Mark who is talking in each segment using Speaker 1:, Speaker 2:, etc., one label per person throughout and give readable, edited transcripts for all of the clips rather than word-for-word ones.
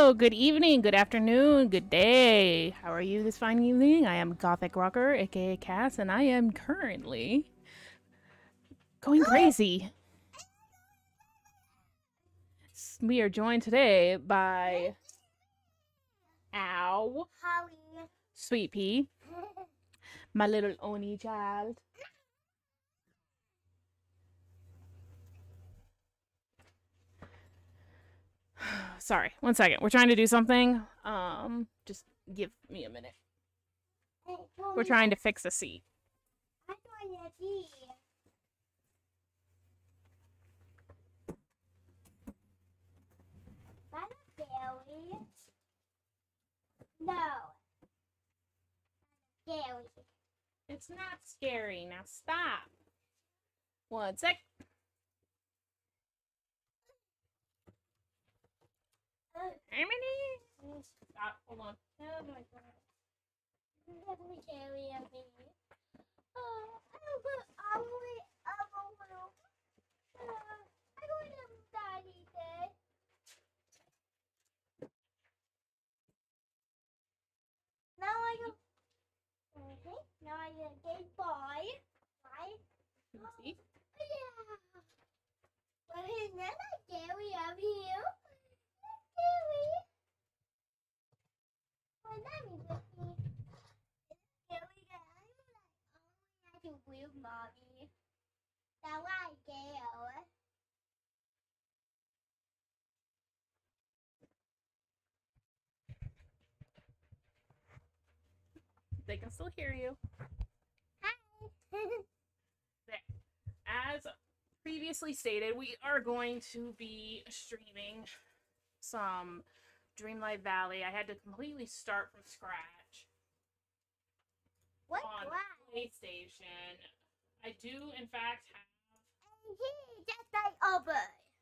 Speaker 1: Hello, good evening, good afternoon, good day. How are you this fine evening? I am Gothic Rocker, aka Cass, and I am currently going crazy. We are joined today by Ow,
Speaker 2: Holly.
Speaker 1: Sweet Pea, my little Oni child. Sorry, one second. We're trying to do something. Just give me a minute. We're trying to fix a seat.
Speaker 2: I'm going to be. That's scary. No. Scary.
Speaker 1: It's not scary. Now stop. One sec. Stop. Hold on.
Speaker 2: Oh my god. This is definitely scary of me. Oh, I'm going to daddy day. Now I go. Okay. Now I get Game Boy. Right?
Speaker 1: See?
Speaker 2: Yeah. But isn't that scary of you? That's scary. Well, that means with me. It's scary that I'm like only have to with mommy. That's why I go.
Speaker 1: They can still hear you.
Speaker 2: Hi.
Speaker 1: As previously stated, we are going to be streaming some Dreamlight Valley. I had to completely start from scratch
Speaker 2: What
Speaker 1: on
Speaker 2: glass?
Speaker 1: PlayStation. I do, in fact, have.
Speaker 2: And he just like over.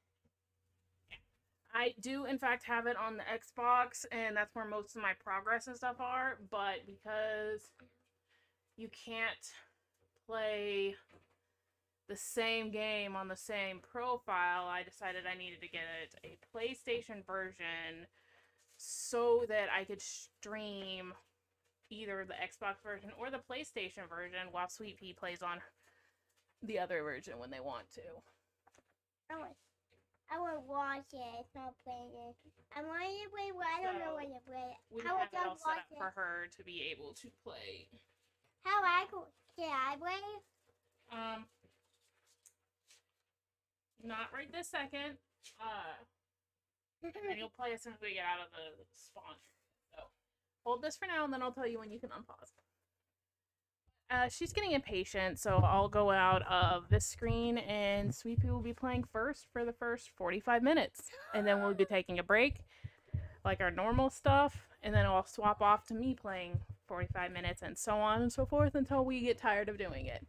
Speaker 1: I do, in fact, have it on the Xbox, and that's where most of my progress and stuff are. But because you can't play the same game on the same profile, I decided I needed to get a PlayStation version so that I could stream either the Xbox version or the PlayStation version while Sweet Pea plays on the other version when they want to.
Speaker 2: I would watch it, not play it. I want to play, but I don't know when to play it.
Speaker 1: We
Speaker 2: I
Speaker 1: have
Speaker 2: would
Speaker 1: it all
Speaker 2: just
Speaker 1: set
Speaker 2: watch
Speaker 1: up
Speaker 2: it.
Speaker 1: for her to be able to play.
Speaker 2: How I go? Can I play?
Speaker 1: Not right this second. And you'll play as soon as we get out of the spawn. So hold this for now, and then I'll tell you when you can unpause. She's getting impatient, so I'll go out of this screen, and Sweet Pea will be playing first for the first 45 minutes. And then we'll be taking a break, like our normal stuff, and then I'll swap off to me playing 45 minutes, and so on and so forth until we get tired of doing it.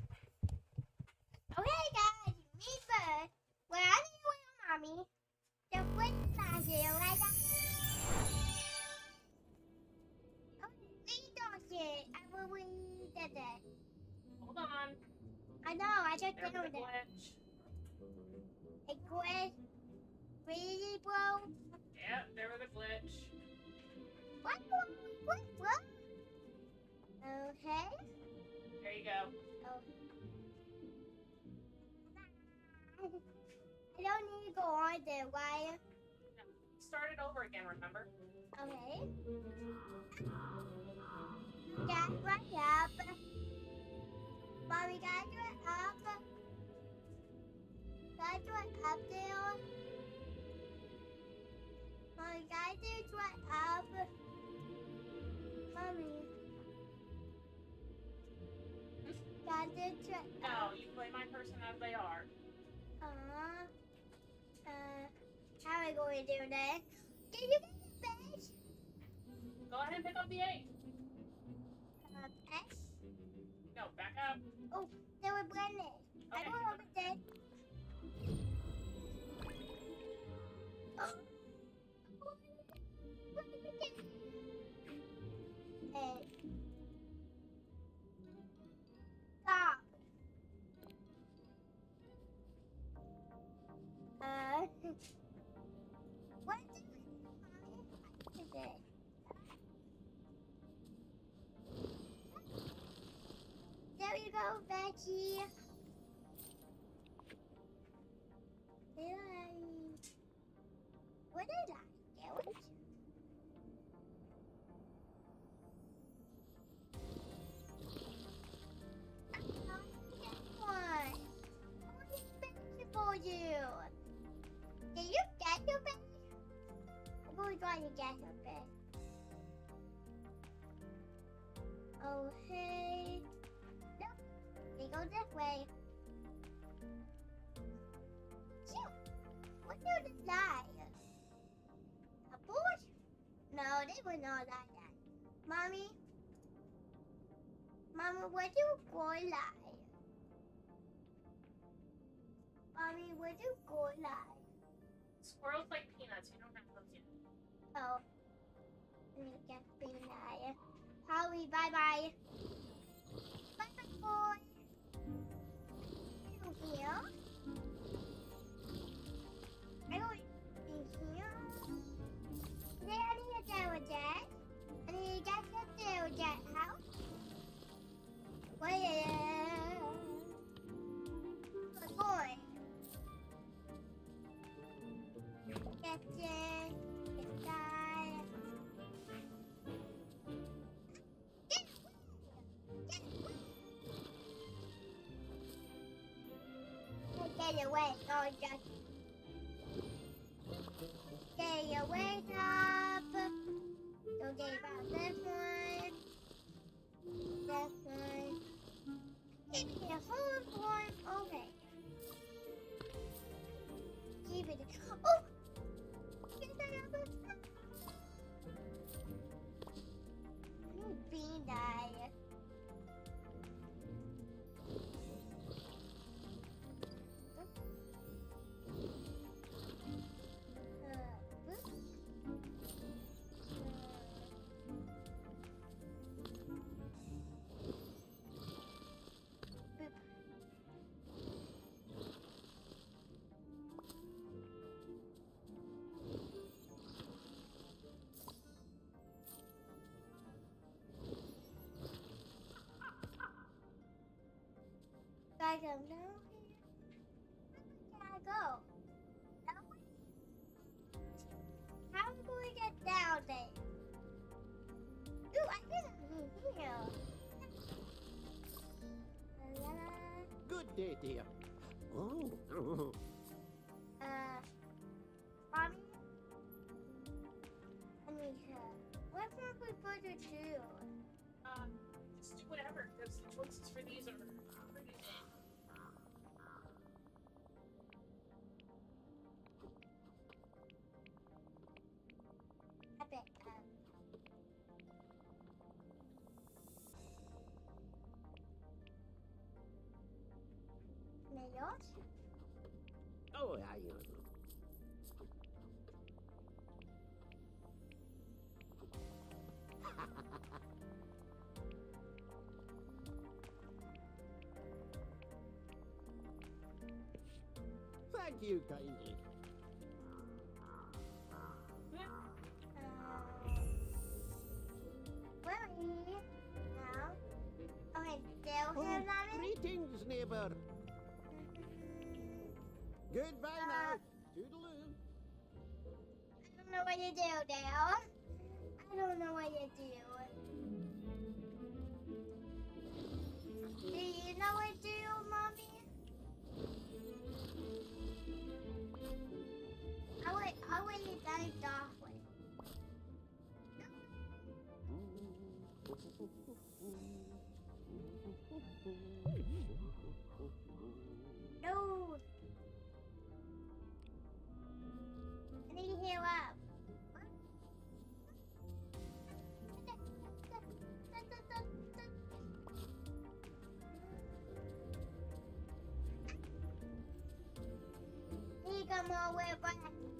Speaker 2: Okay, guys, me first. Well, I need to wait on mommy. The foot side here, right? Oh, please don't say it. I will read it.
Speaker 1: Hold on.
Speaker 2: I know, I just
Speaker 1: There's
Speaker 2: found
Speaker 1: a
Speaker 2: it.
Speaker 1: glitch.
Speaker 2: A quiz. Really, bro?
Speaker 1: Yep, there was a glitch.
Speaker 2: What? Okay.
Speaker 1: There you go.
Speaker 2: Oh. I don't need to go on there, why?
Speaker 1: Start it over again, remember?
Speaker 2: Okay. That's right up. Mommy, got it up. Got it up there. Mommy, got it right up. Mommy. Got it right
Speaker 1: No,
Speaker 2: up.
Speaker 1: you play my person as they are.
Speaker 2: How am I going to do that? Can you get the fish?
Speaker 1: Go ahead and pick up the 8.
Speaker 2: X?
Speaker 1: No, back up.
Speaker 2: Oh, they were blended. I
Speaker 1: Okay.
Speaker 2: go over there. Hey. Stop. What? Hello, Becky. What did I get? For you. Did you get your bed? I'm going to get your bed. Oh, hey. No, they go this way. Phew. What do they lie? A boy? No, they would not like that. Mommy? Mama, what do go lie? Mommy, where do go lie?
Speaker 1: Squirrels like peanuts. You don't have those yet.
Speaker 2: Oh. Let me get peanut. Howie, bye-bye. Bye-bye, boy. You here? I don't in here. Today I need a Daryl Jet. I need to get the Daryl Jet house. Where? Good boy. Get it. Get that. Get away, oh, just get away, up. Don't get about this one. This one. Give me a whole form. Okay. Keep it. Oh! Get that other stuff. Bean die. I don't know. Where can I go? That way? How do we get down there? Ooh, I think I'm here. La, la, la.
Speaker 3: Good day, dear. Oh.
Speaker 2: Mommy? I need help. What are we supposed to do?
Speaker 1: Just do whatever, because the choices for these are pretty.
Speaker 2: I bet. Yours?
Speaker 3: Oh, I know. Thank you kindly.
Speaker 2: Where are we now? Okay, still
Speaker 3: Oh,
Speaker 2: here, Mommy?
Speaker 3: greetings, neighbor. Goodbye now. Toodaloo.
Speaker 2: I don't know what to do, Dale. I don't know what to do. Do you know what to do, Mommy? I went to that dark way. No. I need to heal up. Need come over, but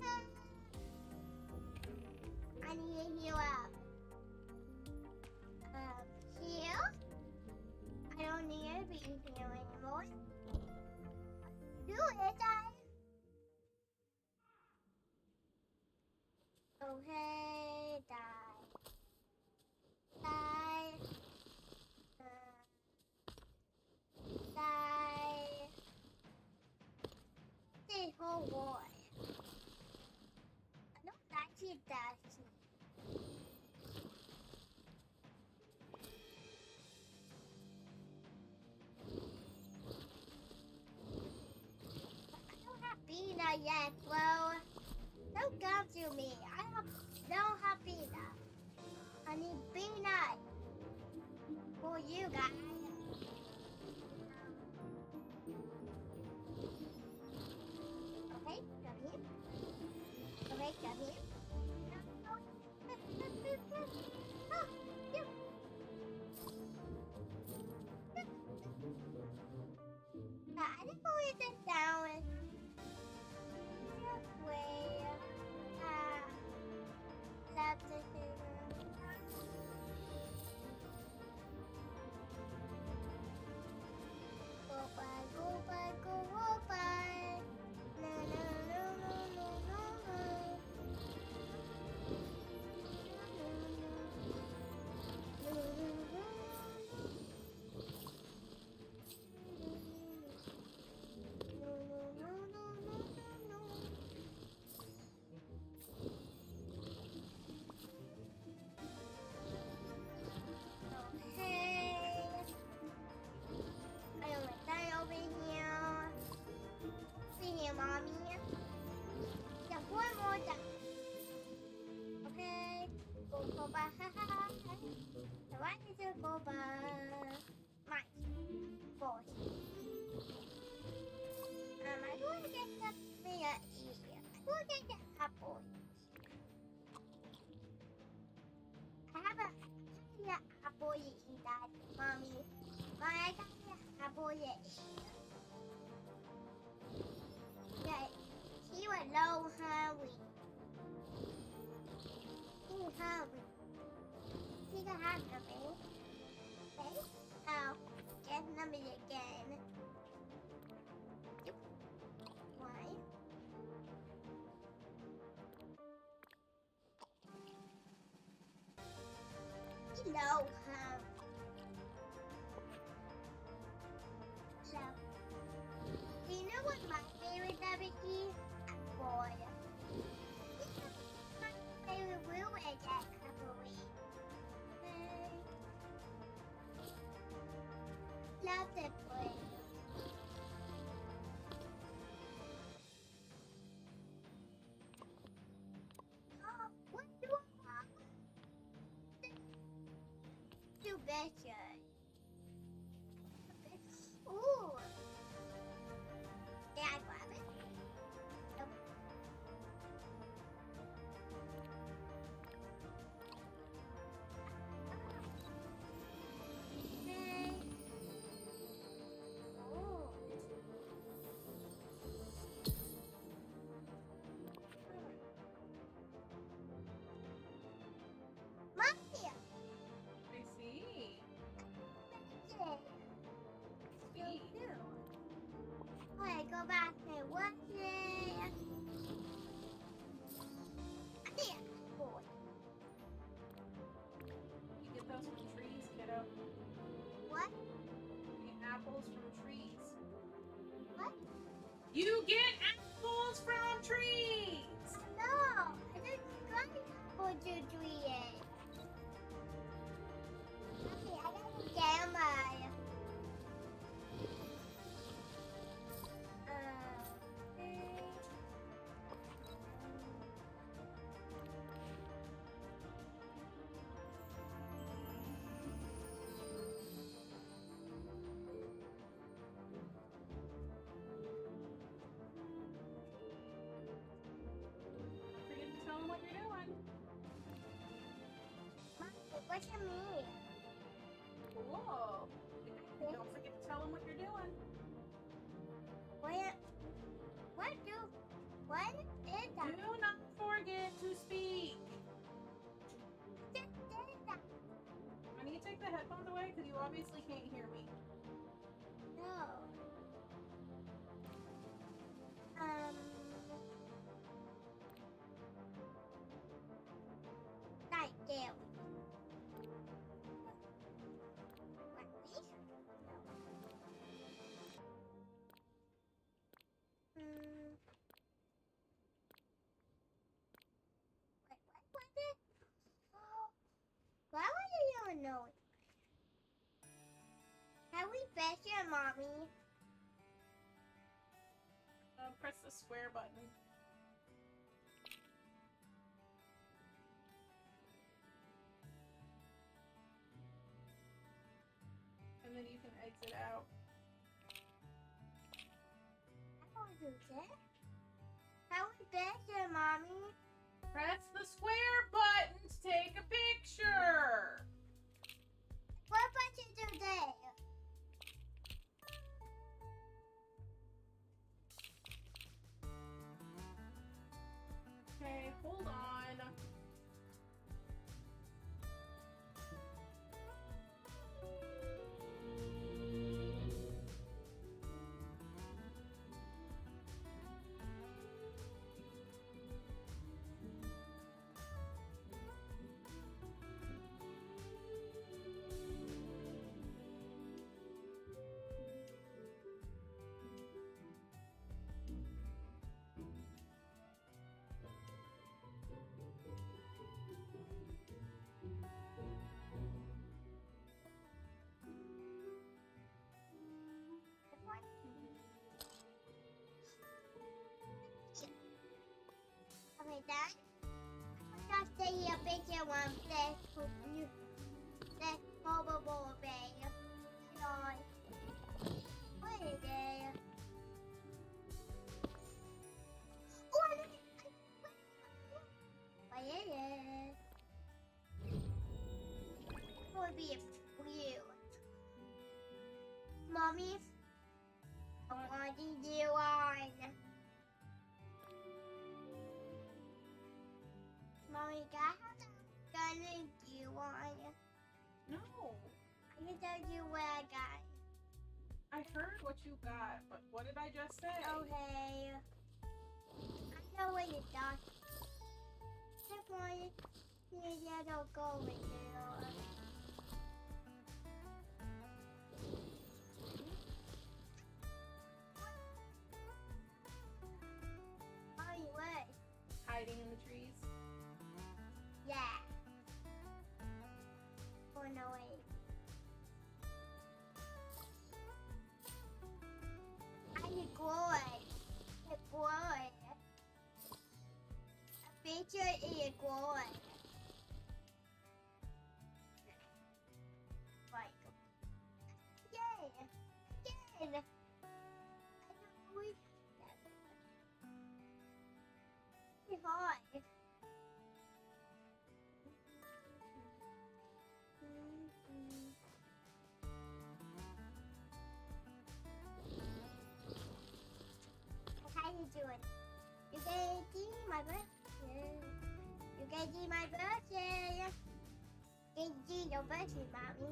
Speaker 2: I need to heal up. Heal? I don't need to be here anymore. Do it, Oh, hey, die. Die. yes, well, don't come to me. I have no peanut. I need peanut for you guys. Okay, come here. Okay, come here. Oh, you. I didn't know it is down. Just way. Love the Go by, go by, go by. No, no, no, no, no, no, no. No, no, no. No, no, no, no, no, no. Okay. I don't like that over here. See here, mommy. Just one more time. Okay. Go back. The right is to go back. My boy. I want to get the mirror easier. I want to get the apple. I have a apple eat that, mommy. I got the apple eat. Yeah, he was low hungry. He's hungry. He can have something. Okay? Now, get number again. Yep. Why? He low hungry. So, do you know what my favorite rabbit is? Boy. My favorite will is that cutlery. Love the play. Oh, what do I want? Do better. Ooh. Did I grab it? Nope. Okay. Oh. Mommy.
Speaker 1: I see.
Speaker 2: Yeah.
Speaker 1: Sweet.
Speaker 2: Okay, go back and watch it. Yeah, boy.
Speaker 1: You get those from trees, kiddo.
Speaker 2: What?
Speaker 1: You get apples from trees.
Speaker 2: What?
Speaker 1: You get apples from trees!
Speaker 2: No, I didn't got an apple to tree yet. Okay, I got a camera.
Speaker 1: Forget to tell them what you're doing.
Speaker 2: What you mean?
Speaker 1: Cool. Don't forget to tell them what you're doing.
Speaker 2: What is that?
Speaker 1: Do not forget to speak.
Speaker 2: Just did that.
Speaker 1: I need to take the headphones away because you obviously can't hear me.
Speaker 2: No. Right there. Like this? No. Wait, what was it? Oh, why would you even know it? Can we bet your mommy?
Speaker 1: press the square button. And then you can exit out.
Speaker 2: I don't do that. How we better, Mommy?
Speaker 1: Press the square button to take a picture.
Speaker 2: What button do that?
Speaker 1: Okay, hold on.
Speaker 2: Okay, Dad. I just see a picture one that mobile bay. What is it? Oh, what is it? It would be cute. Mommy, what did you want? Mommy, got gonna do one.
Speaker 1: No.
Speaker 2: I can tell you what I got.
Speaker 1: I heard what you got, but what did I just say?
Speaker 2: Okay. I know what you got. Just wanted you to go with you. Mommy, what?
Speaker 1: Hiding in the trees.
Speaker 2: Yeah. Oh, no, wait. I need glory. It's glory. A picture is glory. Like, yeah. Yeah. I don't believe that. It's hard. How you doing? You can see my birthday. You can see my birthday. You can see your birthday, Mommy.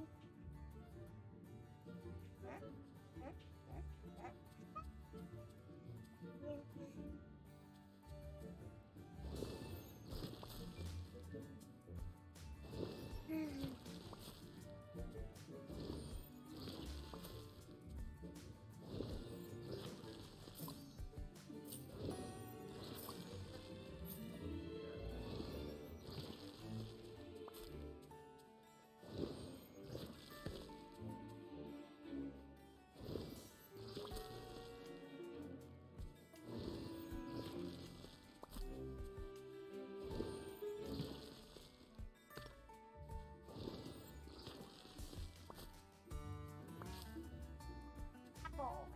Speaker 2: Apples.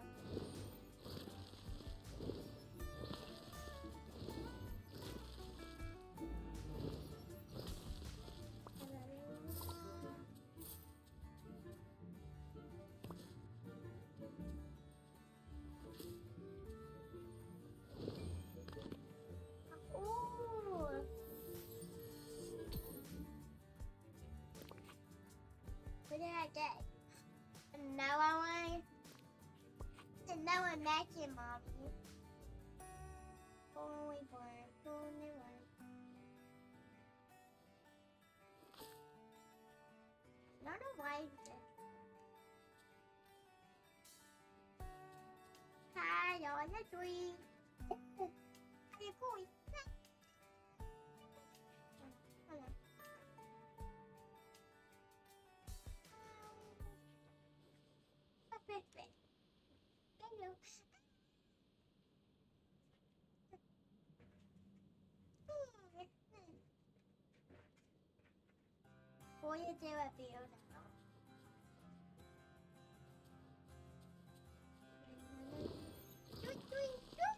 Speaker 2: Ooh. What did I get? Another one? Another matching, Mommy. Only one. Only one. Not a white. Hi, on the tree. How you going? Hello. Hello. going to do a video now. Doink, doink, doink.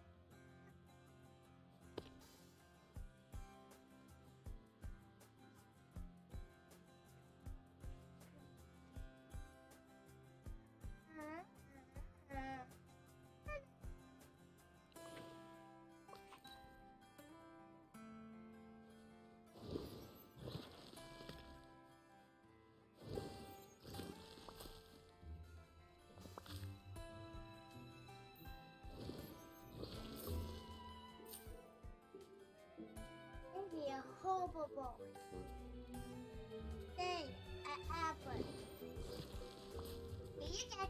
Speaker 2: Maybe a horrible boy. Then an apple. You get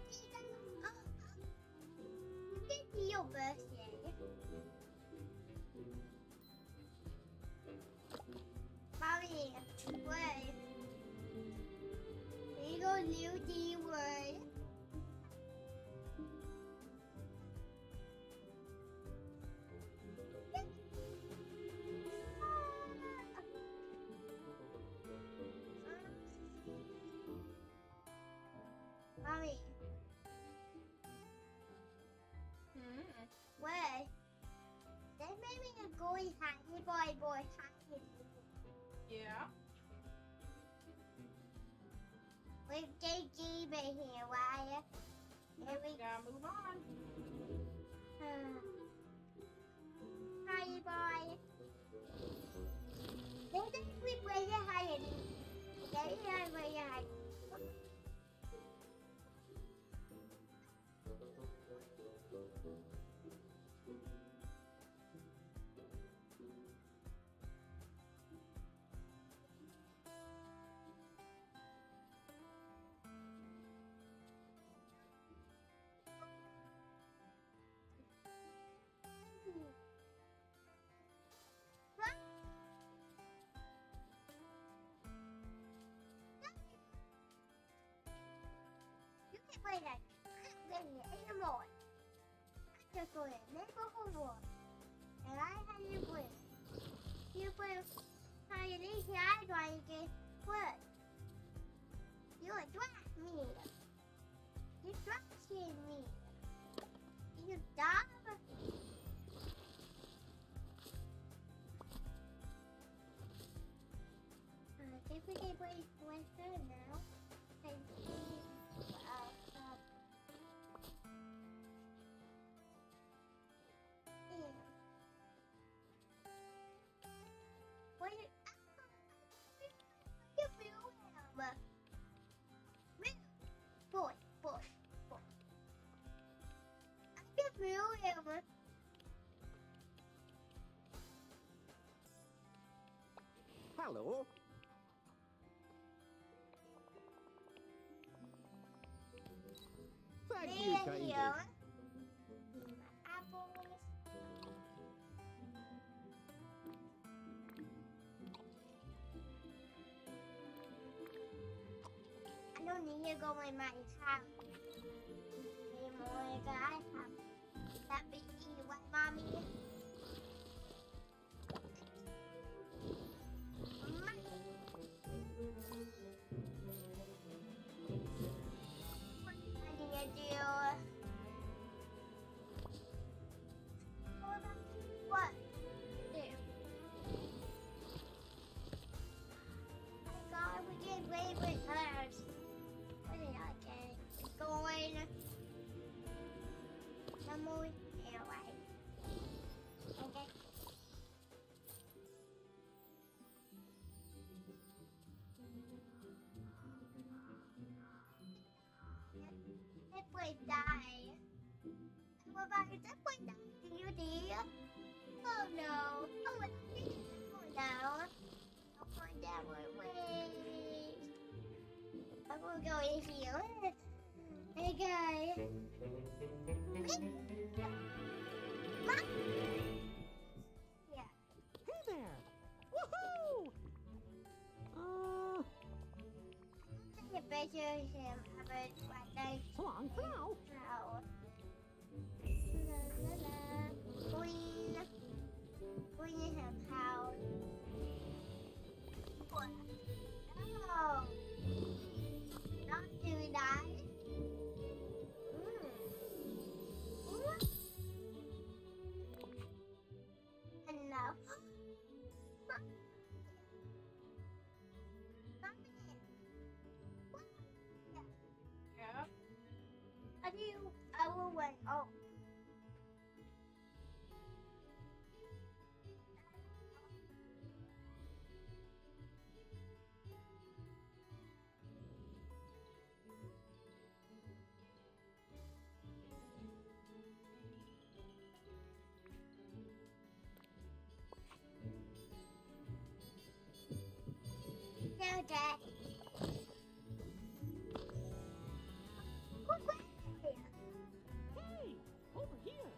Speaker 2: your birthday. Mommy, wait. We go new D word. Mommy, wait. They made me a goy tiny boy tiny.
Speaker 1: Yeah.
Speaker 2: With JG here, why? Here we
Speaker 1: Gotta move on.
Speaker 2: Tiny boy. They think we play the hiding. They are where you hide. You can play that. Anymore. I just play neighborhood war. And I have you play. You play how you need here. I try to get what? You attract me. You trusted me. You die. I think we can play one turn now. And what you feel boy. I can feel him.
Speaker 3: Hello. Thank you kindly.
Speaker 2: Apples. I don't need to go in my house anymore. I have that big what, mommy? What? There. I thought we did play with hers. What did I get? It's going. I'm moving here, right? Okay. That boy die. What about if that boy die? Do you dear? Oh no. Oh no. Oh no. Oh that way. I'm gonna go in here. Hey guys. Mom. Yeah.
Speaker 3: Hey there. Woohoo!
Speaker 2: The better him about what they
Speaker 3: So long for now.
Speaker 2: how. La, la, la. Queen him how. What? Oh. No, Dad.
Speaker 3: Hey, over here.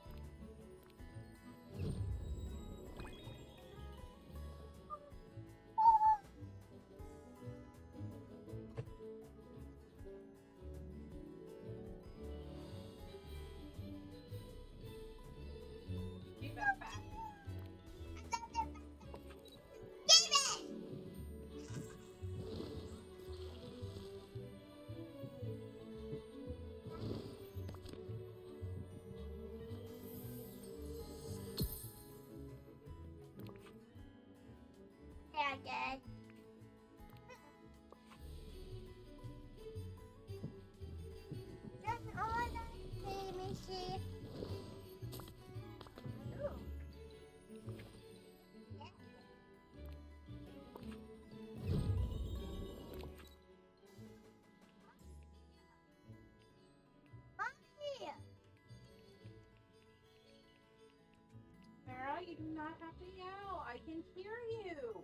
Speaker 1: Keep that back.
Speaker 2: Dad. That's all I see, Missy. Ooh. Yeah. Mommy.
Speaker 1: Sarah, you do not have to yell. I can hear you.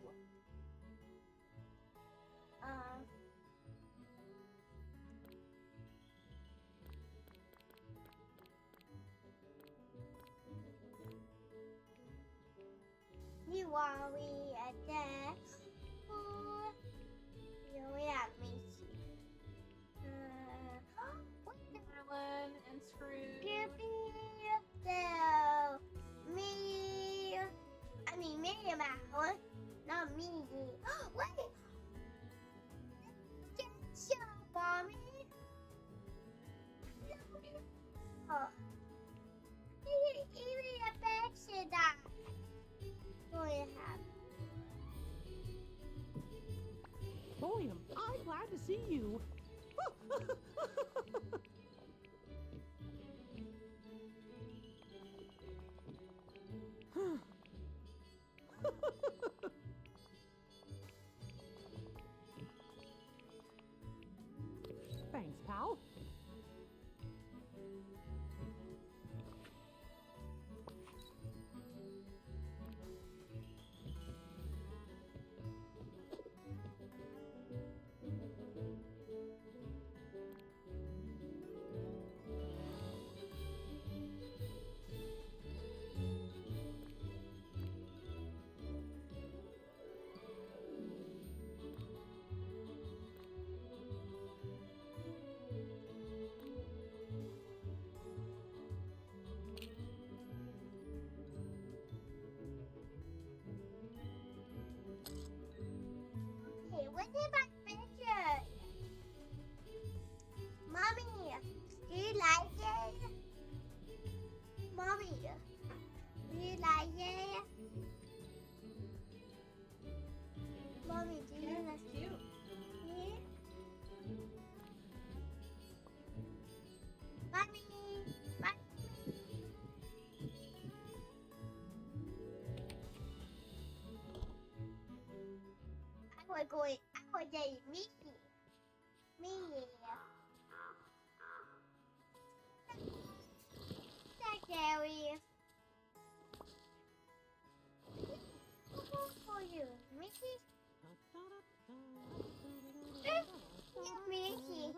Speaker 2: You worry at that. You at Missy. What the
Speaker 1: Marilyn and Scrooge.
Speaker 2: Give me the me. I mean, Minnie Mouse, not me. Wait. Just show, Mommy. Oh. Even a bed should die. Going to happen.
Speaker 3: William, I'm glad to see you. Thanks, pal.
Speaker 2: Hey, what about picture? Mommy, do you like it? Mommy, do you like it? Mommy, do you
Speaker 1: Yeah,
Speaker 2: like
Speaker 1: it's cute.
Speaker 2: it? Mommy, I was going Mickey. Me. That's Gary. For you, Mickey. Mickey.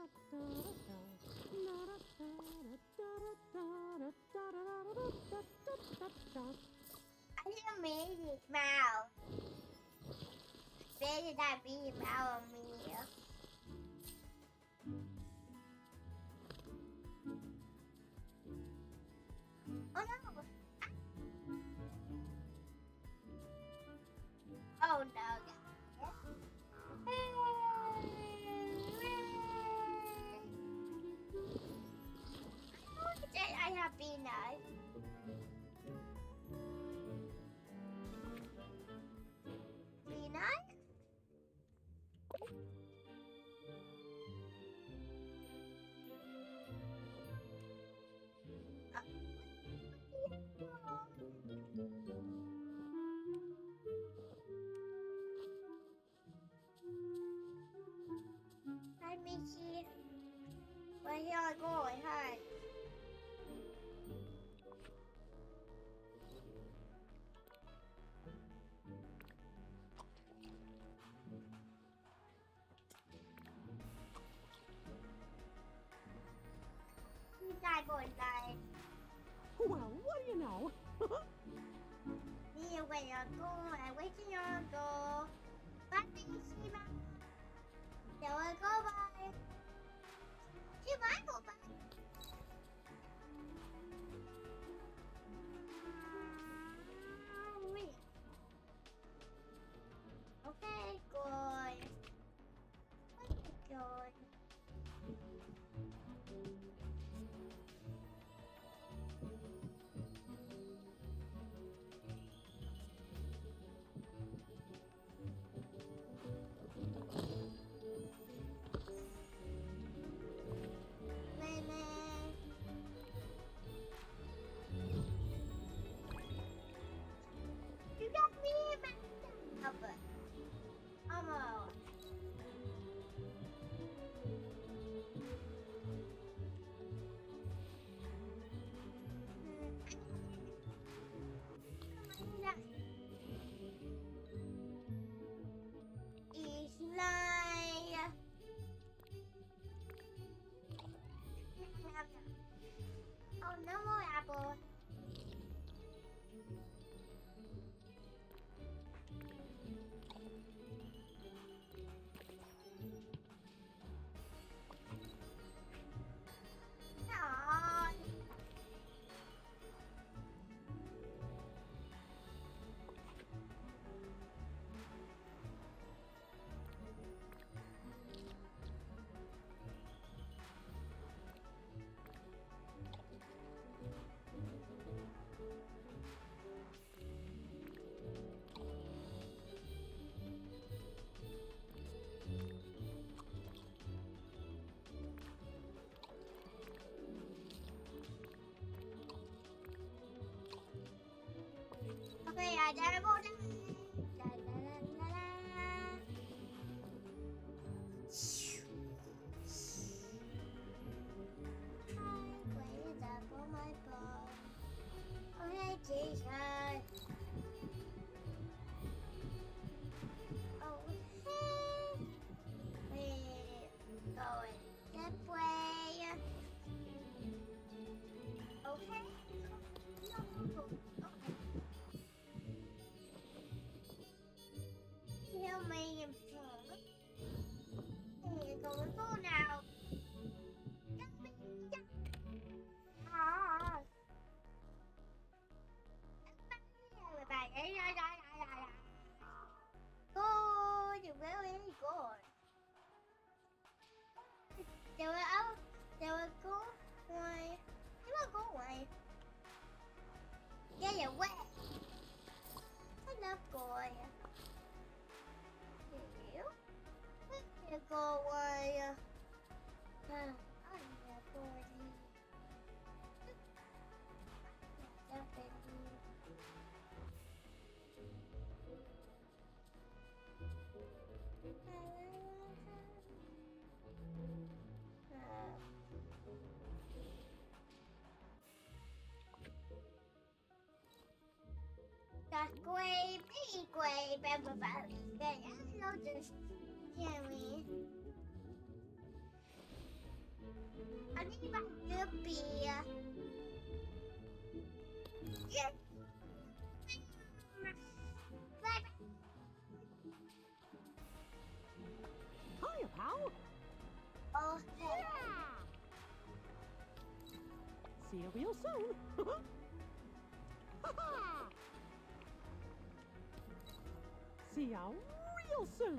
Speaker 2: I didn't Mickey Mouse. Better that Mickey Mouse on me. Oh no. Oh no. I have peanuts. Peanut? here I go. Hi. Die, boy, die.
Speaker 3: Well, what do you know?
Speaker 2: Here where you go, and where you go. Bye, Shima. There we go, bye. She might go back. Okay, good. Good. You got me in my cover. Almost. It's like oh, no more apple. Aw. Okay, I gotta go down. La, la, la, la, la. I waited up on my ball. Okay, T-shirt. Oh, hey. We're going that way. Okay. No. Okay. He'll make him fun. Here, go now. Ah. Good, really good. They were out. They were go away. They will go away. Get away. Enough boy. You? You go away. I'm not boy. That's great, big great, everybody. I know this, Jerry. I need my good beer. Yeah.
Speaker 3: Hiya, pal.
Speaker 2: Oh, yeah.
Speaker 3: See you real soon. Ha-ha! See ya real soon.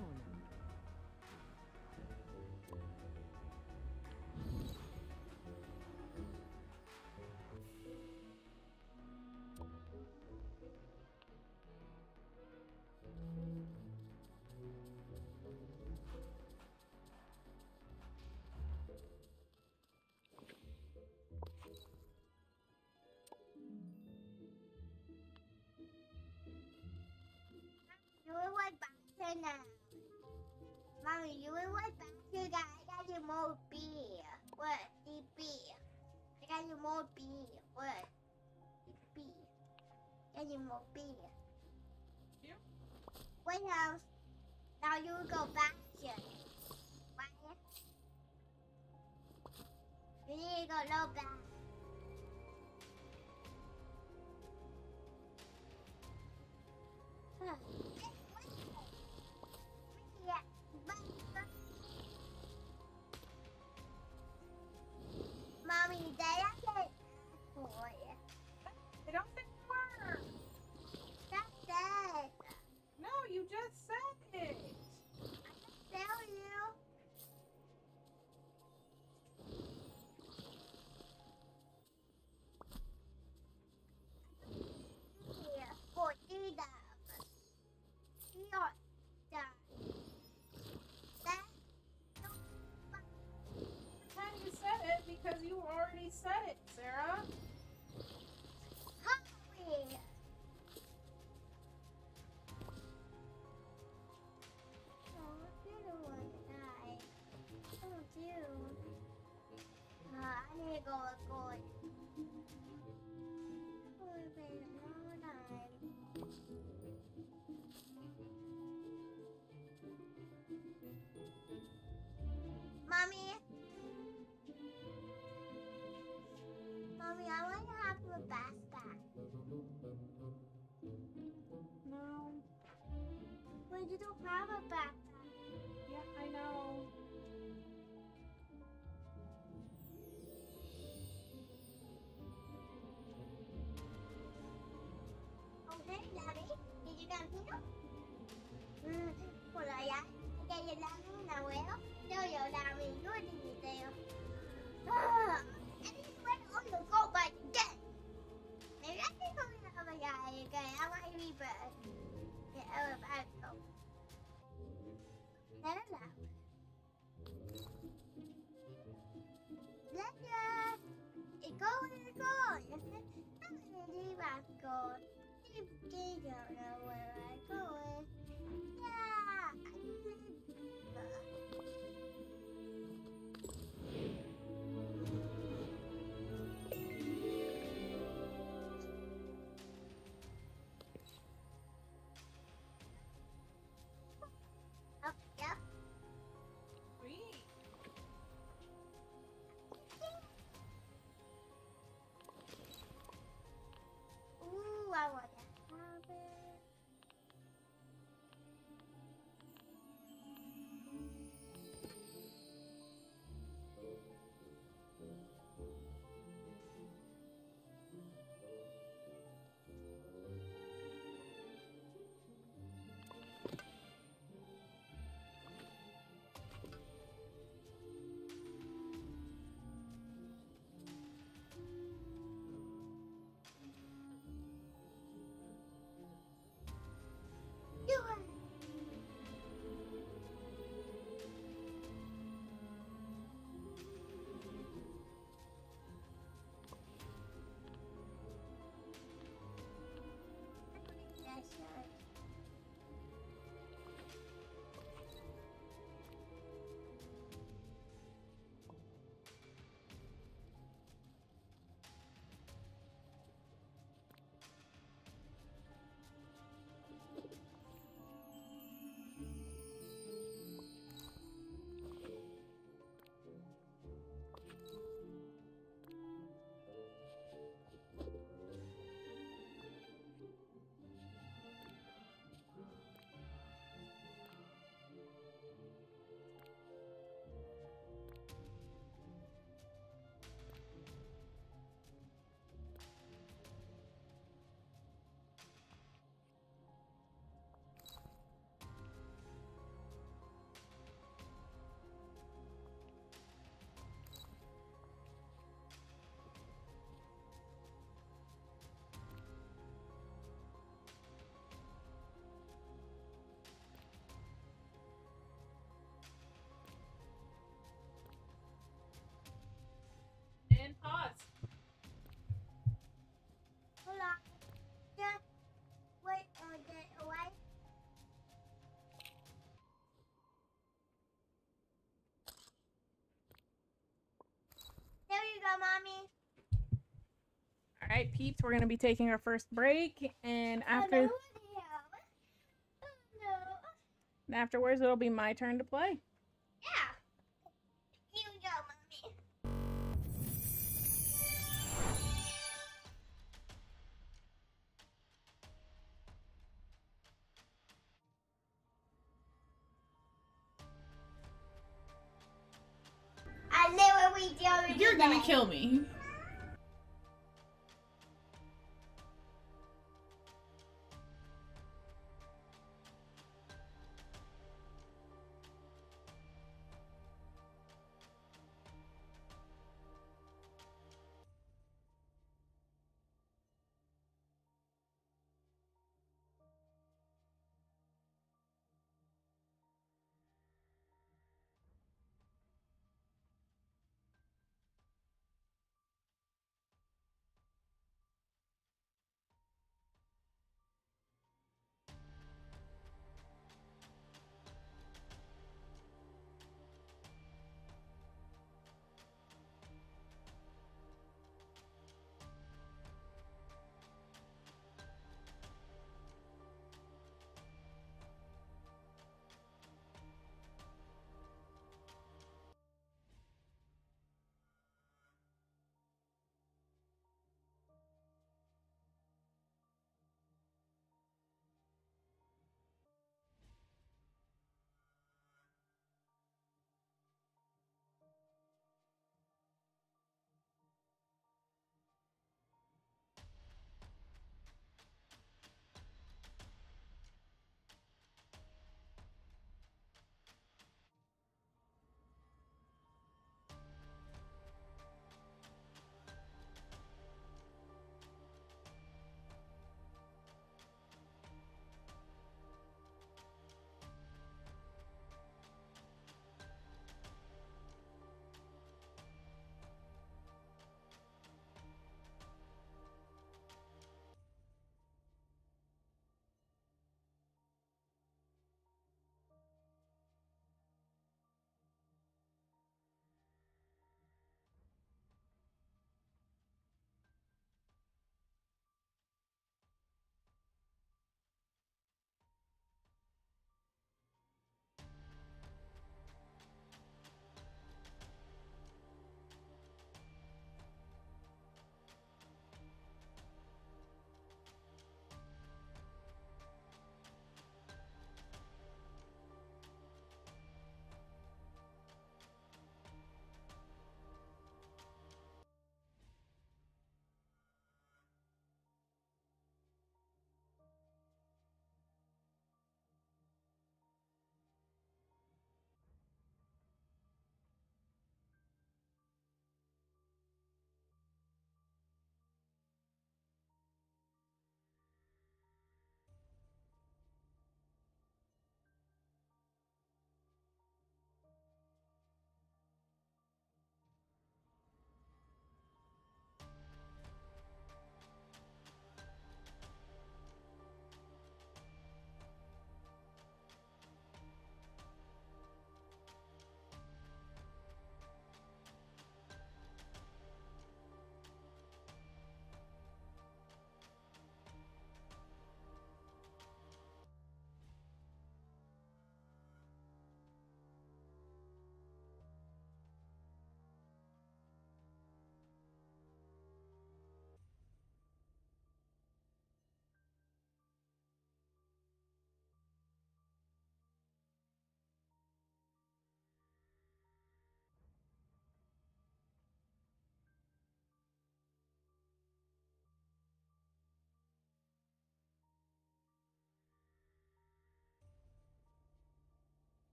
Speaker 2: You will wait back here now. Mommy, you will wait back here, guys. I got you more beer. What? The B. I got you more B. What? The B. Got you more B.
Speaker 1: Yep.
Speaker 2: Wait now. Now you go back here. Right? You need to go low back. Mommy, did I get for you?
Speaker 1: I don't think you were.
Speaker 2: That's it.
Speaker 1: No, you just said it.
Speaker 2: Tell you. Yeah, for you that. You're done. That
Speaker 1: Pretend you said it because you already said it, Sarah.
Speaker 2: hungry. Oh, you don't want to die. Oh, dude. I need to go with Gordon. Oh, it's been a long time. Mommy. Mommy, I want to have a backpack.
Speaker 1: No.
Speaker 2: But you don't have a backpack.
Speaker 1: Yeah, I know.
Speaker 2: Okay, Daddy. Did you come here? Ủa lại vậy? Cái gì làm nào quéo? Đâu giờ làm gì nói đi gì tiêu? Anh đi quên ổn được cô bà chết. Nếu anh đi không là bà dài kìa ông ai đi về. Kìa ở bà không. Thế là let's go. Đi bà cô. Đi giờ là quay cô. Yeah.
Speaker 1: right, peeps, we're gonna be taking our first break, and after afterwards, it'll be my turn to play.
Speaker 2: Yeah. You go, mommy. I knew what we do.
Speaker 1: You're gonna kill me.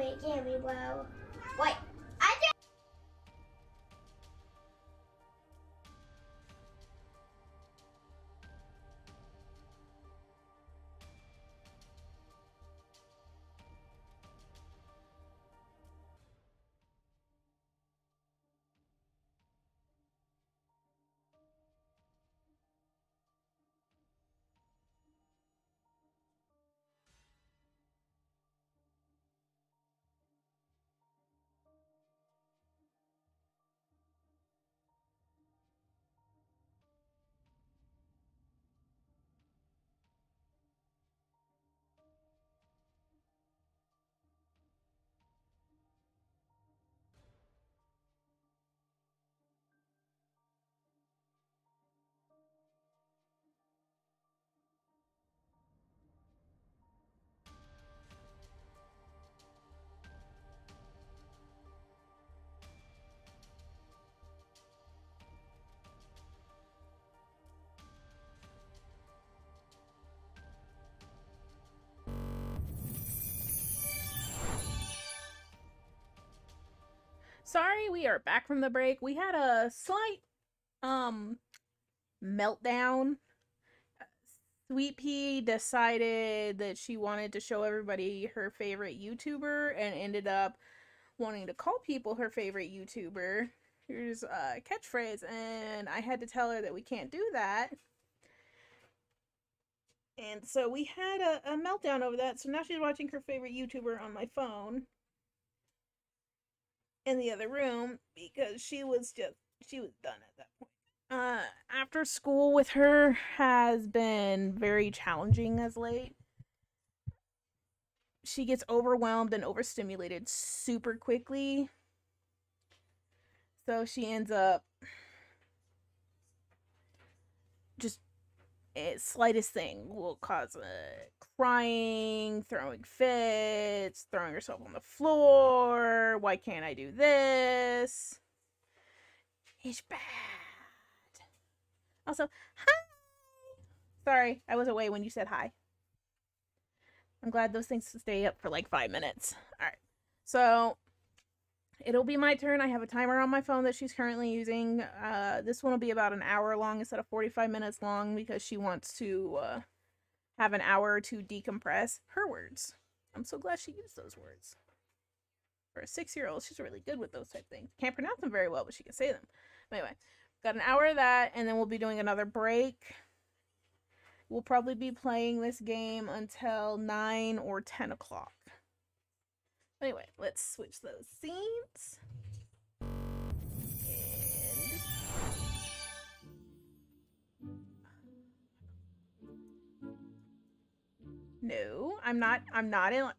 Speaker 2: it can be well. Wait, I just.
Speaker 1: Sorry, we are back from the break. We had a slight meltdown. Sweet Pea decided that she wanted to show everybody her favorite YouTuber and ended up wanting to call people her favorite YouTuber. Here's a catchphrase, and I had to tell her that we can't do that. And so we had a meltdown over that, so now she's watching her favorite YouTuber on my phone in the other room because she was done at that point. After school with her has been very challenging as late. She gets overwhelmed and overstimulated super quickly. So she ends up just slightest thing will cause crying, throwing fits, throwing herself on the floor. Why can't I do this? It's bad. Also, hi. Sorry, I was away when you said hi. I'm glad those things stay up for like 5 minutes. Alright, so it'll be my turn. I have a timer on my phone that she's currently using. This one will be about an hour long instead of 45 minutes long because she wants to have an hour to decompress her words. I'm so glad she used those words. For a 6-year-old, she's really good with those type of things. Can't pronounce them very well, but she can say them. Anyway, got an hour of that, and then we'll be doing another break. We'll probably be playing this game until 9 or 10 o'clock. Anyway, let's switch those scenes. No, I'm not enlarging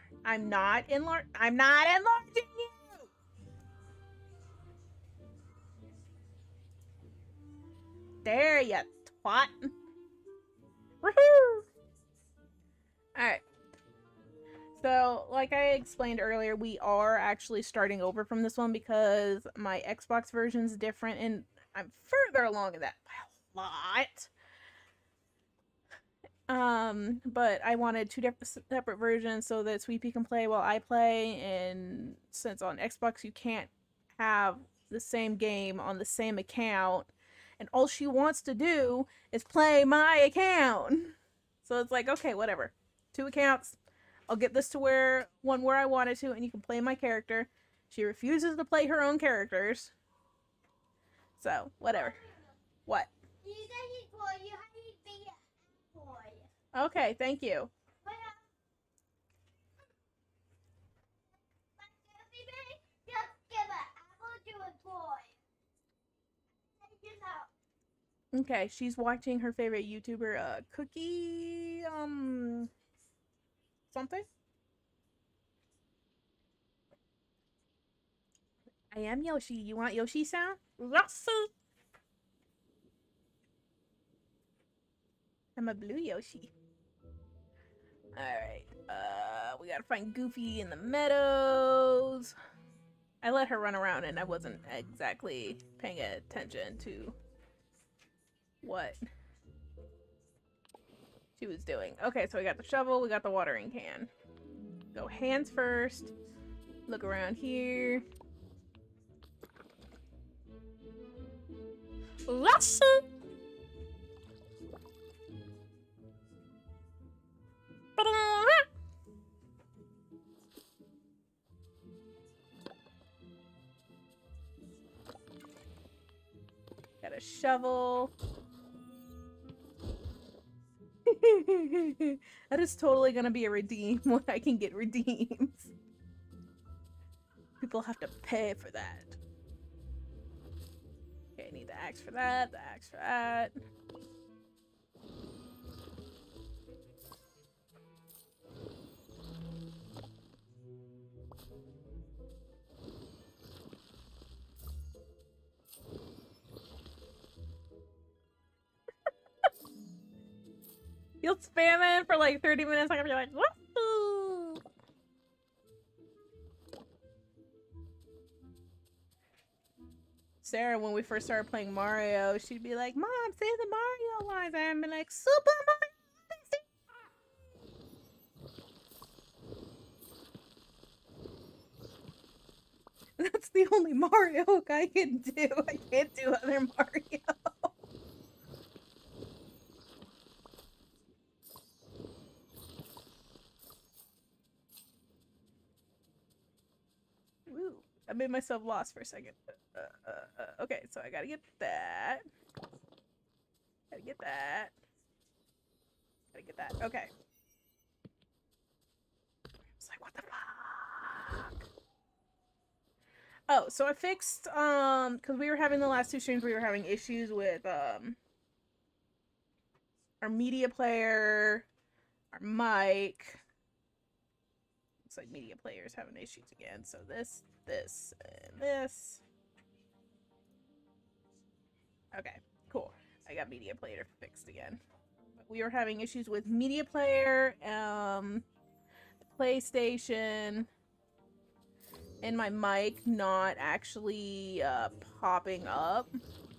Speaker 1: you. There you twat. Woohoo! Alright. So, like I explained earlier, we are actually starting over from this one because my Xbox version is different and I'm further along in that by a lot. But I wanted two separate versions so that Sweet Pea can play while I play, and since on Xbox you can't have the same game on the same account, and all she wants to do is play my account. So it's like, okay, whatever. 2 accounts. I'll get this to where I wanted to, and you can play my character. She refuses to play her own characters. So, whatever. What? Okay, thank you. Okay, she's watching her favorite YouTuber, Cookie, something? I am Yoshi. You want Yoshi sound? Yoshi! I'm a blue Yoshi. Alright, we gotta find Goofy in the meadows. I let her run around and I wasn't exactly paying attention to what she was doing. Okay, so we got the shovel, we got the watering can.
Speaker 4: Go hands first. Look around here. Let's got a shovel. That is totally gonna be a redeem when I can get redeems. People have to pay for that. Okay, I need the axe for that, the axe for that. You'll spam it for like 30 minutes, I'm gonna be like, woohoo! Sarah, when we first started playing Mario, she'd be like, Mom, say the Mario lines. And I'd be like, Super Mario! That's the only Mario I can do. I can't do other Mario. Woo. I made myself lost for a second. Okay, so I gotta get that. Gotta get that. Gotta get that. Okay. It's like, what the fuck? Oh, so I fixed, because we were having the last two streams, we were having issues with, our media player, our mic. Looks like media player's having issues again. So this, and this. Okay, cool. I got media player fixed again. But we were having issues with media player, PlayStation, and my mic not actually popping up.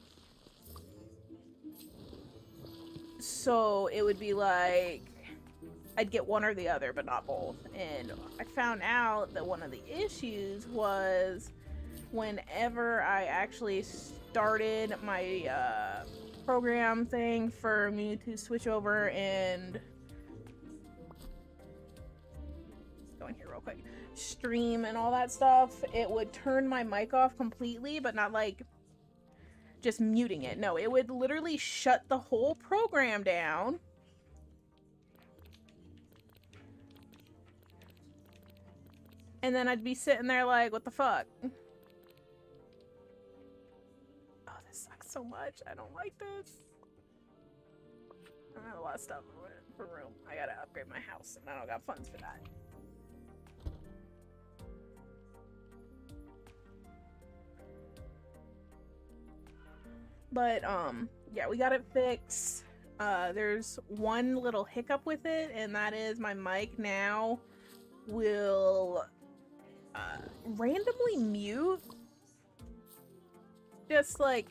Speaker 4: So it would be like I'd get one or the other, but not both. And I found out that one of the issues was whenever I actually started my program thing for me to switch over and go in here real quick, stream and all that stuff, it would turn my mic off completely, but not like just muting it. No, it would literally shut the whole program down. And then I'd be sitting there like, what the fuck? Oh, this sucks so much. I don't like this. I have a lot of stuff for room. I gotta upgrade my house and I don't got funds for that. But, yeah, we got it fixed. There's one little hiccup with it, and that is my mic now will randomly mute. Just, like,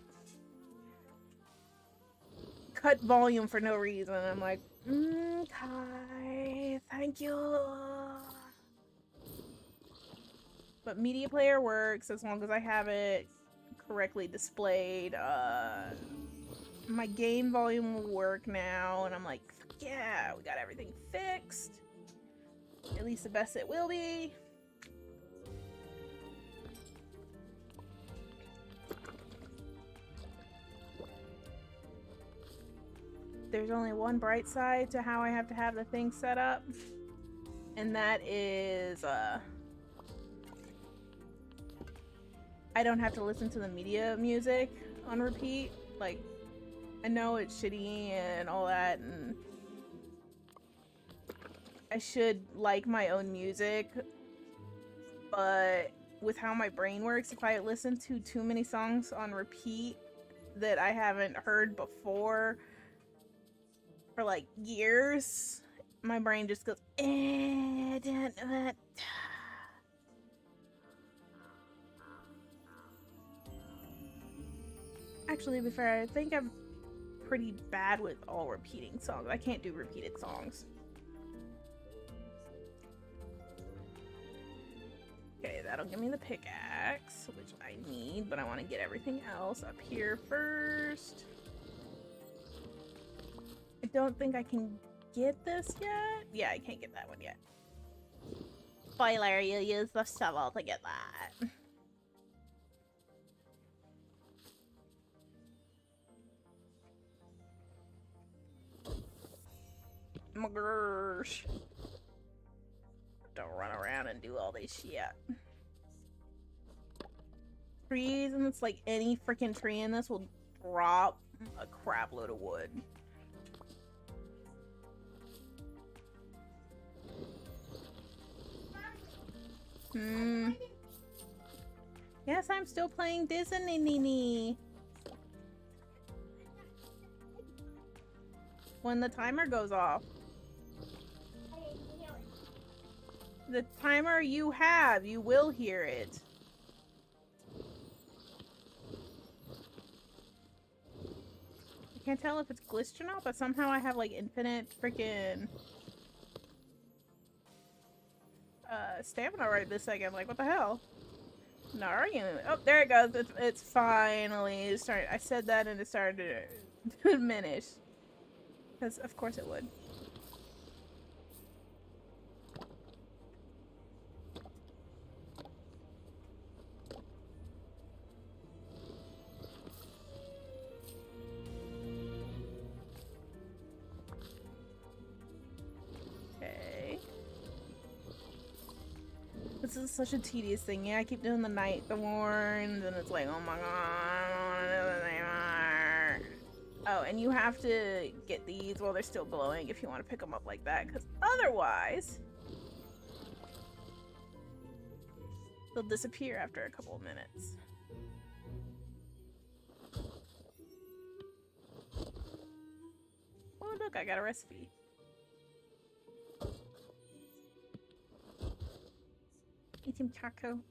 Speaker 4: cut volume for no reason. I'm like, okay, thank you. But media player works as long as I have it correctly displayed. My game volume will work now, and I'm like, yeah, we got everything fixed. At least the best it will be. There's only one bright side to how I have to have the thing set up, and that is I don't have to listen to the media music on repeat. Like, I know it's shitty and all that, and I should like my own music, but with how my brain works, if I listen to too many songs on repeat that I haven't heard before for like years, my brain just goes, I don't know that. Actually, to be fair, I think I'm pretty bad with all repeating songs. I can't do repeated songs. that'll give me the pickaxe, which I need, but I want to get everything else up here first. I don't think I can get this yet. Yeah, I can't get that one yet. Spoiler, you use the shovel to get that. My gosh. Don't run around and do all this shit. Trees, and it's like any freaking tree in this will drop a crap load of wood. Yes, I'm still playing Disney. When the timer goes off. The timer you have, you will hear it. I can't tell if it's glitched or not, but somehow I have like infinite freaking stamina right this second. Like, what the hell? No argument. Oh, there it goes. It's finally starting. I said that and it started to diminish. Because of course it would. This is such a tedious thing. Yeah, I keep doing the night, the warns, and it's like, oh my god, I don't want to do this anymore. Oh, and you have to get these while they're still glowing if you want to pick them up like that, because otherwise they'll disappear after a couple of minutes. Oh, look, I got a recipe. Eat some taco.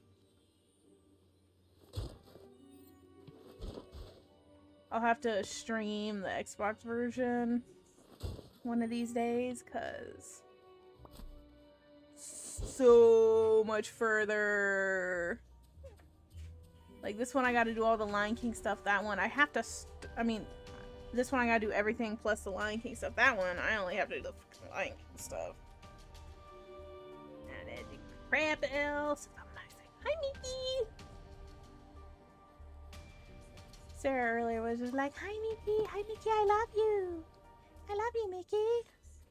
Speaker 4: I'll have to stream the Xbox version one of these days, cause so much further. Like this one I gotta do all the Lion King stuff, that one I have to, this one I gotta do everything plus the Lion King stuff. That one I only have to do the Lion King stuff. And then crab else. Hi, Mickey! Sarah earlier was just like, hi, Mickey! Hi, Mickey, I love you! I love you, Mickey!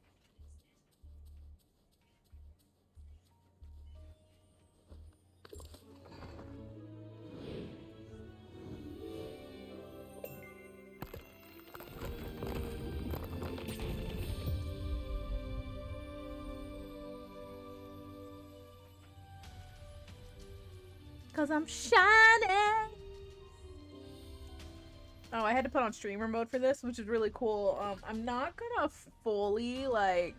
Speaker 4: Cause I'm shining. Oh, I had to put on streamer mode for this, which is really cool. I'm not gonna fully like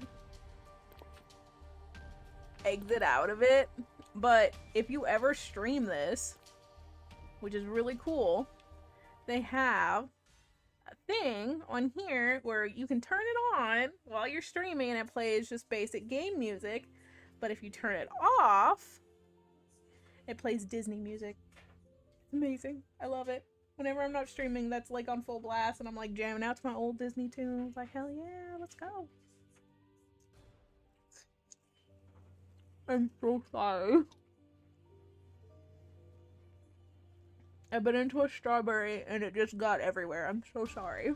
Speaker 4: exit out of it, but if you ever stream this, which is really cool, they have a thing on here where you can turn it on while you're streaming and it plays just basic game music, but if you turn it off, it plays Disney music. Amazing. I love it. Whenever I'm not streaming, that's like on full blast and I'm like jamming out to my old Disney tunes. Like, hell yeah, let's go. I'm so sorry. I bit into a strawberry and it just got everywhere. I'm so sorry.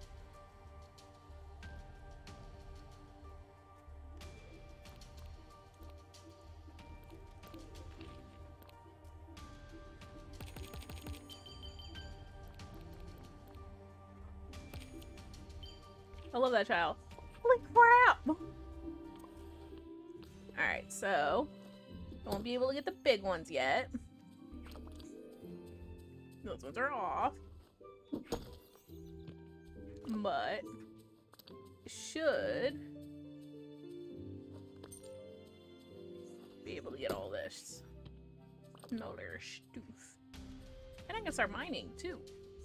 Speaker 4: I love that child. Holy crap! Alright, so I won't be able to get the big ones yet. Those ones are off. But should be able to get all this. No, there's stoof. And I can start mining too.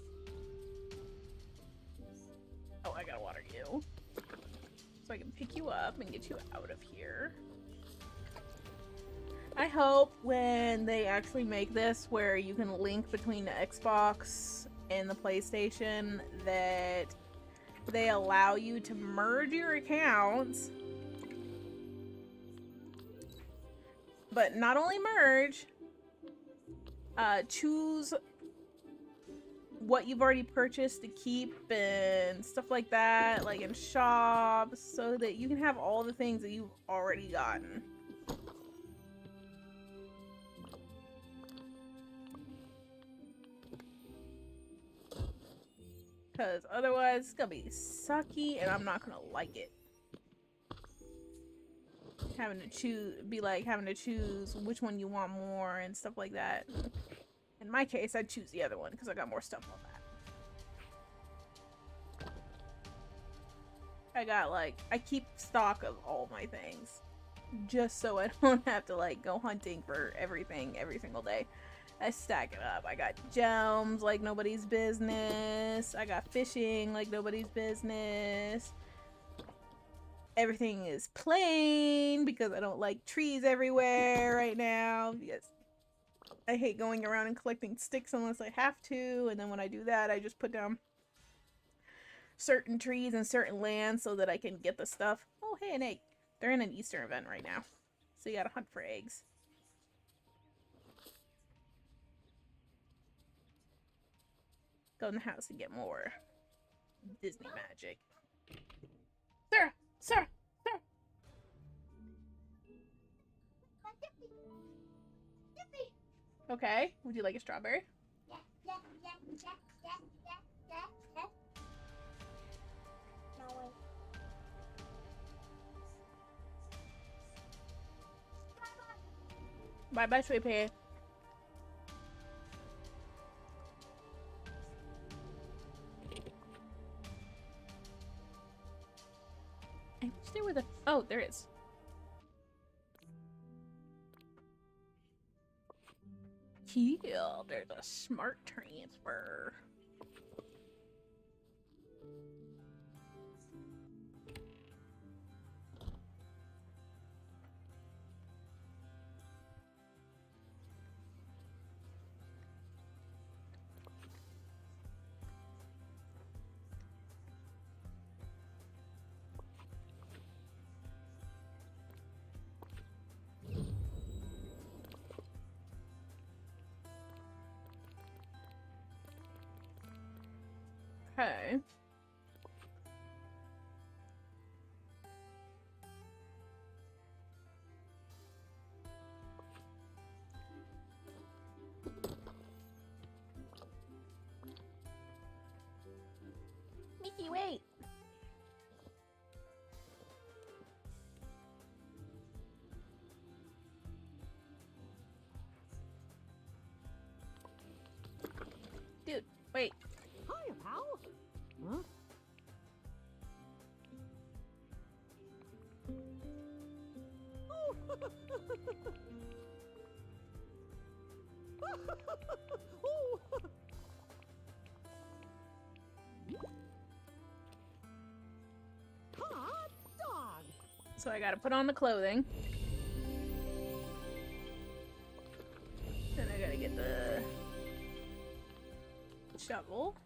Speaker 4: Oh, I gotta water you. So I can pick you up and get you out of here. I hope when they actually make this where you can link between the Xbox and the PlayStation that they allow you to merge your accounts. But not only merge, choose what you've already purchased to keep and stuff like that, like in shops, so that you can have all the things that you've already gotten. Because otherwise, it's gonna be sucky and I'm not gonna like it. Having to choose, having to choose which one you want more and stuff like that. In my case, I'd choose the other one because I got more stuff on that. I keep stock of all my things. Just so I don't have to, like, go hunting for everything every single day. I stack it up. I got gems like nobody's business. I got fishing like nobody's business. Everything is plain because I don't like trees everywhere right now. Because I hate going around and collecting sticks unless I have to. And then when I do that, I just put down certain trees and certain lands so that I can get the stuff. Oh, hey, an egg. They're in an Easter event right now. So you gotta hunt for eggs. Go in the house and get more Disney magic. Sarah! Sarah! Sarah! Okay, would you like a strawberry?
Speaker 2: Yeah. No way.
Speaker 4: Bye-bye, sweet pea. I wish there were the... Oh, there is. Yeah, there's a smart transfer. Okay. Mickey, wait. Dude, wait.
Speaker 3: Hiya, pal. Huh? Oh. Oh. Hot dog.
Speaker 4: So I gotta put on the clothing. Then I gotta get the shovel.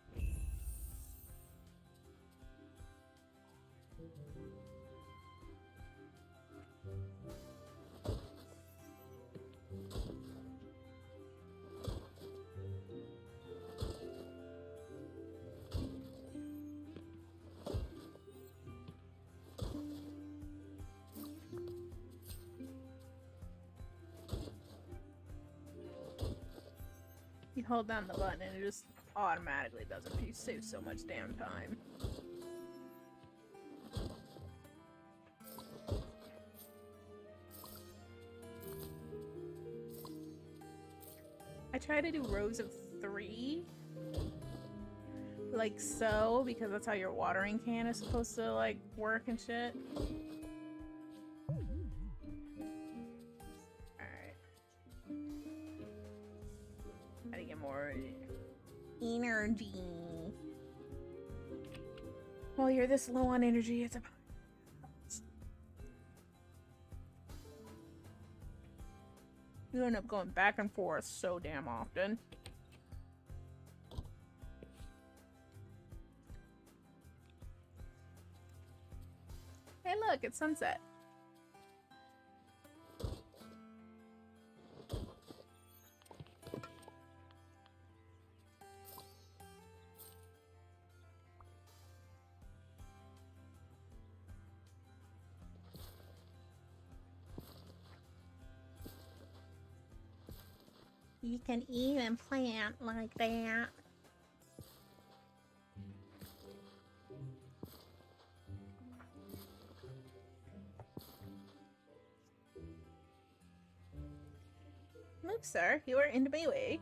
Speaker 4: You hold down the button and it just automatically does it. You save so much damn time. I try to do rows of 3. Like so, because that's how your watering can is supposed to, like, work and shit. More energy. While you're this low on energy, it's about We end up going back and forth so damn often. Hey look, it's sunset.
Speaker 2: You can even plant like that.
Speaker 4: Move, sir. You are in my way.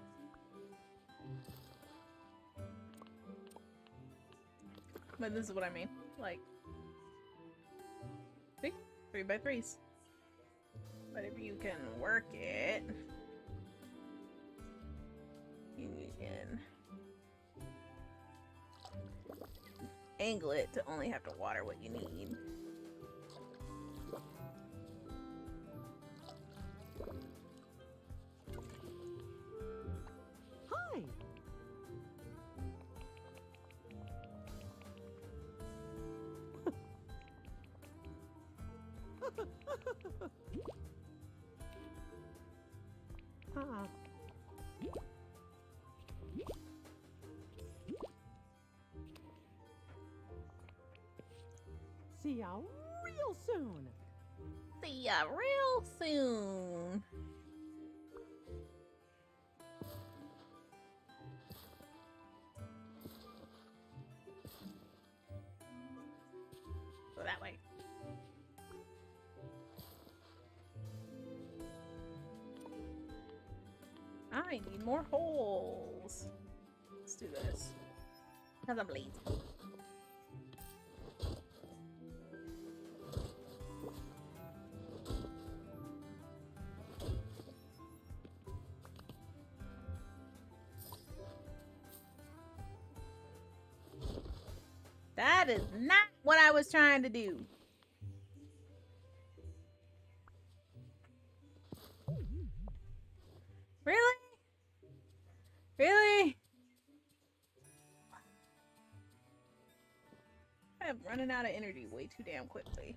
Speaker 4: But this is what I mean. Like, see? 3x3s. But if you can work it, you can angle it to only have to water what you need.
Speaker 3: Hi. See ya real soon.
Speaker 4: See ya real soon. Go that way. I need more holes. Let's do this. Because I'm lazy. That is not what I was trying to do. Really? Really? I'm running out of energy way too damn quickly.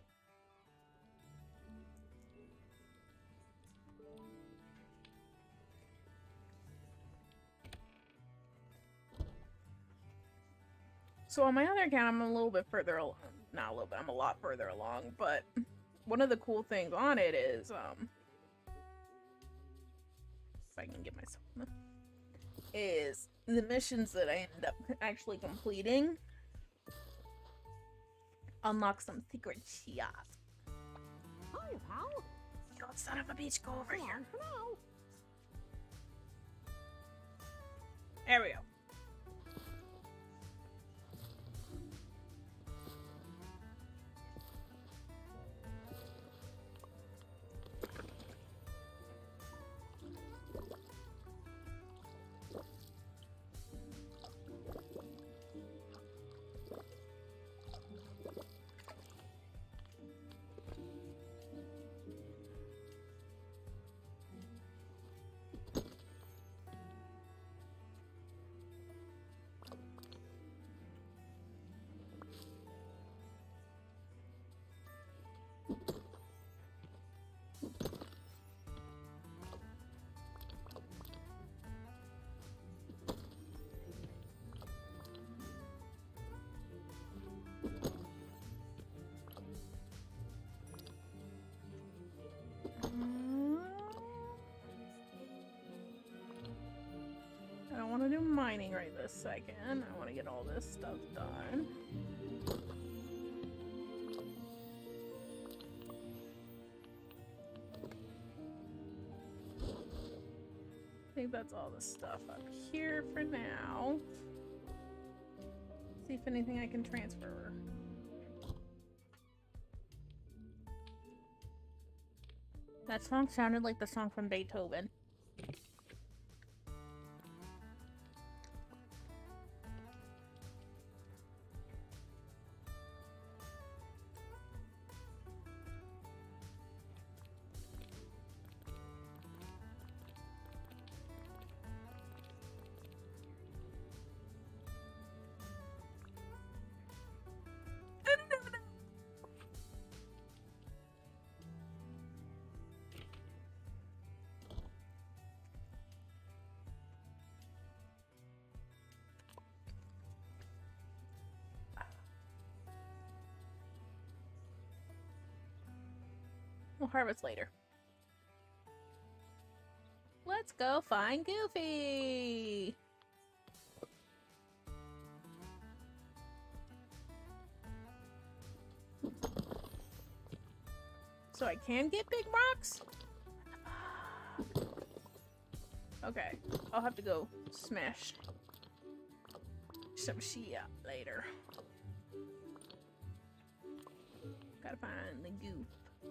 Speaker 4: So on my other account, I'm a little bit further along. Not a little bit, I'm a lot further along, but one of the cool things on it is, if I can get myself, is the missions that I end up actually completing unlock some secret shit.
Speaker 3: Hi, pal.
Speaker 4: You son of a bitch, go over
Speaker 3: So
Speaker 4: here.
Speaker 3: long for now.
Speaker 4: There we go. I don't want to do mining right this second. I want to get all this stuff done. I think that's all the stuff up here for now. See if anything I can transfer. That song sounded like the song from Beethoven. We'll harvest later. Let's go find Goofy! So I can get big rocks? Okay, I'll have to go smash some shit up later. Gotta find the goof.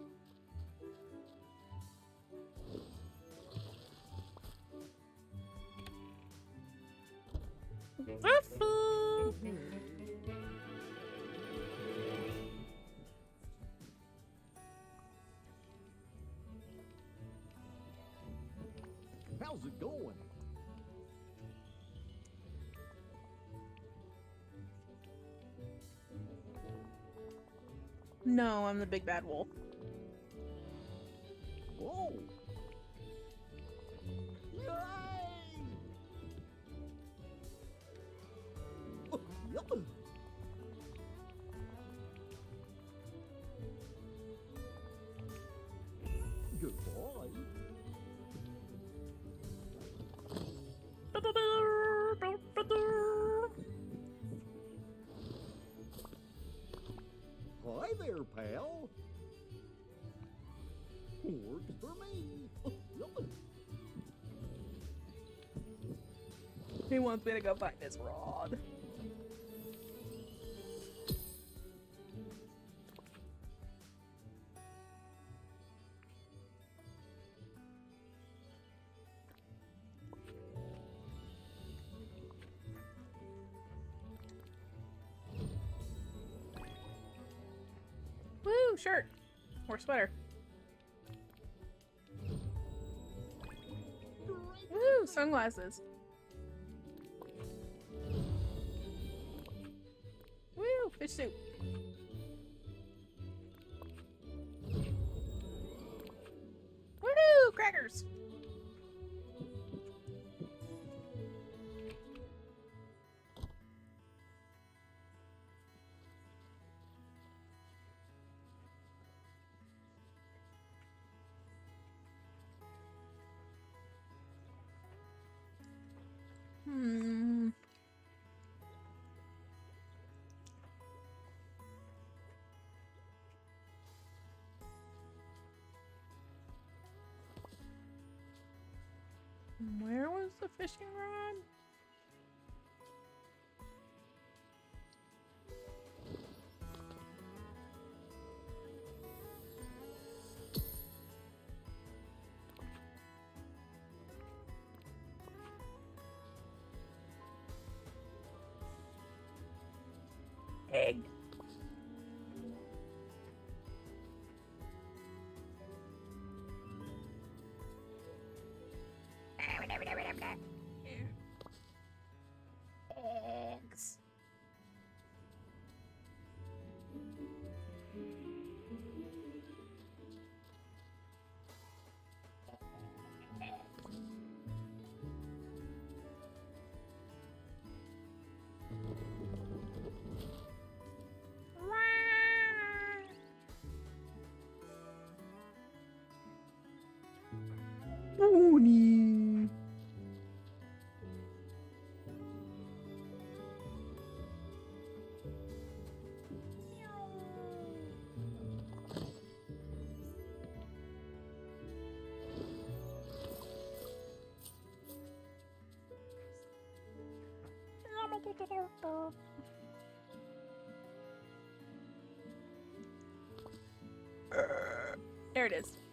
Speaker 5: How's it going?
Speaker 4: No, I'm the big bad wolf.
Speaker 5: Whoa! Yay! Oh, yup. Goodbye. Hi there, pal. Works for me. Oh, yup.
Speaker 4: He wants me to go find his rod. Woo, shirt. Or sweater. Woo, sunglasses. Woo, fish soup. Woohoo, crackers. Hmm. Where was the fishing rod? Egg. Eggs. Pony. There it is.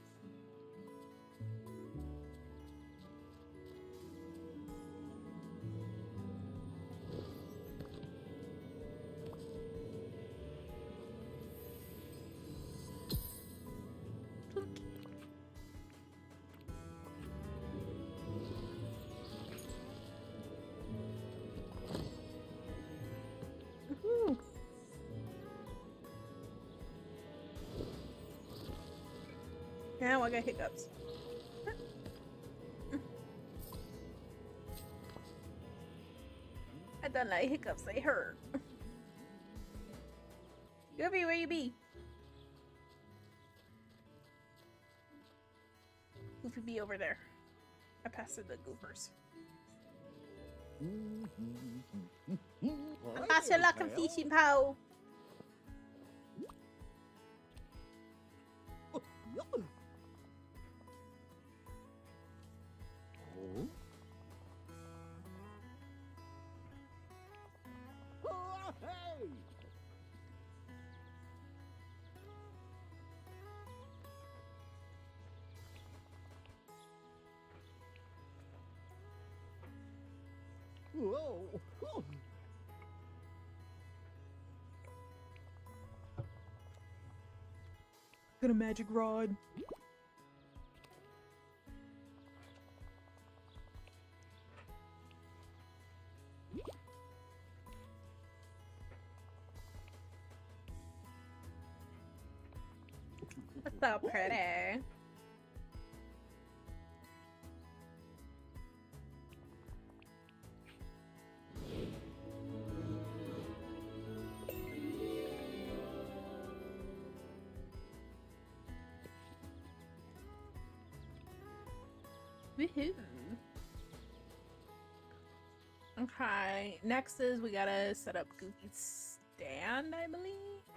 Speaker 4: Woohoo. Now I got hiccups. I don't like hiccups, they hurt. Goofy, where you be? be over there. I passed the goofers.
Speaker 5: Hi
Speaker 4: Pass your
Speaker 5: there,
Speaker 4: luck and
Speaker 5: pal.
Speaker 4: fishing pole.
Speaker 5: Yup. Oh. Oh, hey! Whoa! Oh.
Speaker 4: Got a magic rod. So pretty. Woohoo. Okay, next is we gotta set up Goofy's stand, I believe.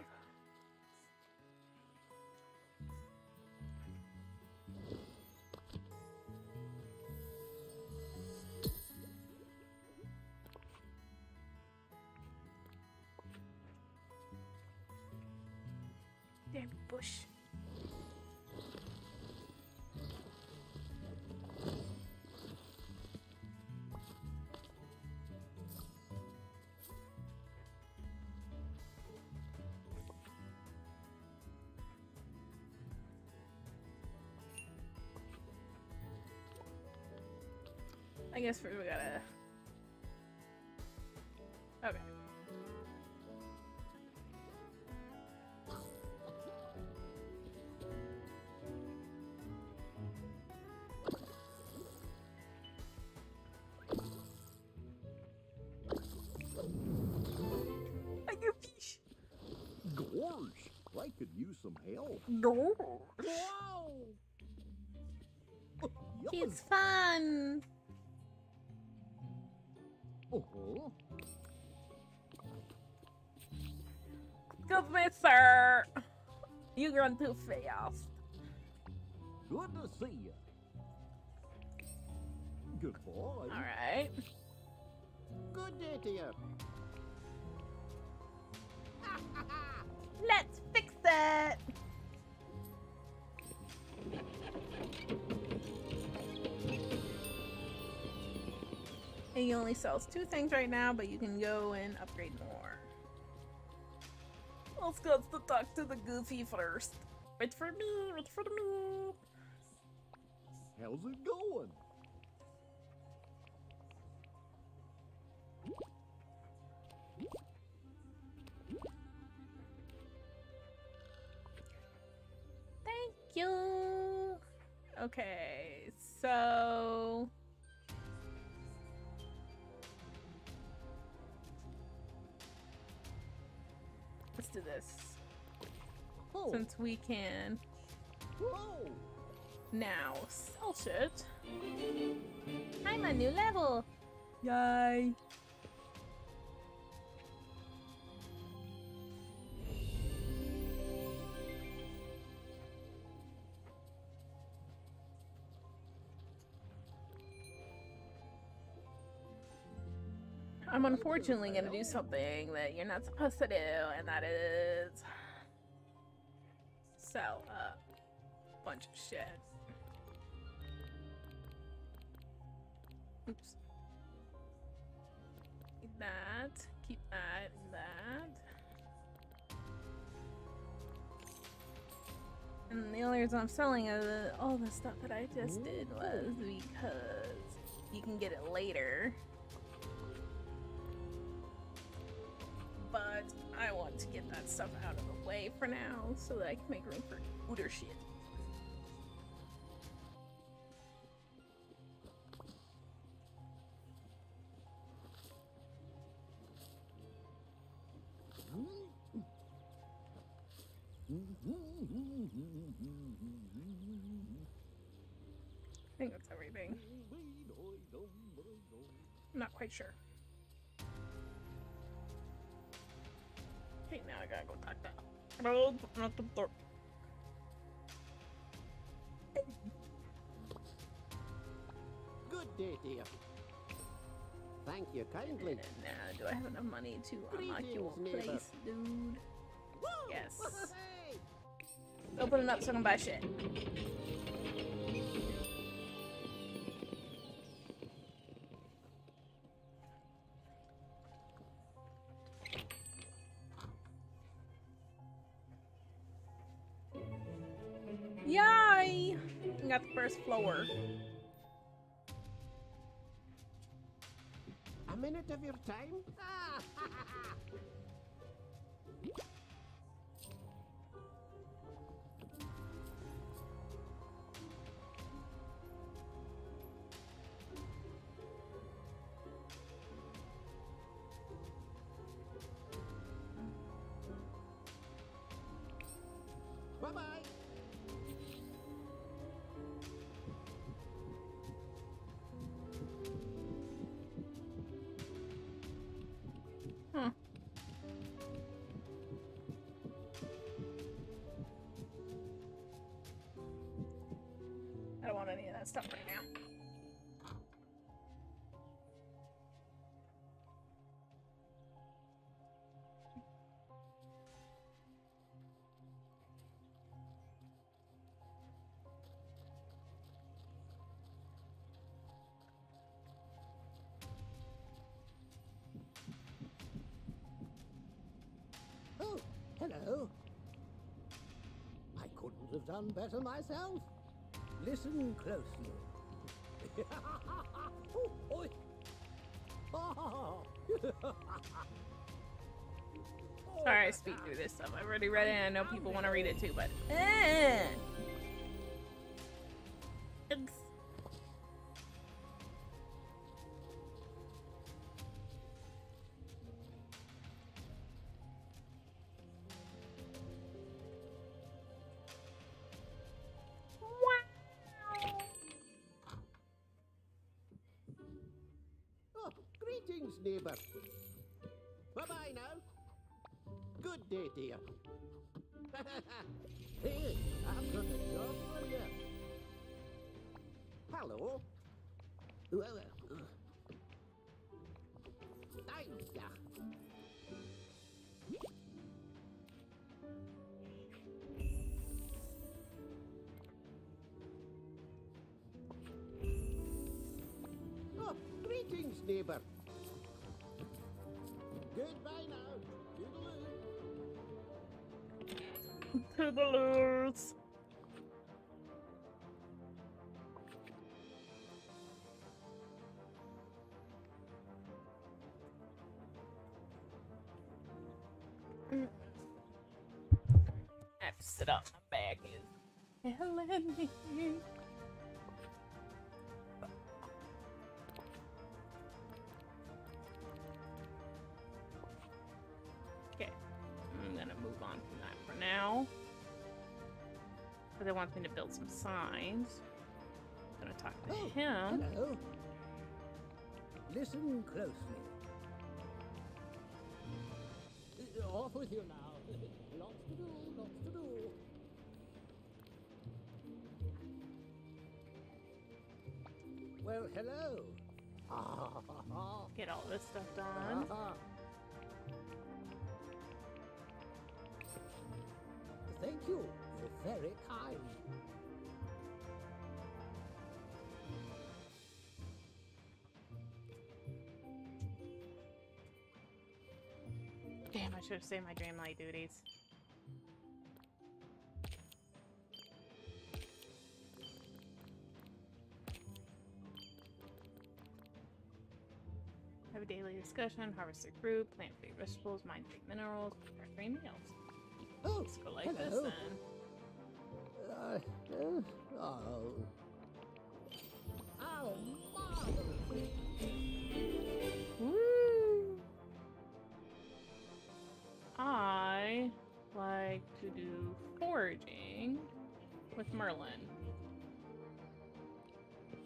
Speaker 4: Damn bush. I guess first we gotta. Okay. I get fish.
Speaker 5: Gosh, I could use some help.
Speaker 4: No.
Speaker 5: Wow! Yup.
Speaker 4: It's fun.
Speaker 5: Uh-huh.
Speaker 4: Excuse me, sir. You run too fast.
Speaker 5: Good to see you. Goodbye.
Speaker 4: All right.
Speaker 5: Good day to you.
Speaker 4: Let's fix it. He only sells 2 things right now, but you can go and upgrade more. Let's go to talk to the Goofy first. Wait for me, wait for me.
Speaker 5: How's it going?
Speaker 4: Thank you. Okay, so let's do this.
Speaker 5: Oh,
Speaker 4: Since we can
Speaker 5: whoa!
Speaker 4: now sell shit. I'm a new level. Yay. I'm unfortunately gonna do something that you're not supposed to do, and that is sell a bunch of shit. Oops. Keep that, keep that, and that. And the only reason I'm selling all the stuff that I just did was because you can get it later. But I want to get that stuff out of the way for now so that I can make room for other shit. think that's everything. I'm not quite sure. Okay, now I gotta go talk to Harold. Not the door.
Speaker 6: Good day, dear. Thank you kindly.
Speaker 4: Now, do I have enough money to unlock your
Speaker 6: Greetings, neighbor.
Speaker 4: place, dude?
Speaker 6: Woo!
Speaker 4: Yes.
Speaker 6: Hey!
Speaker 4: Open it up so I can buy shit. Yay! Got the first floor.
Speaker 6: A minute of your time? Bye-bye.
Speaker 4: Huh. I don't want any of that stuff right now.
Speaker 6: Oh, hello. I couldn't have done better myself. Listen closely. Oh, oi.
Speaker 4: Sorry, I speed through this stuff. I've already read it and I know people want to read it too, but... Thanks.
Speaker 6: Oh, greetings, neighbor. Bye-bye now. Good day, dear. Hey, I've got a job for you. Hello. Thanks, yeah. Oh, greetings, neighbor. Goodbye now. Toodaloo.
Speaker 4: Toodaloos. I have to sit up. My bag is killing me. Okay, I'm gonna move on from that for now. But they want me to build some signs. I'm gonna talk to him.
Speaker 6: Hello. Listen closely. Off with you now. Lots to do, lots to do. Well, hello.
Speaker 4: Get all this stuff done.
Speaker 6: Thank you. You're very kind.
Speaker 4: Damn, I should have saved my Dreamlight duties. Have a daily discussion, harvest a fruit, plant 3 vegetables, mine 3 minerals, prepare 3 meals.
Speaker 6: Oh,
Speaker 4: Let's go like this
Speaker 6: hello.
Speaker 4: then.
Speaker 6: Oh. Oh, marvelous.
Speaker 4: Woo! I like to do foraging with Merlin.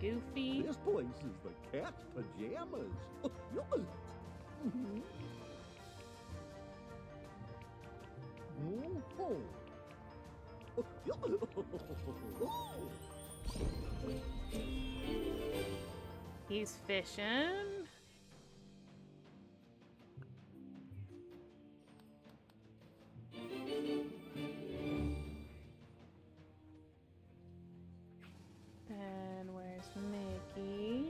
Speaker 1: Goofy.
Speaker 5: This place is the cat's pajamas. Mhm. Oh.
Speaker 1: He's fishing. And where's Mickey?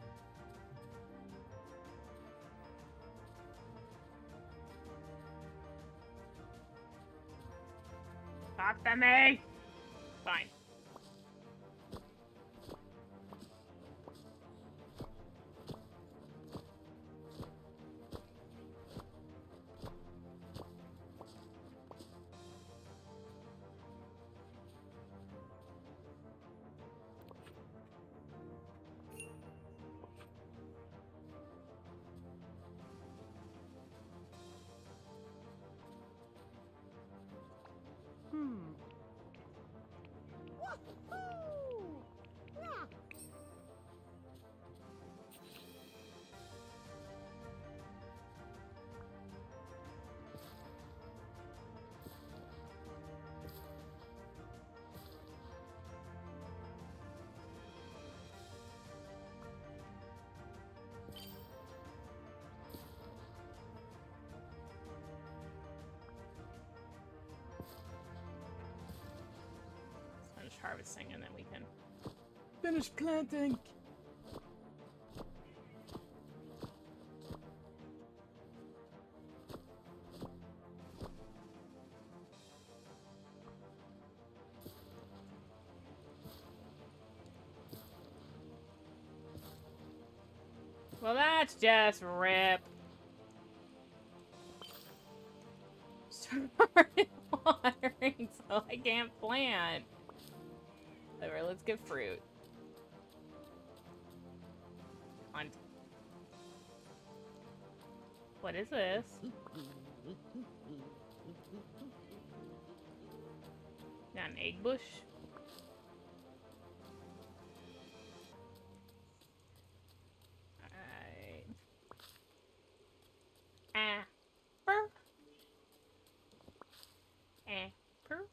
Speaker 1: Talk to me! Fine. Finish harvesting and then we can
Speaker 7: Finish planting.
Speaker 1: Well, that's just rip. Started watering, so I can't plant. Whatever, let's get fruit. On. What is this? Got an egg bush? Apple. Apple.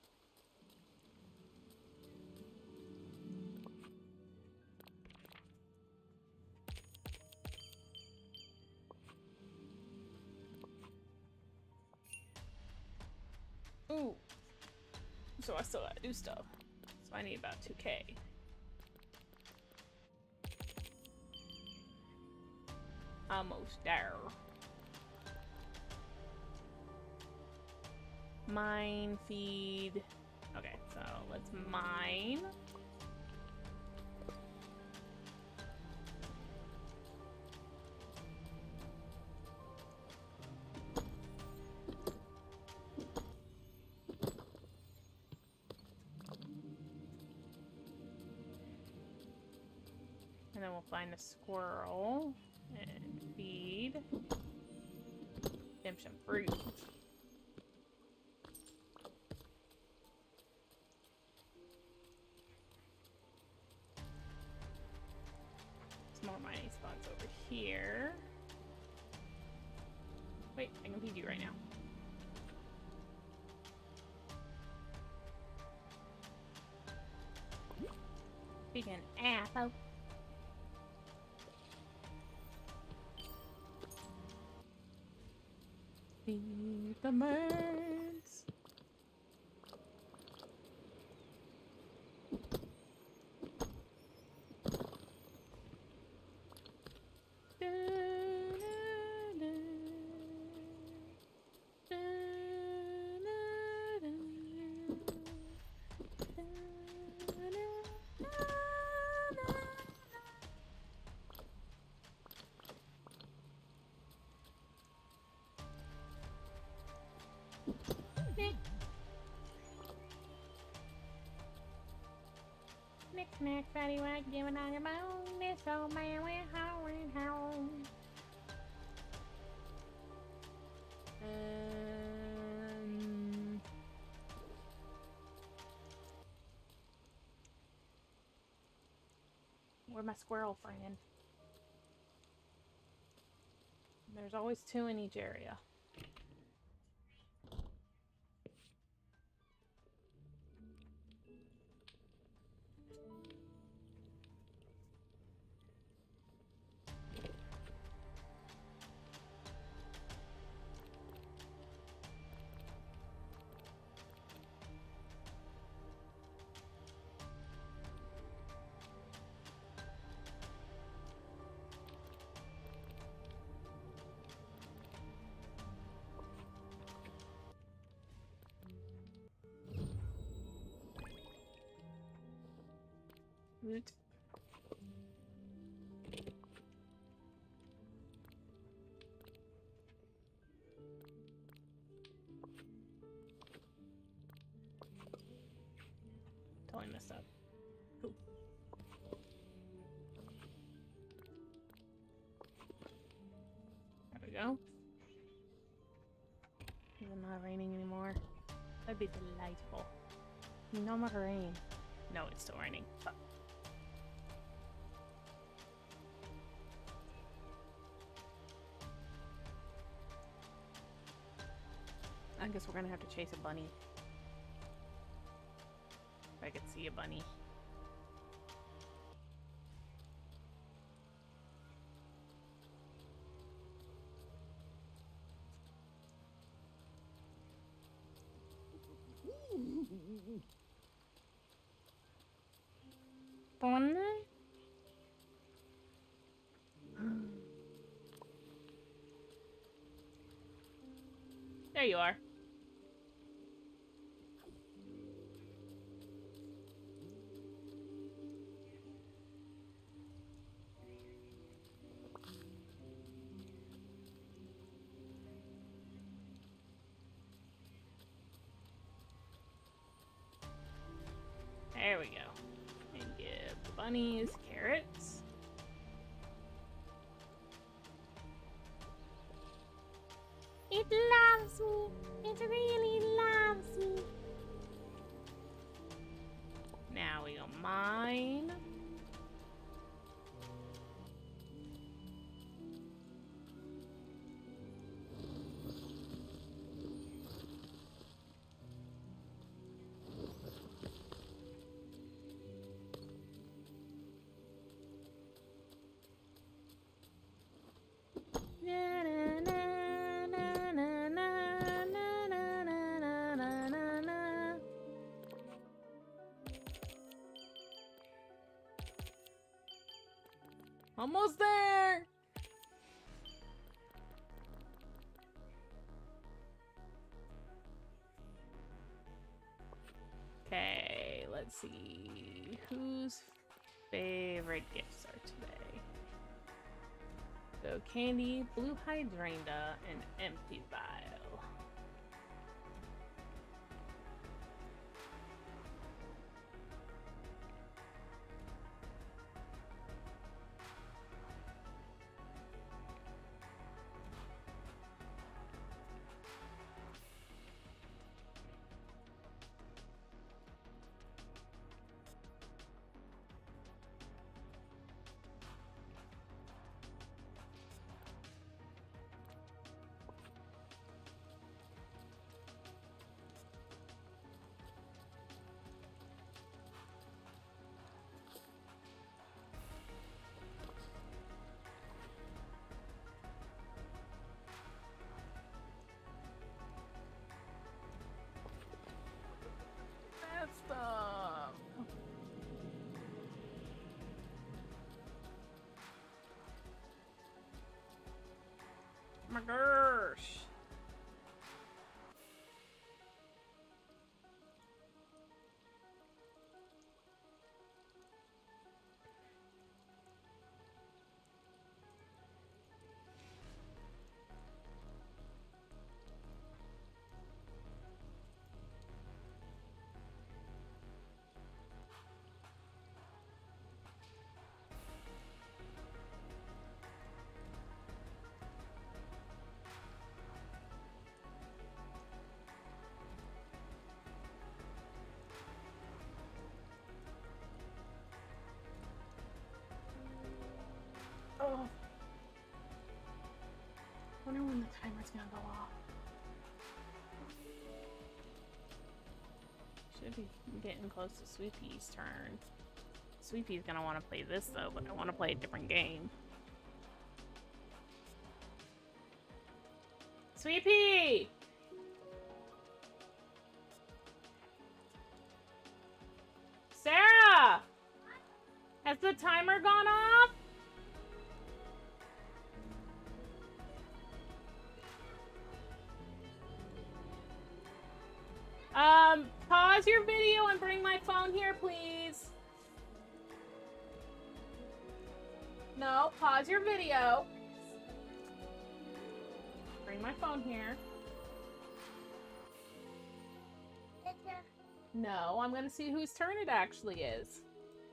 Speaker 1: Ooh. So I still gotta do stuff. So I need about 2K. Almost there. Mine, feed. Okay, so let's mine. And then we'll find a squirrel and feed. Give him some fruit. Some more mining spots over here. Wait, I can feed you right now. Vegan apple. Feed the birds. Knick knack, fatty whack, giving on your bone. This old man went home. We're with my squirrel friend. There's always two in each area. Woot. Totally messed up. Cool. There we go. Is it not raining anymore? That'd be delightful. No more rain. No, it's still raining. Fuck. I guess we're gonna have to chase a bunny. If I could see a bunny. Bunny? There you are. There we go. And give the bunnies carrots. It loves me. It really loves me. Now we go mine. Na, na, na, na, na, na, na, na, na, na, na, na. Almost there! Okay, let's see. Whose favorite gifts are today? So candy, blue hydrangea, and empty vial. gonna go off. Should be getting close to Sweet Pea's turn. Sweet Pea's gonna want to play this though, but I want to play a different game. Sweet Pea! Sarah! Has the timer gone off? Pause your video and bring my phone here, please. No, pause your video. Bring my phone here. No, I'm gonna see whose turn it actually is.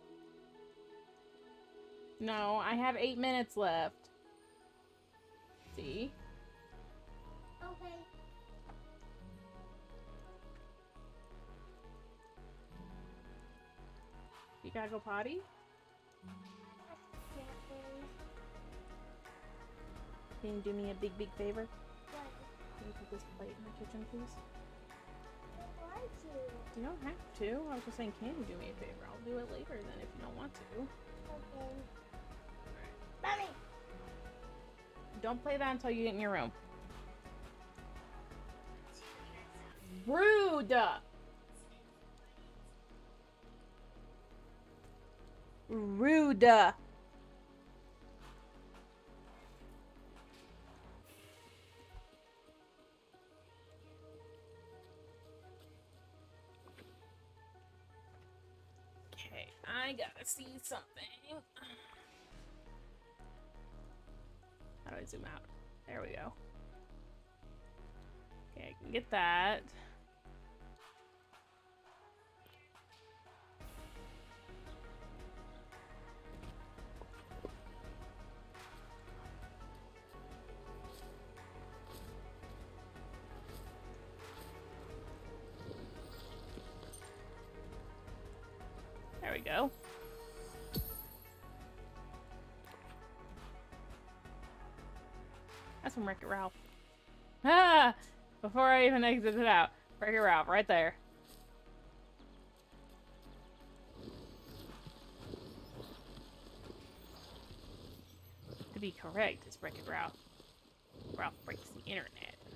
Speaker 1: No, I have 8 minutes left. See?
Speaker 2: Okay.
Speaker 1: You gotta go potty? Can you do me a big favor?
Speaker 2: What?
Speaker 1: Can you put this plate in the kitchen, please?
Speaker 2: Why to?
Speaker 1: You don't have to. I was just saying, can you do me a favor? I'll do it later then if you don't want to.
Speaker 2: Okay. Mommy!
Speaker 1: Don't play that until you get in your room. Rude! Rude! Okay, I gotta see something. How do I zoom out? There we go. Okay, I can get that. There we go. That's from Wreck-It Ralph. Ah! Before I even exited out. Wreck-It Ralph, right there. To be correct, it's Wreck-It Ralph. Ralph breaks the internet.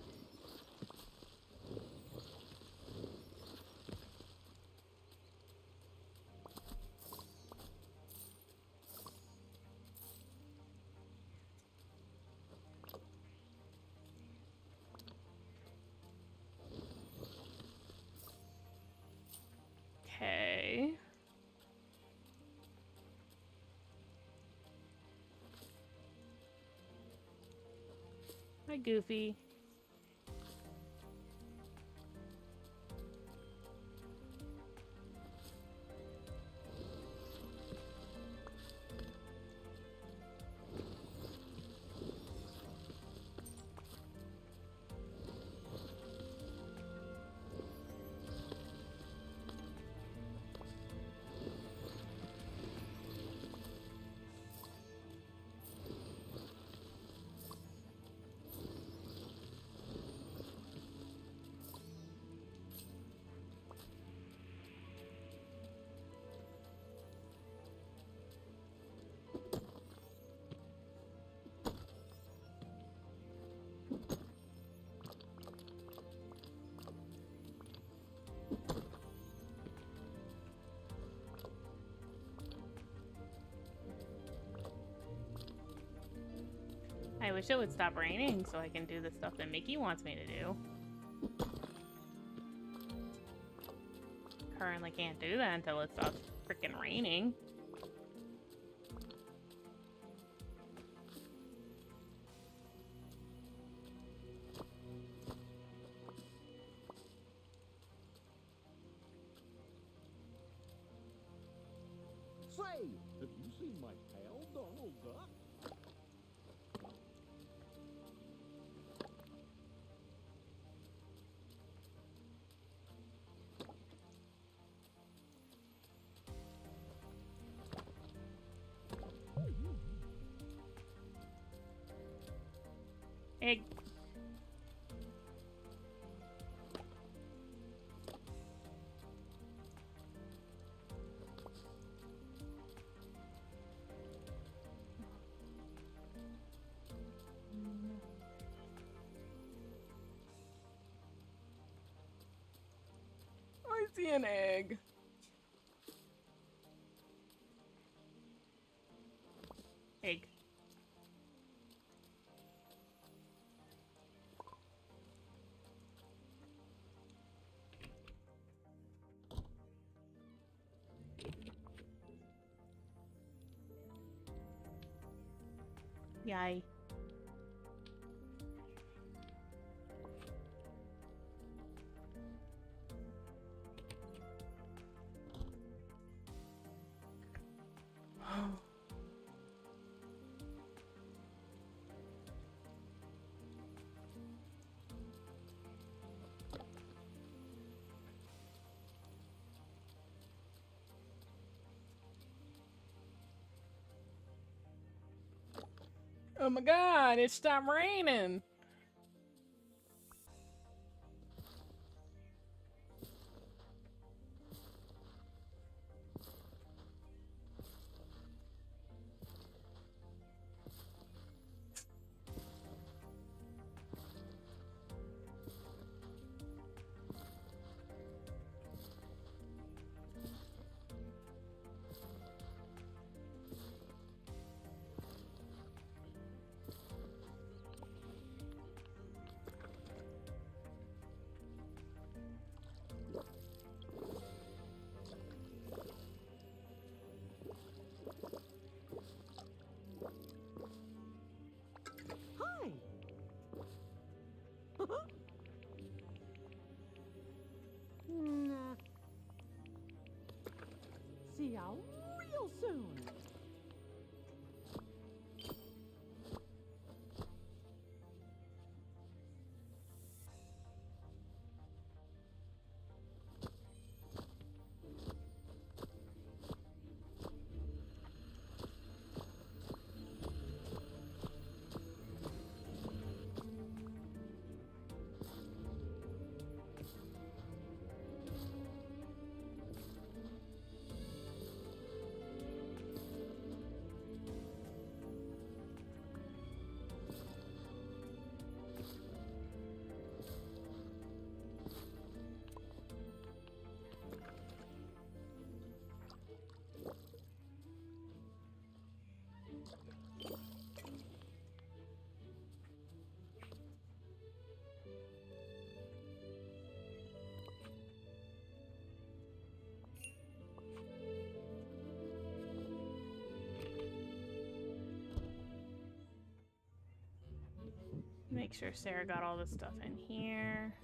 Speaker 1: Okay. Hi, Goofy. I wish it would stop raining so I can do the stuff that Mickey wants me to do. Currently can't do that until it stops freaking raining.
Speaker 5: Say, have you seen my pal, Donald Duck?
Speaker 1: Egg.
Speaker 4: I see an egg.
Speaker 1: Egg. Yay.
Speaker 7: Oh my god, it stopped raining.
Speaker 3: Hi. Nah. See y'all real soon.
Speaker 1: Make sure Sarah got all this stuff in here.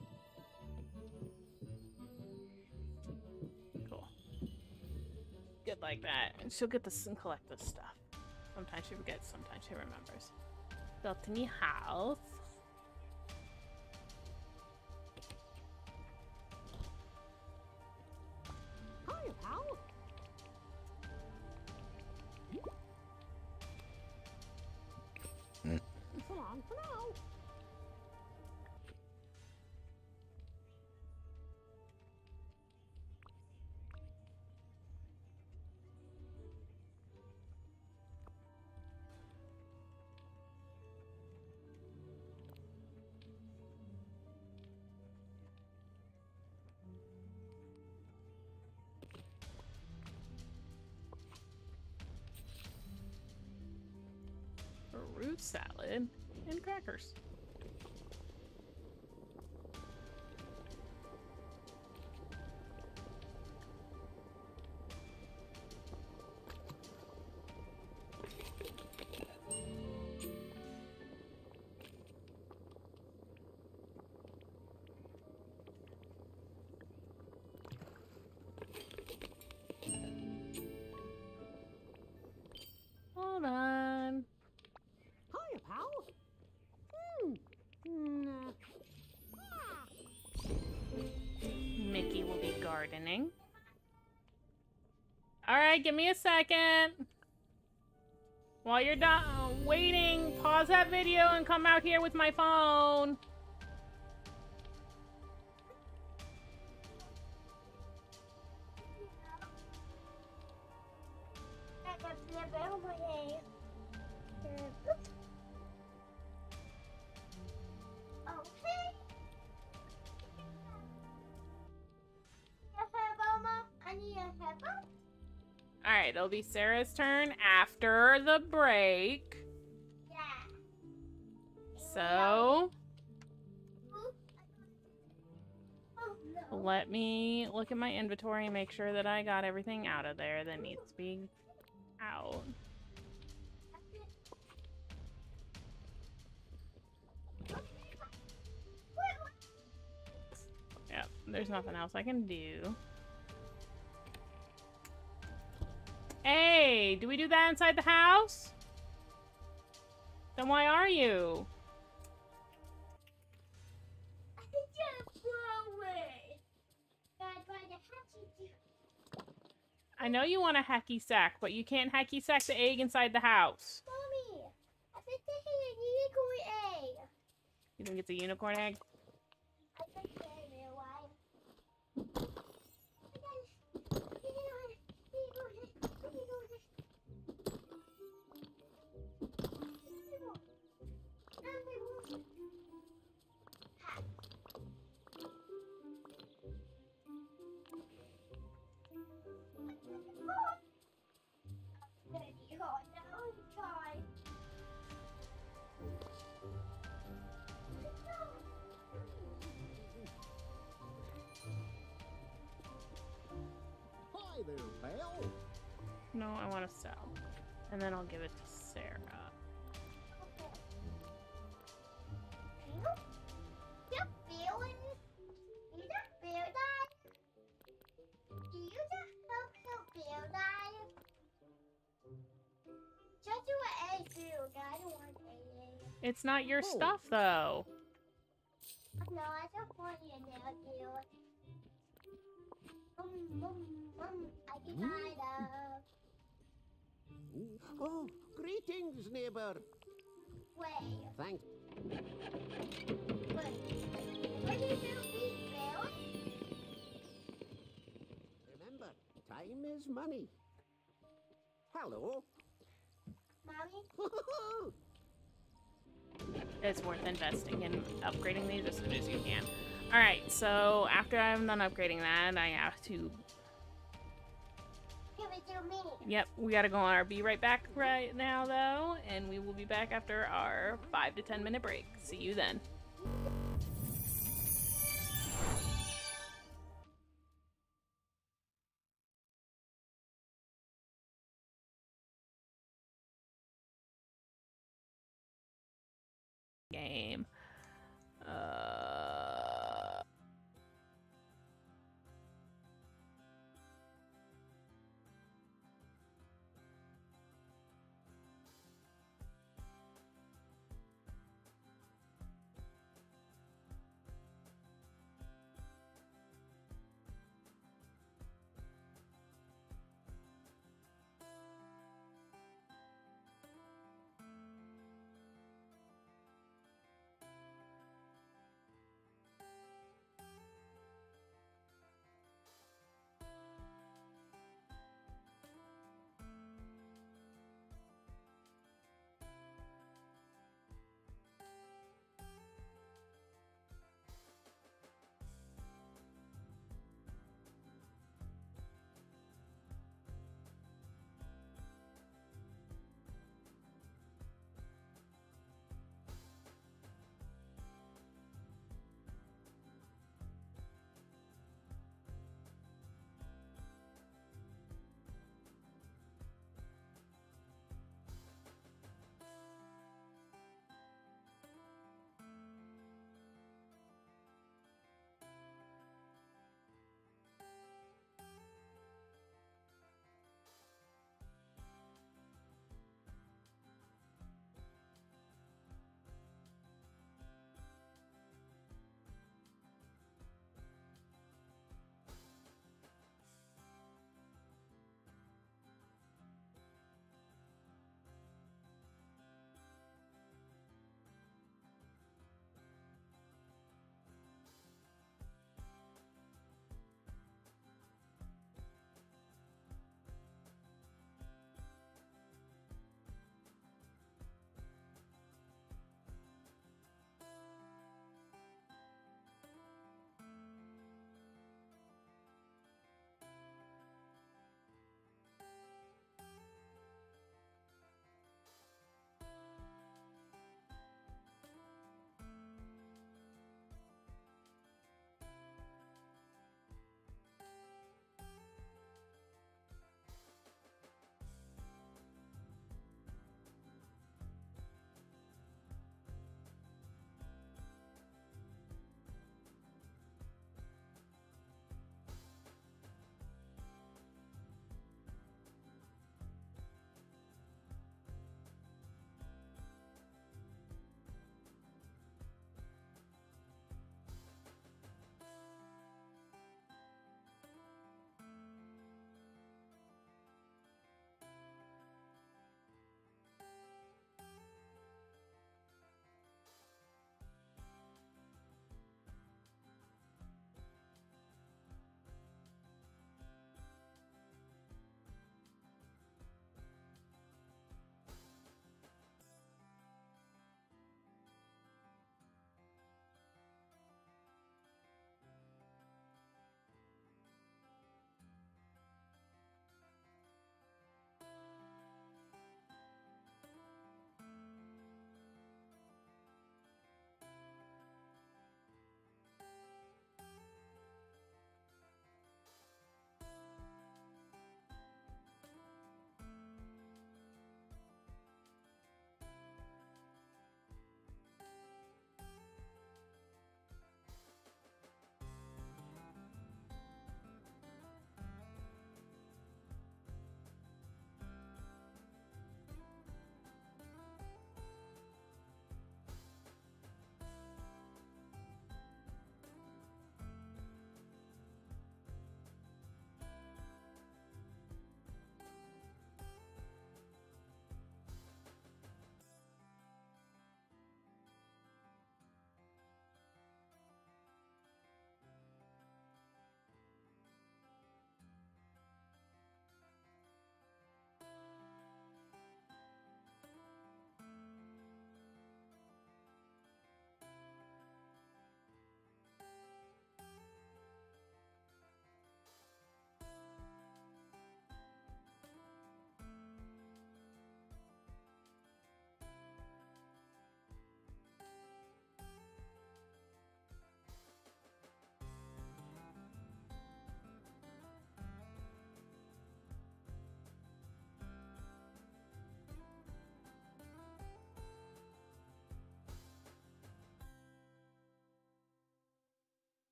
Speaker 1: Cool. Good like that. And she'll get this and collect this stuff. Sometimes she forgets, sometimes she remembers. Built a new house.
Speaker 3: Hi, pal. So long for now.
Speaker 1: Fruit salad and crackers. Hold on.
Speaker 3: Hiya, pal. Nah.
Speaker 1: Mickey will be gardening. Alright, give me a second. While you're done waiting, pause that video and come out here with my phone. Alright, it'll be Sarah's turn after the break.
Speaker 2: Yeah.
Speaker 1: So,
Speaker 2: Oh, no.
Speaker 1: let me look at my inventory and make sure that I got everything out of there that needs to be out. Yep, there's nothing else I can do. Hey, do we do that inside the house? Then why are you?
Speaker 2: I just blow away. Gotta try to hatch it.
Speaker 1: I know you want a hacky sack, but you can't hacky sack the egg inside the house.
Speaker 2: Mommy, I think they had a unicorn egg.
Speaker 1: You think it's a unicorn egg?
Speaker 2: I think they realize.
Speaker 5: Hi there, pal.
Speaker 1: No, I want to sell. And then I'll give it to Sarah. It's not your
Speaker 5: Oh.
Speaker 1: stuff, though.
Speaker 2: No, I just want you to know you. I get tired of.
Speaker 6: Oh, greetings, neighbor.
Speaker 2: Wait,
Speaker 6: Thanks.
Speaker 2: what do you do, Pete Bill?
Speaker 6: Remember, time is money. Hello.
Speaker 2: Mommy?
Speaker 1: It's worth investing in upgrading these as soon as you can. Alright, so after I'm done upgrading that, I have to...
Speaker 2: Give it to me.
Speaker 1: Yep, we gotta go on our Be Right Back right now, though, and we will be back after our 5 to 10 minute break. See you then. Game.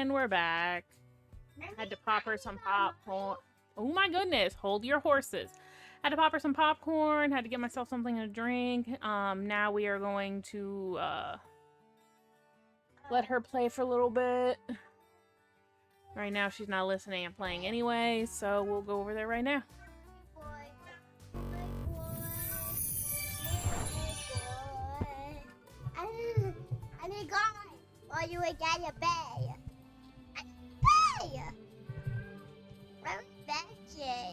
Speaker 1: And we're back. Had to pop her some popcorn. Oh my goodness, hold your horses. Had to pop her some popcorn, had to get myself something to drink. Now we are going to let her play for a little bit. Right now she's not listening and playing anyway, so we'll go over there right now.
Speaker 2: And he gone while you were getting a bed. Hey! Where was Becky?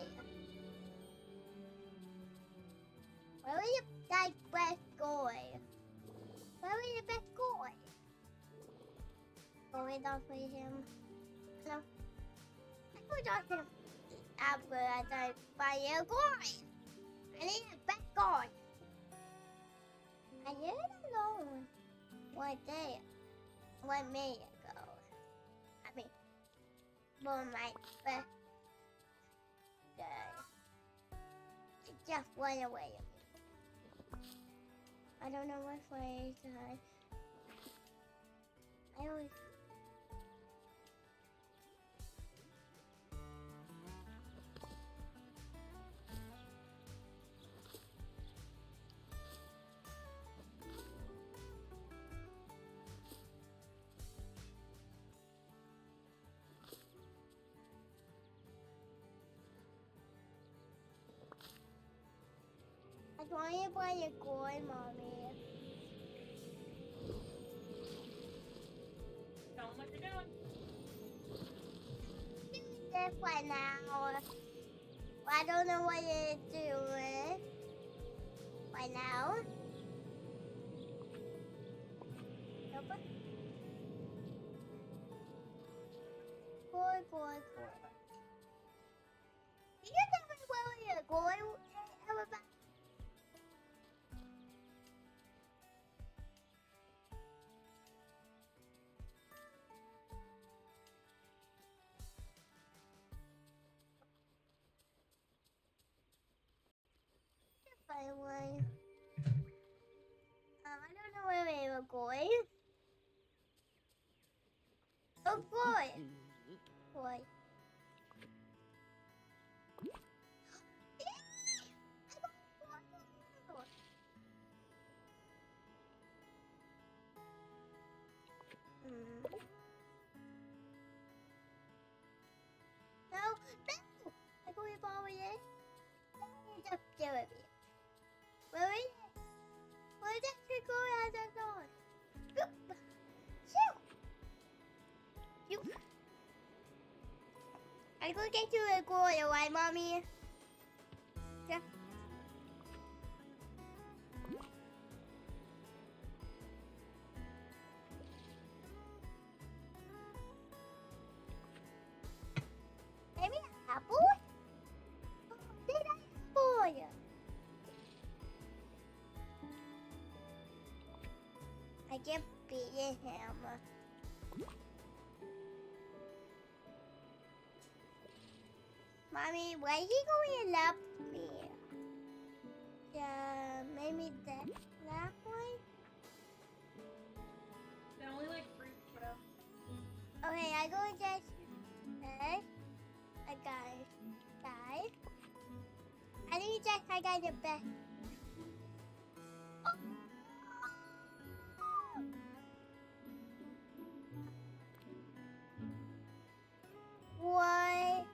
Speaker 2: Where was that best going? Where was the best going? Going off with him. No. I put off him after I thought by you going. I need a best going. I did it alone. One day, 1 minute ago. I mean, for my birthday. It just went away. I don't know what phrase I always. I want to play a coin, Mommy.
Speaker 1: Tell them what you're doing.
Speaker 2: This one now. I don't know what it's doing. Right now. Nope. Coin. Do you never play a coin? Everybody? One. I don't know where we were going. Oh boy. Boy. No. I go with all of it. Just do it. Where is it? Where did it go as I go? Shoot! I go get you a goal, right, Mommy? Yeah. Maybe an apple? Oh, did I apple? I kept beating him. Mommy, why is he going to love me? Maybe that one?
Speaker 1: They only like fruit, bro.
Speaker 2: Okay, I go just this. I got that. I think just I got the best. What?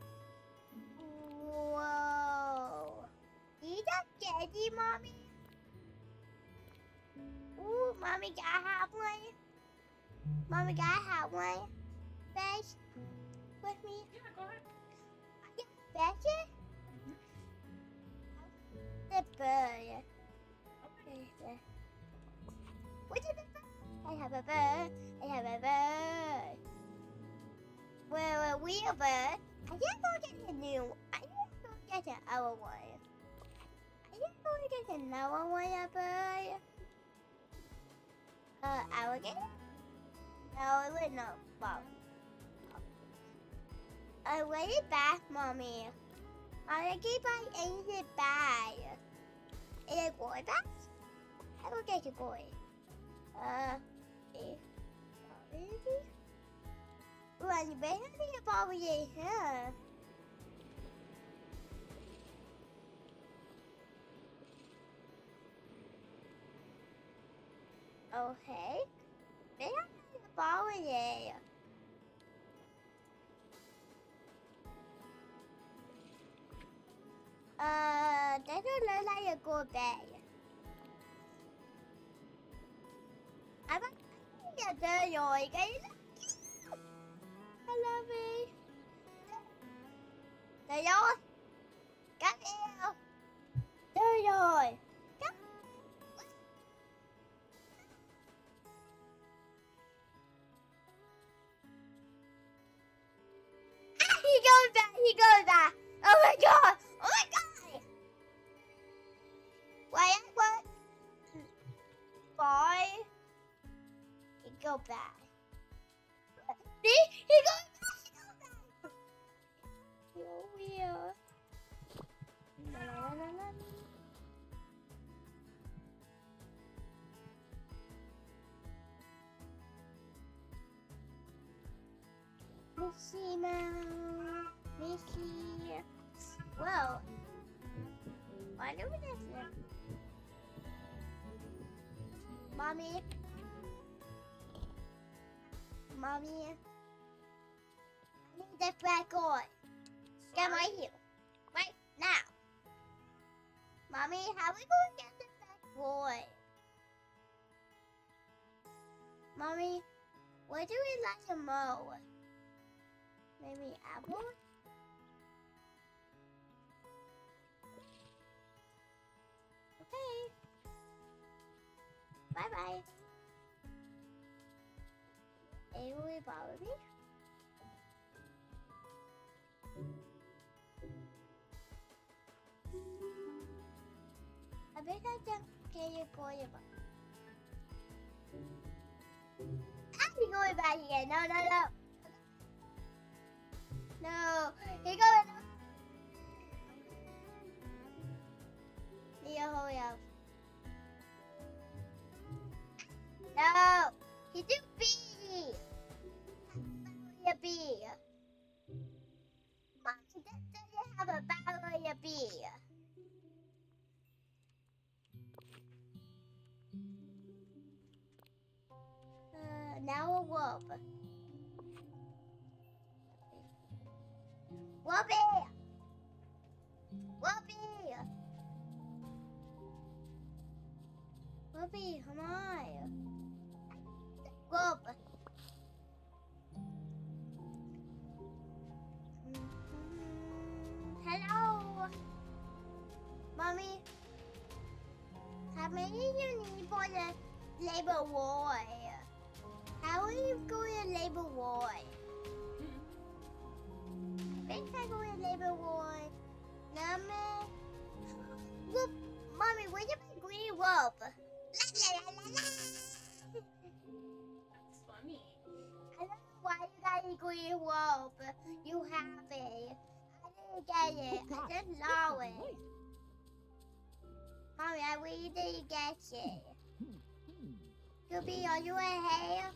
Speaker 2: Whoa. You just get it, Mommy? Ooh, Mommy, can I have one? Mommy, can I have one? Fish? With me?
Speaker 1: Yeah, go ahead.
Speaker 2: Fish it? The bird. Okay. What is the bird? I have a bird. I have a bird. Well, we a bird. I just go get a new one. I just go get another one. I just go get another one, a bird. Alligator? No, it was not. Well, I let it back, Mommy. I keep on aiming it back. Is it going back? I will get it going. Well, you better be probably here. Okay. Better be probably. That don't look like a good bag. I'm a dirty boy. I love it. Dirty boy. Come here. Dirty boy. Come. Ah, he goes back. He goes back. Oh my god. Oh my god. What? Boy. He go back. See? He goes back. He goes back. So weird. La, la, la, la, la. Missy Mouse. Missy. Whoa. Why do we this? Mommy. Mommy. I need that black boy. Get right here. Right now. Mommy, how are we going to get the black boy? Mommy, what do we like to mow? Maybe apple? Okay. Bye-bye. Hey, will you follow me? I bet I just get you going back. I'm going back again. No. No, he going. Need a hurry up. No, he do B. A B. Mommy, that doesn't have a battle a B. Now a wolf. Whoopee! Whoopee! Whoopee, come on. Whoop. Hello. Mommy, how many you need for the labor war? How are you going to labor war? I think I'm going to labor war. Number. Whoop. Mommy, where's my green rope? La, la, la, la, la.
Speaker 1: That's funny.
Speaker 2: I don't know why you got a green rope. You have it. I didn't get it. I just lost it. Mommy, I really didn't get it. Scooby, are you ahead?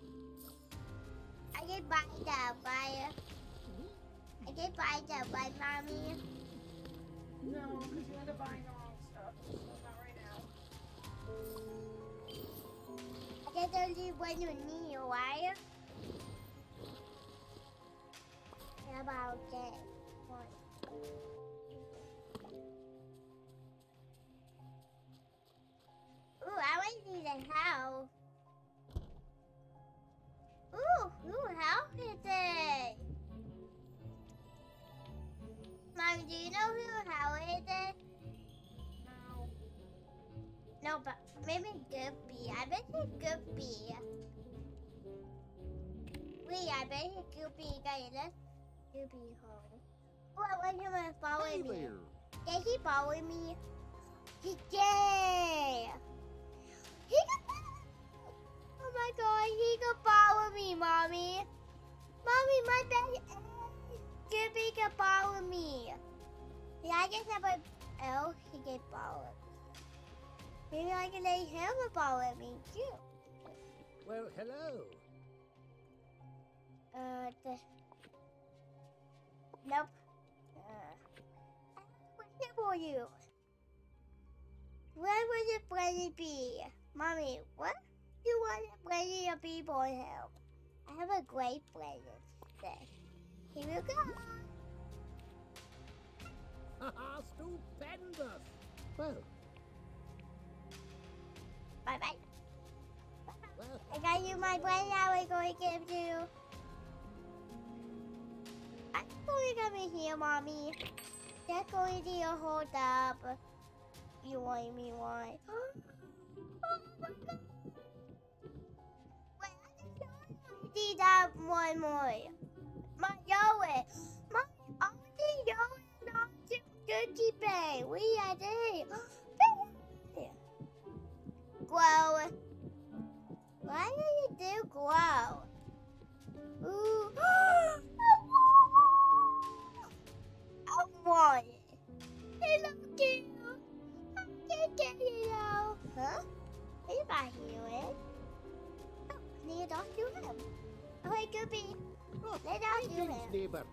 Speaker 2: I can buy that, right? I can buy that, right, Mommy?
Speaker 1: No, because you end up buying the wrong stuff. So not right now.
Speaker 2: I guess only when you need, right? How about that? Ooh, I want to see the house. Ooh, how is it? Mommy, do you know who how is it?
Speaker 1: No.
Speaker 2: No, but maybe Goopy. I bet it's Goopy. Wait, I bet it's Goopy. Guys, let's Goopy home. Oh, I want him to follow
Speaker 5: Hey
Speaker 2: me.
Speaker 5: there.
Speaker 2: Can he follow me? He can. He can follow me. Oh my god, he can follow me, Mommy. Mommy, my baby Goopy can follow me. Yeah, I guess if I he can follow me. Maybe I can let him follow me too.
Speaker 6: Well, hello.
Speaker 2: Nope. What's it for you? Where would the Brandy be? Mommy, what do you want the Brandy to be for him? I have a great Brandy today. Here we go.
Speaker 6: Haha, stupendous! Well,
Speaker 2: Bye-bye.
Speaker 6: well,
Speaker 2: I got you my Brandy I was going to give you. I'm going to come in here, Mommy. That's going to hold up. You want me one? Oh my God. Wait, I just need that one more. My Yowie. My auntie Yowie not too dirty bang. We are there. Grow. Why do you do grow? Ooh. I want it. They look cute. I can't get it out. Huh? He's not here. Oh, I need to talk to him. Oh, hey, Goopy.
Speaker 6: oh,
Speaker 2: Let's talk to
Speaker 6: thanks,
Speaker 2: him.
Speaker 6: neighbor.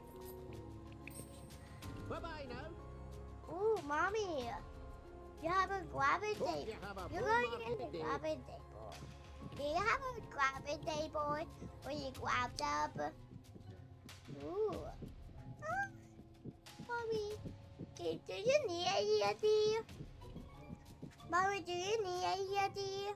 Speaker 6: Bye-bye now.
Speaker 2: Ooh, Mommy. You have a gravity
Speaker 6: Hope
Speaker 2: table.
Speaker 6: you have a
Speaker 2: You're
Speaker 6: full
Speaker 2: going to
Speaker 6: market
Speaker 2: get a
Speaker 6: day.
Speaker 2: gravity table. Do you have a gravity table where you grabbed up? Ooh. Mommy, do you need a yeti? Mommy, do you need a yeti?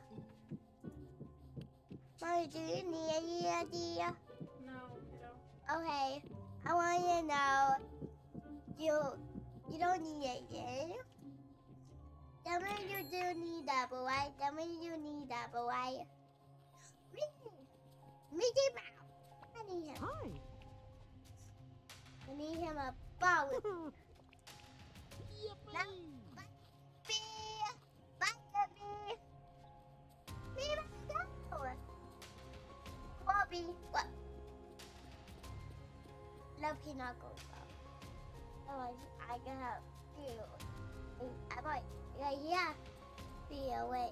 Speaker 2: Mommy, do you need a yeti?
Speaker 1: No, you don't.
Speaker 2: Okay, I want you to know you don't need a yeti. Tell me you do need that, boy. Tell me you need that, boy. Mickey Mouse. I need him.
Speaker 3: Hi.
Speaker 2: I need him a ball with
Speaker 6: Yippee!
Speaker 2: Bee. Bye, Bee. Me, go. Bobby. What? Love cannot go well. Otherwise, I can have you. I might. Yeah. Be away.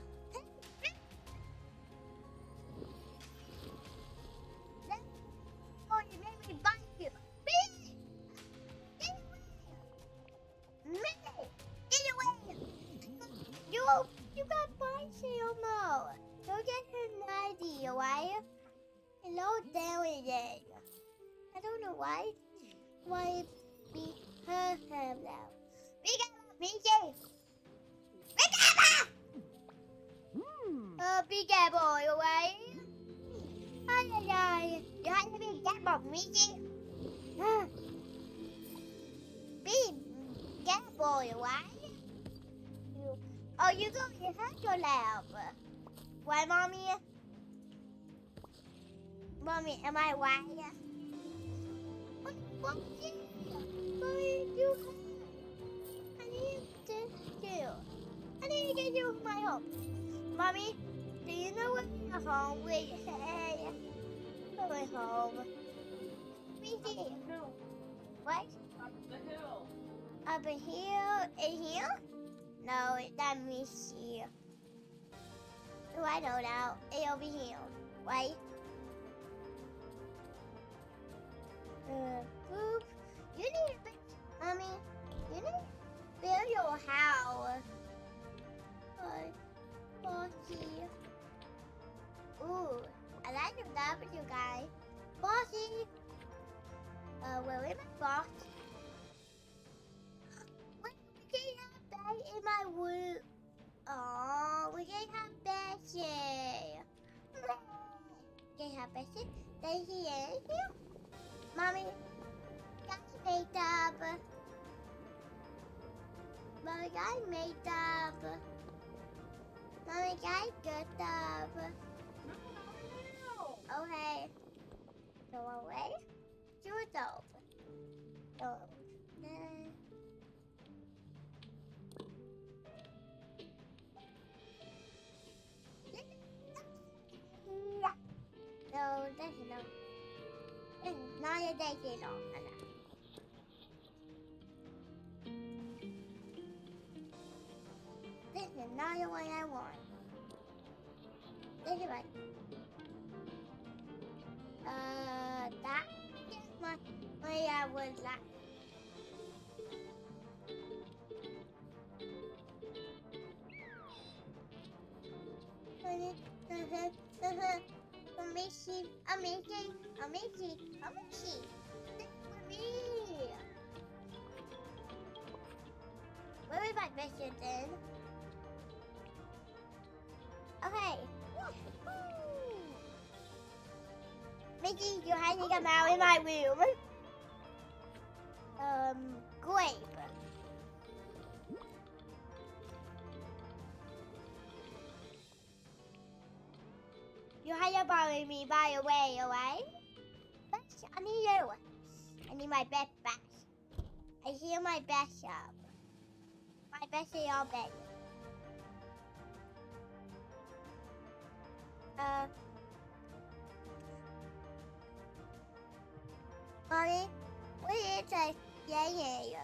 Speaker 2: Oh, you made me bite you. Me! Get away! Me! Get away! You got bicycle mode. Don't get her naughty, alright? Hello, down again. I don't know why. Why be her have now? Big up, BJ! Big up! Big up, boy, alright? Ay, ay, ay. You have to be careful, Mickey. Be careful, right? You go, you hurt your lab. Why, Mommy? Mommy, am I right? What? Mommy, you. I need to do. I need to get you my home. Mommy, do you know where your home is? Going home. Mickey.
Speaker 1: No,
Speaker 2: What?
Speaker 1: up the hill.
Speaker 2: Up in here? In here? No, that means here. Oh, I know now. It's over here. Right? Boop. You need to build, Mommy, you need to build your house. Bossy. Ooh, I like the W guy. Bossy. Where is my boss? We can't have that in my room. Oh, we can't have Bessie. Can't have Bessie. Then he is here. Mommy, got makeup. Mommy got makeup. Mommy got good stuff.
Speaker 1: No.
Speaker 2: Okay. Go away. Do it over. Go. No, that's enough. Now you're taking off. This is not the one I want. This is right. Mommy, I would like. Amazing. This for me. Where is my mission then? Okay. Mickey, you're hiding them out in my room. Grape. You had to borrow me by the way, alright? I need you. I need my bed back. I hear my bed up. My bed is all bed. Mommy, what is a yay?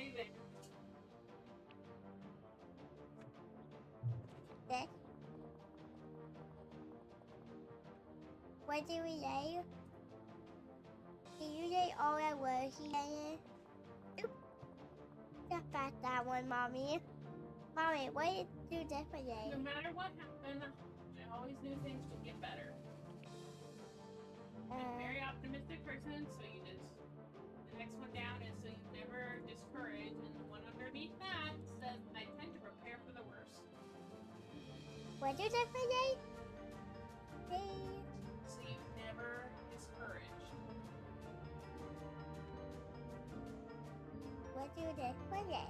Speaker 2: This? What do we say? Can you say all the words he said? Oop. Just pass that one, Mommy. Mommy, what did you do this for you?
Speaker 1: No matter what happened, I always knew things would get better. I'm a very optimistic person, so you just, the next one down is so you never discourage, and the one underneath that says, I tend to prepare for the worst.
Speaker 2: What did you do for you?
Speaker 1: So you never discourage.
Speaker 2: What do this for you?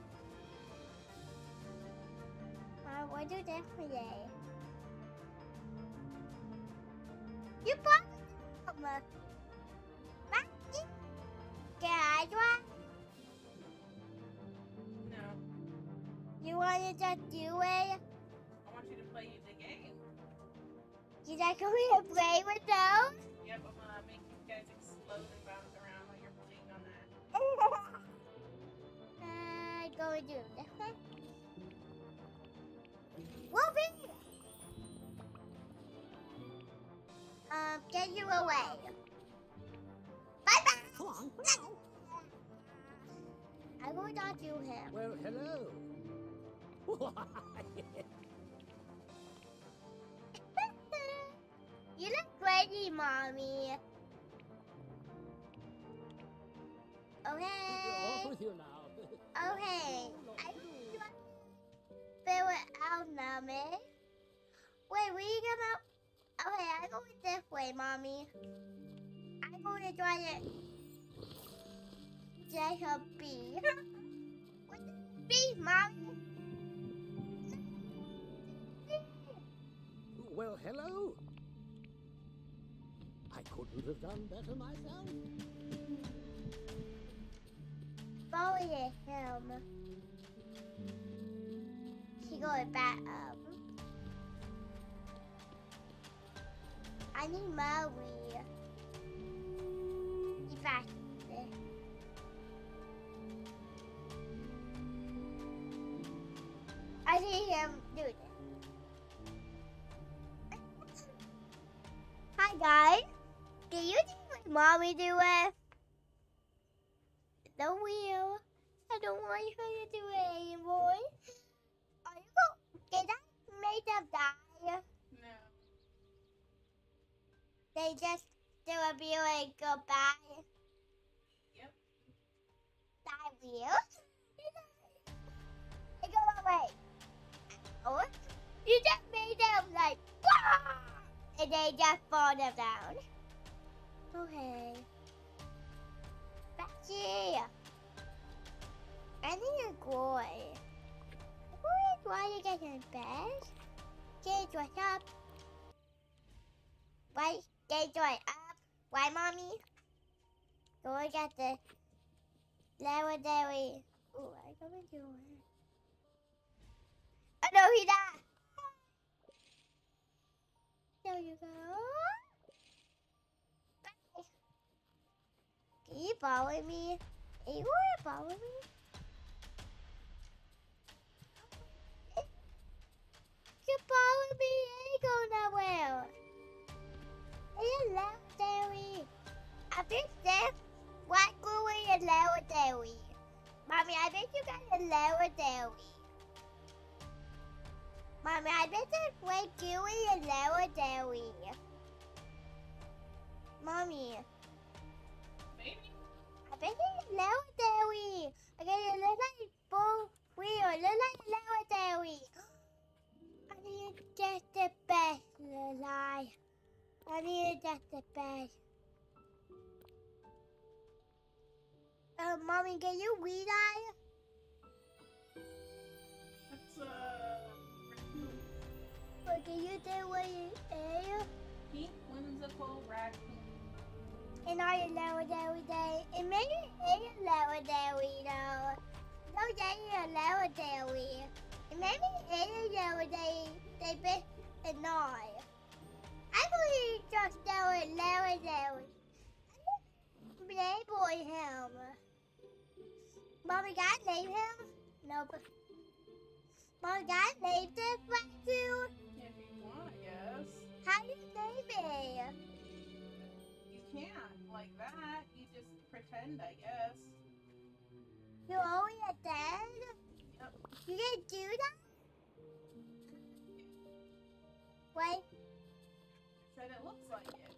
Speaker 2: Mom, what do this for you? You bought them. Can I try?
Speaker 1: No.
Speaker 2: You want to just do it?
Speaker 1: I want you to play the game.
Speaker 2: You just going to play with those?
Speaker 1: Yep, I'm gonna make you guys explode and bounce around while you're playing on that.
Speaker 2: I'm going to do this one. Whoopee! Get you away. Bye-bye!
Speaker 6: Come on.
Speaker 2: I will not do him.
Speaker 6: Well, hello.
Speaker 2: You look crazy, Mommy. Okay.
Speaker 6: Off with you now.
Speaker 2: Okay. I fill it out, Mommy. Wait, will you come out? Okay, I go this way, Mommy. I'm going to try to get a bee. What's a bee, Mommy?
Speaker 6: Well, hello. I couldn't have done better myself.
Speaker 2: Follow him. She going back up. I need Maui. He's back there. I see him do this. Hi guys. Do you think my mommy do it? The wheel. I don't want her to do it anymore. Are you did that make them die?
Speaker 1: No.
Speaker 2: They just do a wheel and go back.
Speaker 1: Yep.
Speaker 2: That wheel. They go away. Oh, you just made them like, wah! And they just fall them down. Okay. Back here. I need a boy. Why you get in bed? Get dressed up. Why get dressed up? Why, Mommy? Go and get the legendary. Ooh, I don't do it. Oh no, he's not. There you go. Bye. Can you follow me? Are you going to follow me? You follow me, ain't go nowhere. It's legendary. I think this. What and Lara Dairy. Mommy, I bet to play Dewey and Lara Dairy. Mommy,
Speaker 1: Maybe.
Speaker 2: I bet it's Lara Dairy. I get a little bull wheel, little Lara Dairy. I need to get the best, Lily. I need to get the best. Mommy, can you read that?
Speaker 1: That's
Speaker 2: Or can you do what you do?
Speaker 1: pink whimsical raccoon.
Speaker 2: And I Lara Dairy Day. And maybe it's Lara Dairy though. No, they are Lara Dairy. And maybe it's Lara Day. They bet and I. I believe just Lara Dairy. Label him. Mommy, got name him? Nope. Mommy, got name this one too?
Speaker 4: If you want, yes.
Speaker 2: How do you name it?
Speaker 4: You can't like that. You just pretend, I guess.
Speaker 2: You always a dad?
Speaker 4: Yep.
Speaker 2: You can do that? Wait,
Speaker 4: Said it looks like it.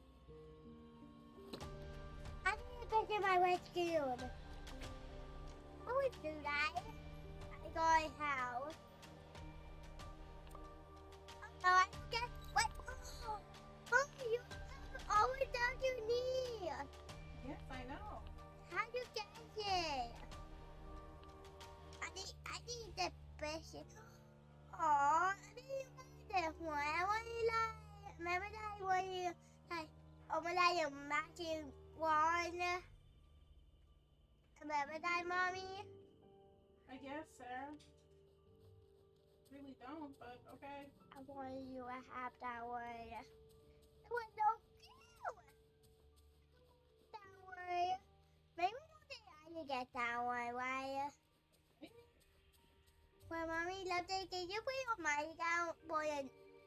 Speaker 2: I need to go to my rescue. I would do that. I go in house. Oh, I get what? Oh, you have all the stuff you need.
Speaker 4: Yes, I know.
Speaker 2: How do you get it? I need the best. Oh, I didn't like this one. I want you like, remember that one you like, like your matching one? Remember that, Mommy?
Speaker 4: I guess, Sarah. Really don't, but okay.
Speaker 2: I want you to have that one. It was so cute. That one. Maybe one day I can get that one, right?
Speaker 4: Maybe.
Speaker 2: Well, Mommy, love it. Can you put your money down for your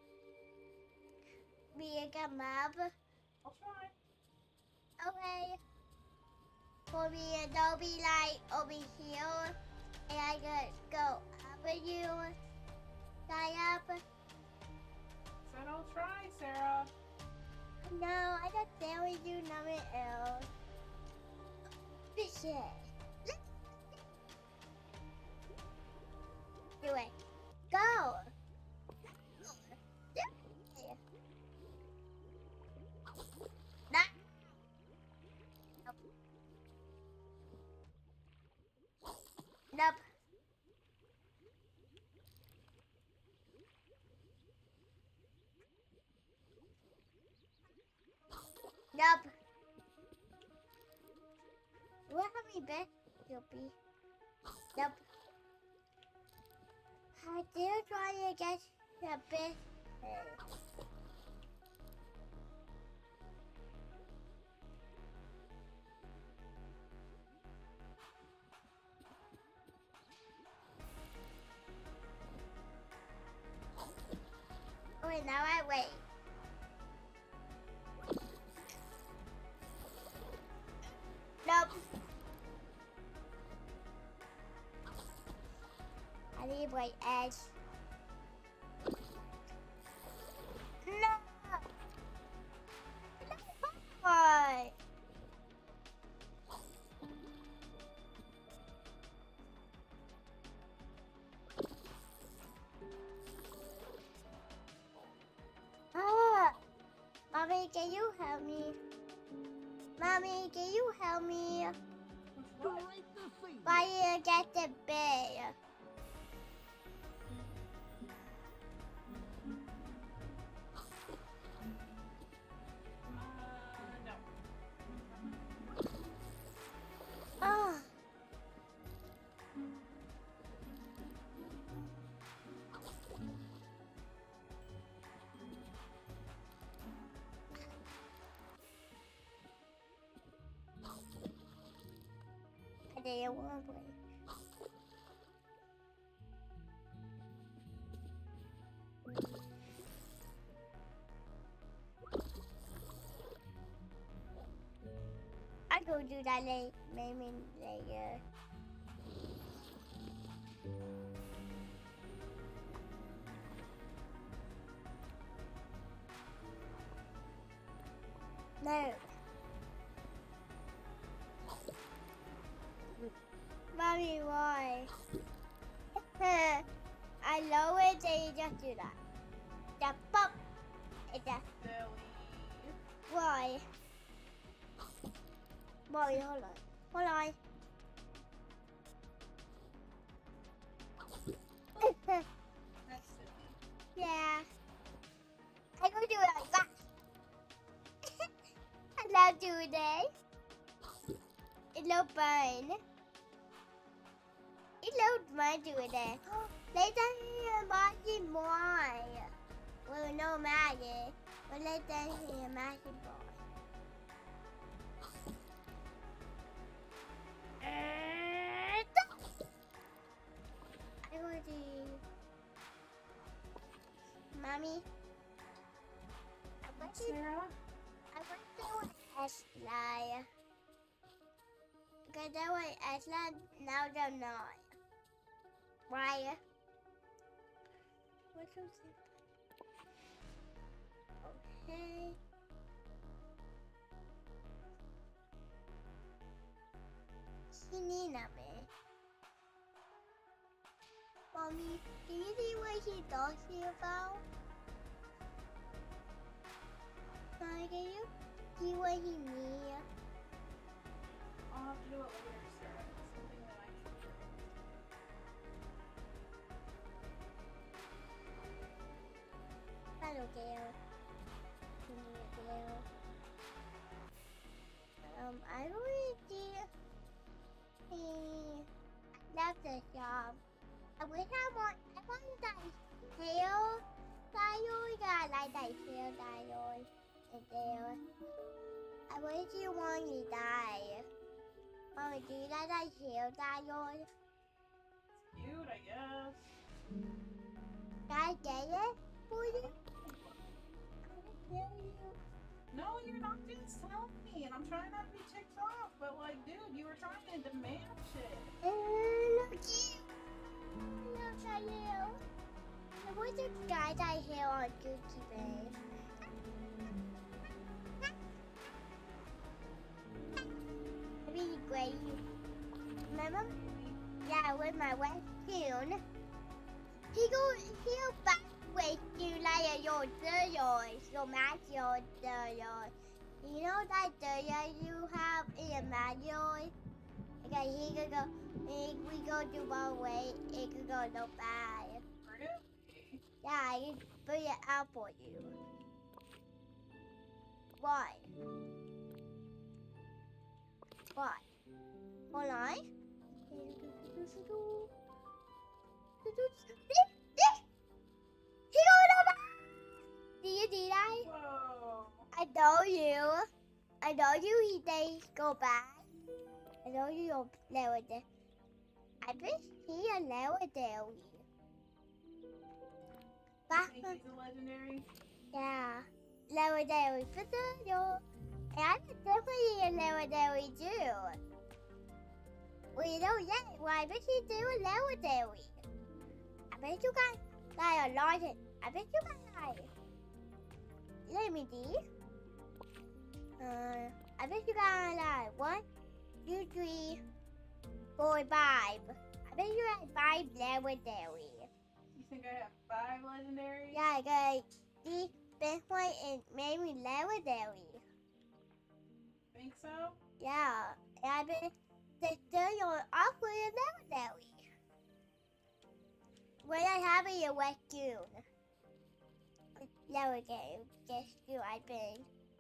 Speaker 2: being a map?
Speaker 4: I'll try.
Speaker 2: Okay. For me, and they'll be like over here, and I could go up with you. Tie up.
Speaker 4: Said I'll try, Sarah.
Speaker 2: No, I got there we do nothing else. Fish it. Do it. Go. Nope. Nope. What have we been, Yuppie? Nope. I did try to get the bit. Okay, now I wait. Nope. I need my edge. No. Why? Mommy, can you help me? Mommy, can you help me?
Speaker 5: Great to see you.
Speaker 2: Why you get the bear?
Speaker 1: No.
Speaker 2: Oh. I didn't want to play. I go do that maybe later. No. Mommy, why? I know it, they just do that. Just pop. It just. Why? Mommy, hold on. Hold on. Yeah. I go do it like that. I love doing it. It looks fun. It looks fun doing it. Later here, magic boy. Well, no magic. But later here, magic boy. I go to Mommy.
Speaker 1: Sarah?
Speaker 2: I want to do Ashley. Because I want Ashley, now they're not. Why? What's so simple? Okay. She need me. Mommy, can you see what he talking about? Mommy, can you see what he needs?
Speaker 1: I'll have to do it later, Sarah. It's something that I can do.
Speaker 2: I don't care. Can you care? I really did. Left the job. I wish I want that tail diode. I like that tail diode. And there. I wish you want me to die. Mommy, do you like that tail diode?
Speaker 1: Cute, I guess.
Speaker 2: Can I get it for you?
Speaker 1: No, you're not just telling me, and I'm trying not to be ticked off, but like, dude, you were trying to demand shit.
Speaker 2: Look you. Look at you. I wish the guys I hear on Gucci Bay. Really great. Remember? Yeah, with my wet tune. He'll back with you like your yours, your match your yours. You know that you have in your manual? Okay, he could go, we go to one way, it could go no bad.
Speaker 1: Really?
Speaker 2: Yeah, I can put it out for you. Why? Why? Hold on. He going over! Do you see that?
Speaker 1: Whoa.
Speaker 2: I told you. I told you they go back. I told you you'll lower there. I bet he a lower there. Back.
Speaker 1: Think he's a legendary?
Speaker 2: Yeah. Legendary for the yo. And I'm definitely a legendary too. Well, you know yet. Well, I bet you do a legendary. I bet you got like a lot. I bet you got like. Let me see. I bet you got like 1, 2, 3, 4, 5. I bet you have 5 legendary.
Speaker 1: You think I have 5 legendaries?
Speaker 2: Yeah, I got the best one and maybe legendary.
Speaker 1: Think so?
Speaker 2: Yeah, and I bet they still your offer legendary. When I have a wet June. Legendary, guess you I think.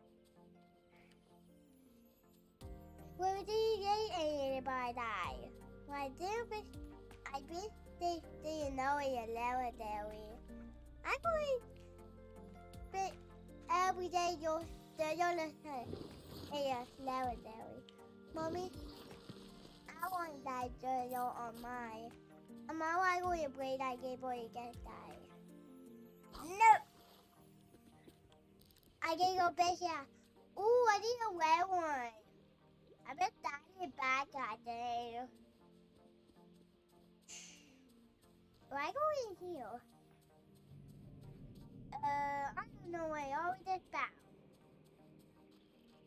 Speaker 2: Well, did you get anybody die? Well, I bet they didn't know it's legendary. I believe but every day you're listening it's legendary. Mommy, I want that journal on mine. Am I going to play that game before you get die? No! I can go back here. Ooh, I need a red one. I bet that is bad that day. Do I go in here? I don't know where all this back.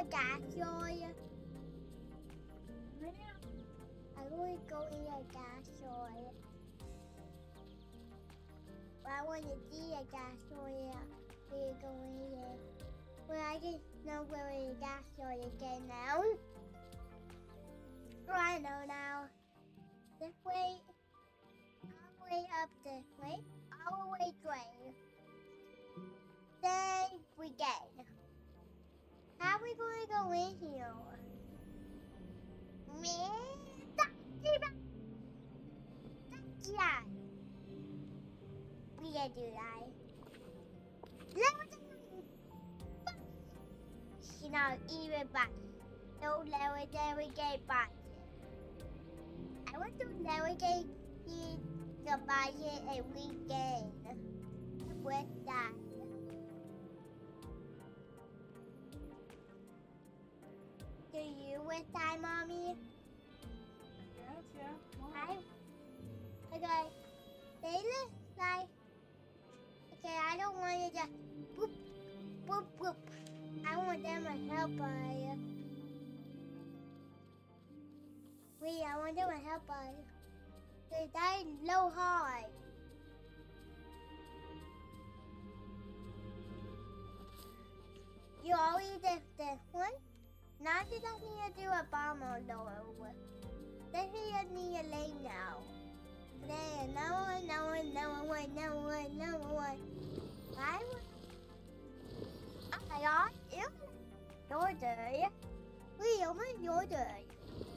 Speaker 2: a gas oil. I want to go in a gas oil. But I want to see a gas oil. We're going in. Well, I can know where the gas oil again now. Oh, I know now. This way, all the way up this way, all the way straight. Then we get. How are we going to go in here? Yeah. We gotta do that. You know, even back. No navigate back. I want to navigate the budget and weekend with that. Do you with that, Mommy?
Speaker 1: Yes, yeah.
Speaker 2: I okay. They look like okay. I don't want to just boop boop boop. I want them to help us. Wait, I want them to help us. They died low high. You already did this one. Now you just need to do a bomb on the over. Then you need to lay now. Then no one. I đó, yếu Your day. We almost your day.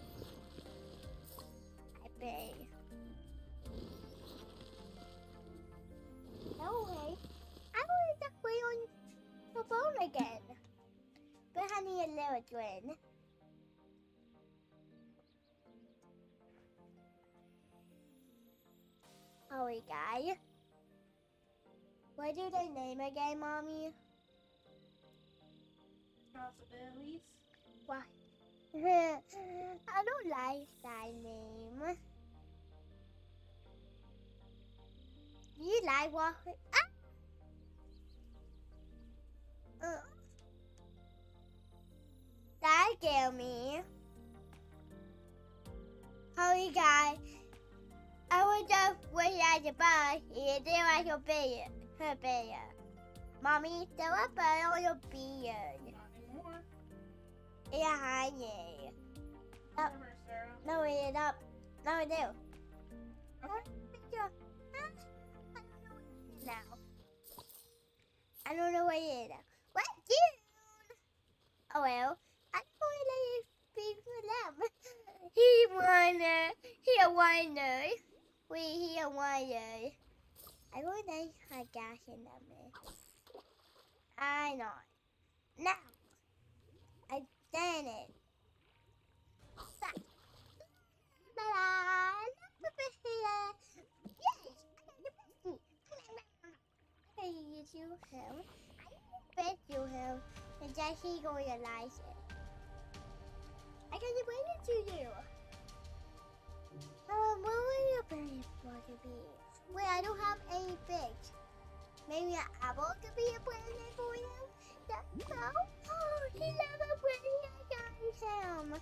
Speaker 2: I pay. Okay. I will just wait on the phone again. But I need a little twin. Oh, guy. What do they name again, Mommy?
Speaker 1: Possibilities.
Speaker 2: Why? I don't like that name. You like what? That scared me. Hurry, guys. I was just waiting at the bus. There was your beard. Her beard. Mommy, there was blood on your beard.
Speaker 1: Not anymore.
Speaker 2: Yeah, honey.
Speaker 1: Never, Sarah.
Speaker 2: No, it up. No, it do.
Speaker 1: Okay.
Speaker 2: Now. I don't know what it is. What, dude? Oh, well. I don't want to let you speak for them. He wonder. He wonder. I want to have gas in them. I know. Now. I done it. You him. I bet you him. And just he gonna realize it. I can wait it to you. What will your berry want to be? Wait, I don't have any figs. Maybe an apple could be a present for him? That's so. Oh, he loves a present. I got him.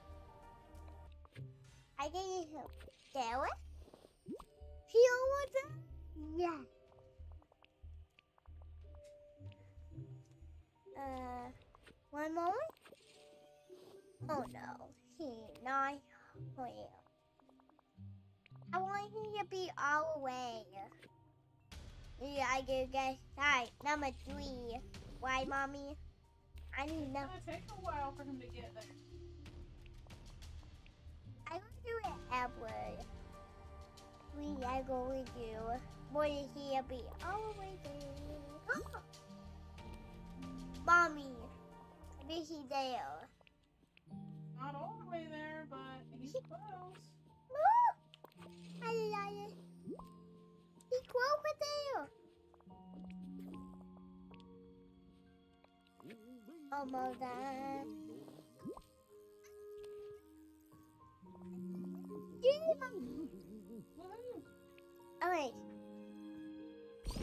Speaker 2: I can eat him. Dare it? He wants it? Yeah. One moment? Oh no, he not here. I want him to be all the way. Yeah, I can get right. Number 3. Why, Mommy? I need
Speaker 1: It's
Speaker 2: number.
Speaker 1: gonna take a while for him to get there.
Speaker 2: I will do it Edward. We are going to do. Boy, he be all the way there. Mommy, maybe he's there.
Speaker 1: Not all the way there, but he's close.
Speaker 2: He's close there. Almost done.
Speaker 1: Woohoo!
Speaker 2: Alright.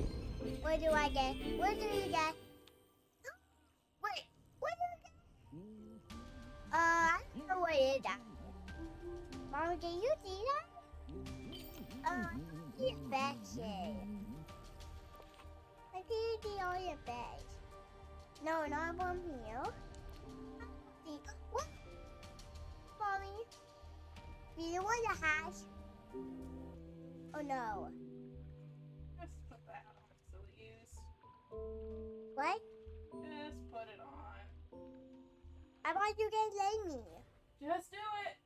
Speaker 2: What do I get? What do you get? Wait, what do you get? hair dye. Mom, can you see that? It's fashion. I can see all your bags. No, not from here. See, what? Mommy, do you want a hat? Oh no.
Speaker 1: Just put that on, sillies.
Speaker 2: What?
Speaker 1: Just put it on.
Speaker 2: I want you to lay me.
Speaker 1: Just do it.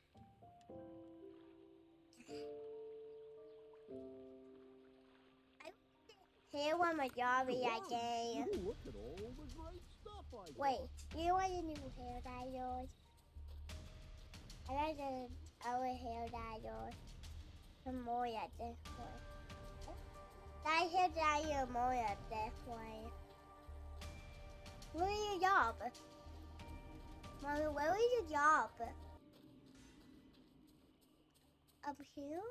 Speaker 2: Here one my jobby again.
Speaker 5: Ooh, look at all the great stuff I got.
Speaker 2: Wait, you want a new hair dye yours? I like our hair dye yours. Some more at this point. That hair dye your more at this point. Where is your job? Mommy, where is your job? Up here?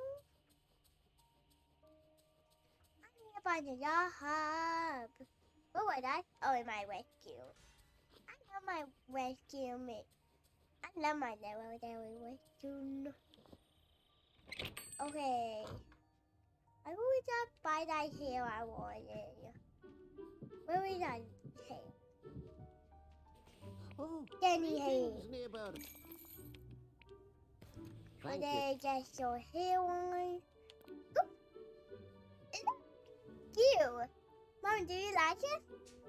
Speaker 2: I need to find a job. What was that? Oh, in my rescue. I love my rescue mate. I love my legendary rescue. Okay. I will just buy that hair I wanted. Where is that hair?
Speaker 6: Oh,
Speaker 2: Jenny hair.
Speaker 6: greetings, neighbor.
Speaker 2: But
Speaker 6: Thank you.
Speaker 2: they just your hair on. Oh, is that cute? Mom, do you like it?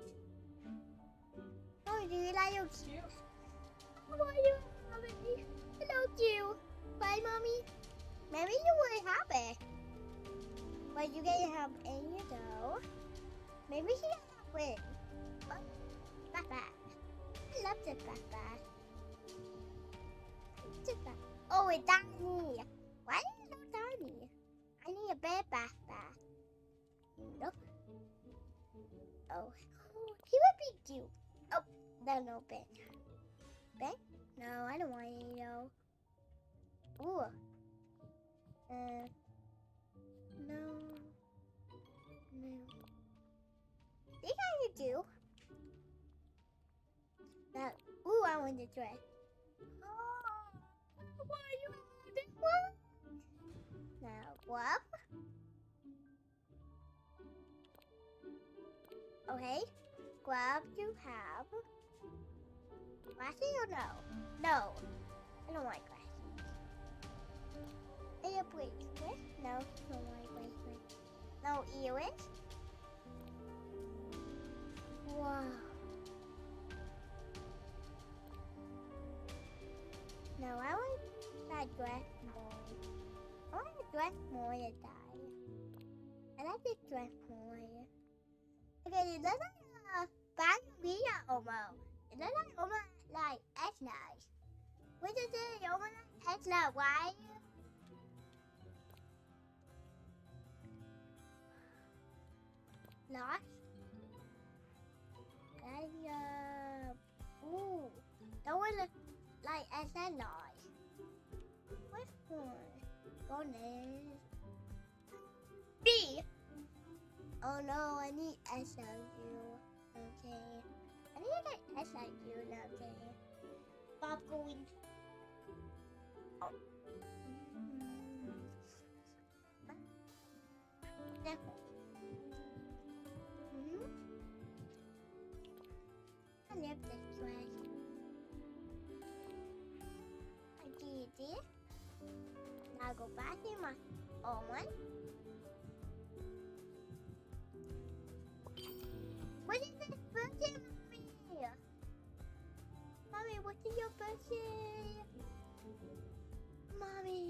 Speaker 2: Mom, do you like your cute? How are you, Mommy? Hello, cute. Bye, Mommy. Maybe you will have it. But you can have any though. Maybe she can have it. Oh, backpack. I love this backpack. This backpack. Oh, it's Danny. Why do you know Danny? I need a bear backpack. Nope. Oh, he would be cute. Oh, there's no Ben. Ben? No, I don't want any though. Ooh. No. No. This I could do. That. Ooh, I want the dress. Oh, why you want this one? Now, glove. Okay. Glove you have. Glasses or no? No. I don't want glasses. A bracelet? No, don't want a bracelet. No earrings? Wow. No, I want that dress more. I want the dress more to die. I like this dress more. Okay, it looks like a ballerina almost. It looks like almost like X-Nice. What is it? Almost like X-Nice, right? Lost? And, ooh, that one looks like X-Nice. What's one? Bonus. B! Oh no, I need SLU. Okay. I need to get SLU now, okay. Bob going. Oh. I love this dress. I did this. Now go back in my old one. What is this birthday, Mommy? Mommy, what is your birthday? Mommy.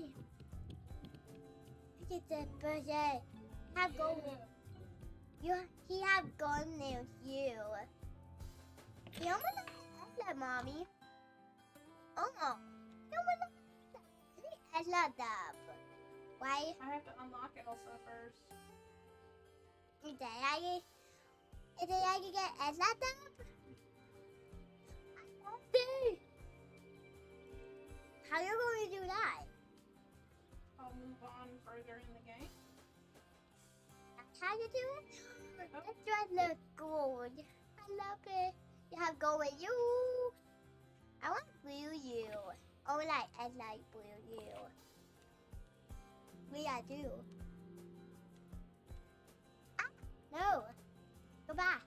Speaker 2: What is this birthday? Have gold. He have gold nails, you. You almost like that, Mommy. Oh, you almost like that. I love that. Why?
Speaker 1: I have to unlock Elsa first.
Speaker 2: Is it I can get Elsa up? I want to. How you going to do that?
Speaker 1: I'll move on further in the game.
Speaker 2: That's how you do it? That dress looks good. I love it. You have gold with you. I want blue you. Alright, I like you. We are do. Ah, no. Go back.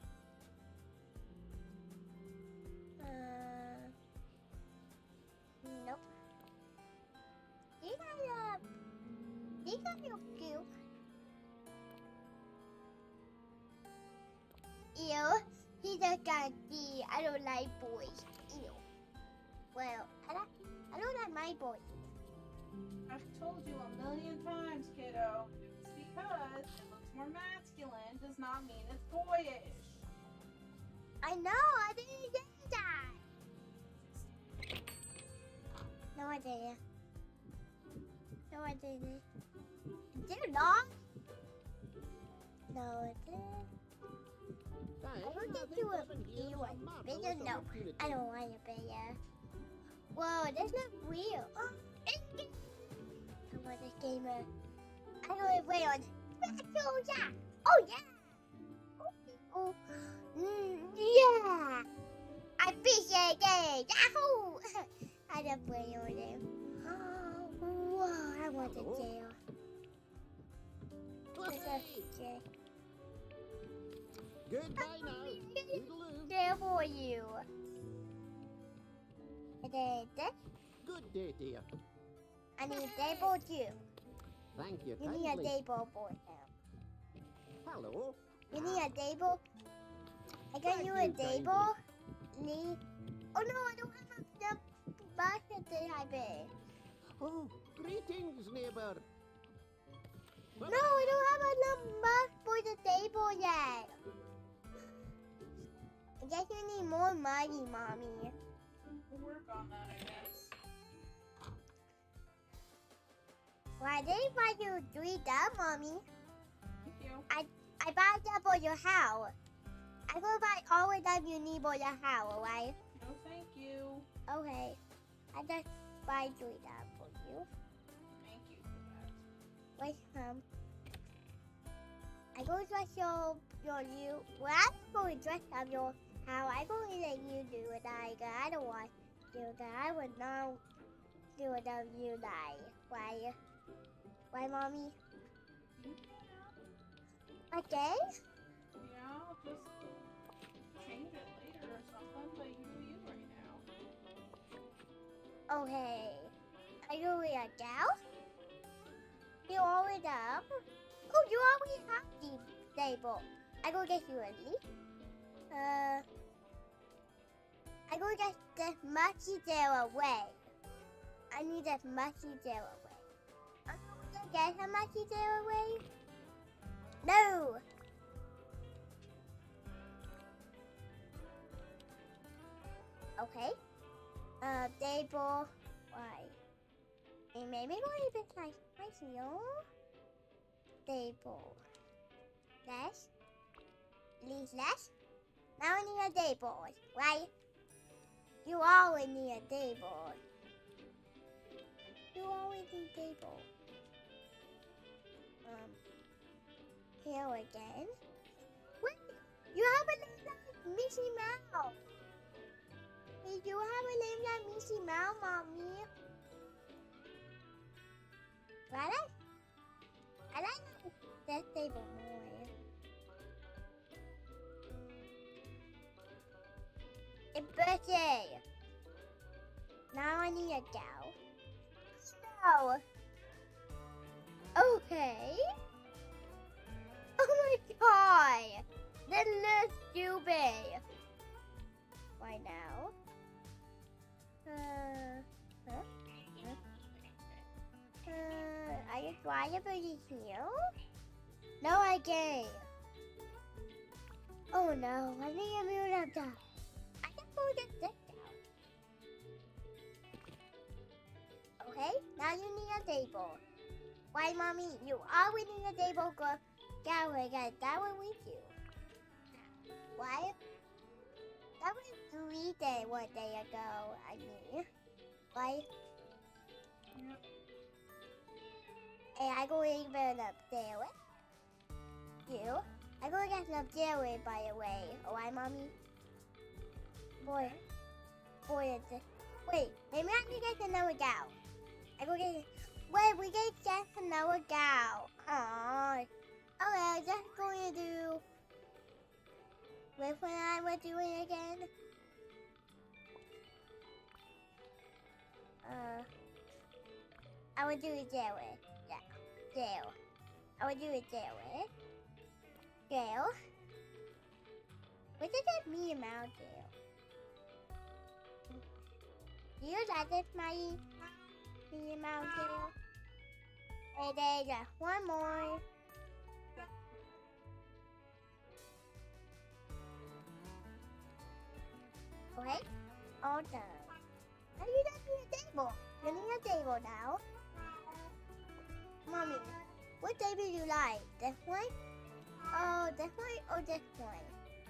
Speaker 2: Nope. These are real cute. Ew, he's a candy. I don't like boys. Ew. Well, I don't like my boys.
Speaker 4: I've told you a million times, kiddo. It's because it looks more masculine does not mean it's boyish.
Speaker 2: I know, I didn't get that. No, I didn't. No, I didn't. Did it not? No, it didn't. I will get you a big one. Bigger? No, I don't want a bigger. Whoa, that's not real. I want this gamer. I know it way on. Oh yeah. Oh, yeah. I appreciate it. Yahoo! I just play on them. Whoa, I want the jail.
Speaker 6: Goodbye now. Toodaloo.
Speaker 2: Jail for you. And then this,
Speaker 6: Good day, dear.
Speaker 2: I need a table too.
Speaker 6: Thank you
Speaker 2: You need a
Speaker 6: kindly.
Speaker 2: table for him.
Speaker 6: Hello.
Speaker 2: You need a table. I got
Speaker 6: Thank
Speaker 2: you a
Speaker 6: you kindly.
Speaker 2: table. Need. Oh no, I don't have enough basket that I bet.
Speaker 6: Oh, greetings, neighbor.
Speaker 2: No, I don't have enough bags for the table yet. I guess you need more money, Mommy.
Speaker 4: We'll work on that, I guess.
Speaker 2: Well, I didn't buy you 3 that, Mommy.
Speaker 4: Thank you.
Speaker 2: I bought that for your house. I will buy all of them you need for your house, alright?
Speaker 4: No, thank you.
Speaker 2: Okay. I just buy 3 that for you.
Speaker 4: Thank you for that.
Speaker 2: Wait, I go dress your you. Well, I'm going to dress up your house. I'm going to let you do it. I don't want to do that. I would not do it of you, like. Why? Why, Mommy?
Speaker 4: You
Speaker 2: Again?
Speaker 4: Yeah, I'll just change it later or something, but you do you right now.
Speaker 2: Okay. Are you with a gal? You always up? Oh, you already have the table. I go get you a leaf. I go get the mushy tail away. I need that mushy tail away. I'm going to get the mushy tail away. No. Okay. Table. Why? It made me go a bit like spicy, no? Table. Less. Leave less. Now I need a table, right? You always need a table. You always need a table. Here again. Wait, you have a name like Missy Mouse. Wait, you have a name like Missy Mouse, Mommy. I like that table more. It's birthday. Now I need a gal. No. Okay. Oh my god. This looks stupid. Why now? Are you trying to put it here? No, I can't. Oh no, I need a new laptop. I can put this down. Okay, now you need a table. Why, Mommy? You always need a table. Go, Gary, guys. That one with you. Why? That was 3 days, 1 day ago. I mean, why?
Speaker 4: Yep.
Speaker 2: And I go even up there with you. I go get up there with, by the way. Oh, why, Mommy? Boy, Wait, maybe I can get another gal. I go get. Wait, we can get another gal. Aww. Okay, I'm just going to do. Wait, when I was doing again. I would do it that way. Yeah, jail. I would do it that way. Jail. What does that mean about jail? Do you like this, Maggie? Mean about jail? And then just one more. Okay, all done. How do you not need a table? You need a table now. Mommy, what table do you like? This one? Oh, this one or this one?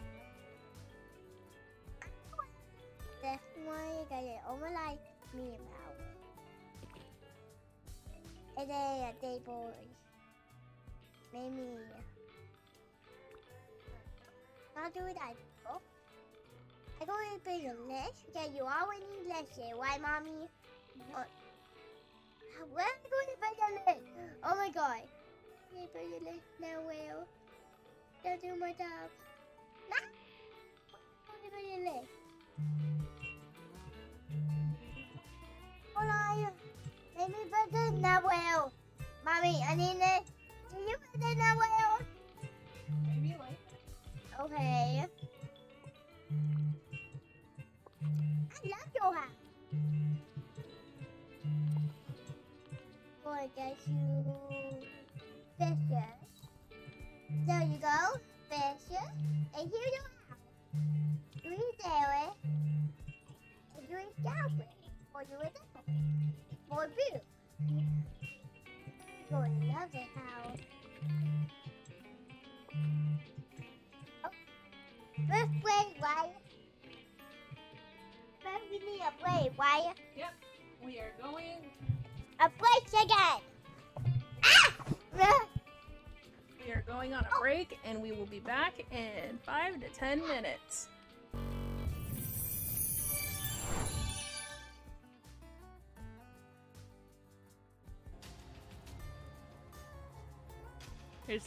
Speaker 2: This one, you got it over like me about. And then a table, maybe. I'll do it at both. I'm going to put a list. Okay, you always need lists here. Why, Mommy? Where am I going to put the list? Oh my god. Can I put the list now, Will? Don't do my job. No! I'm going to put the list. Hold on. Let me put the now, Will. Mommy, I need it. Can you put the now, Will?
Speaker 1: Maybe like it.
Speaker 2: Okay. I love your house. Going to get you Fisher. There you go, Fisher. And here's your house. You eat Derek. And you eat Calvin. Or you eat Apple. Or Boo. You're going to love this house. Oh. First way, right? First we need a break, right?
Speaker 1: Yep. We are going.
Speaker 2: A break again. Ah!
Speaker 4: We are going on a break, and we will be back in 5 to 10 minutes. Here's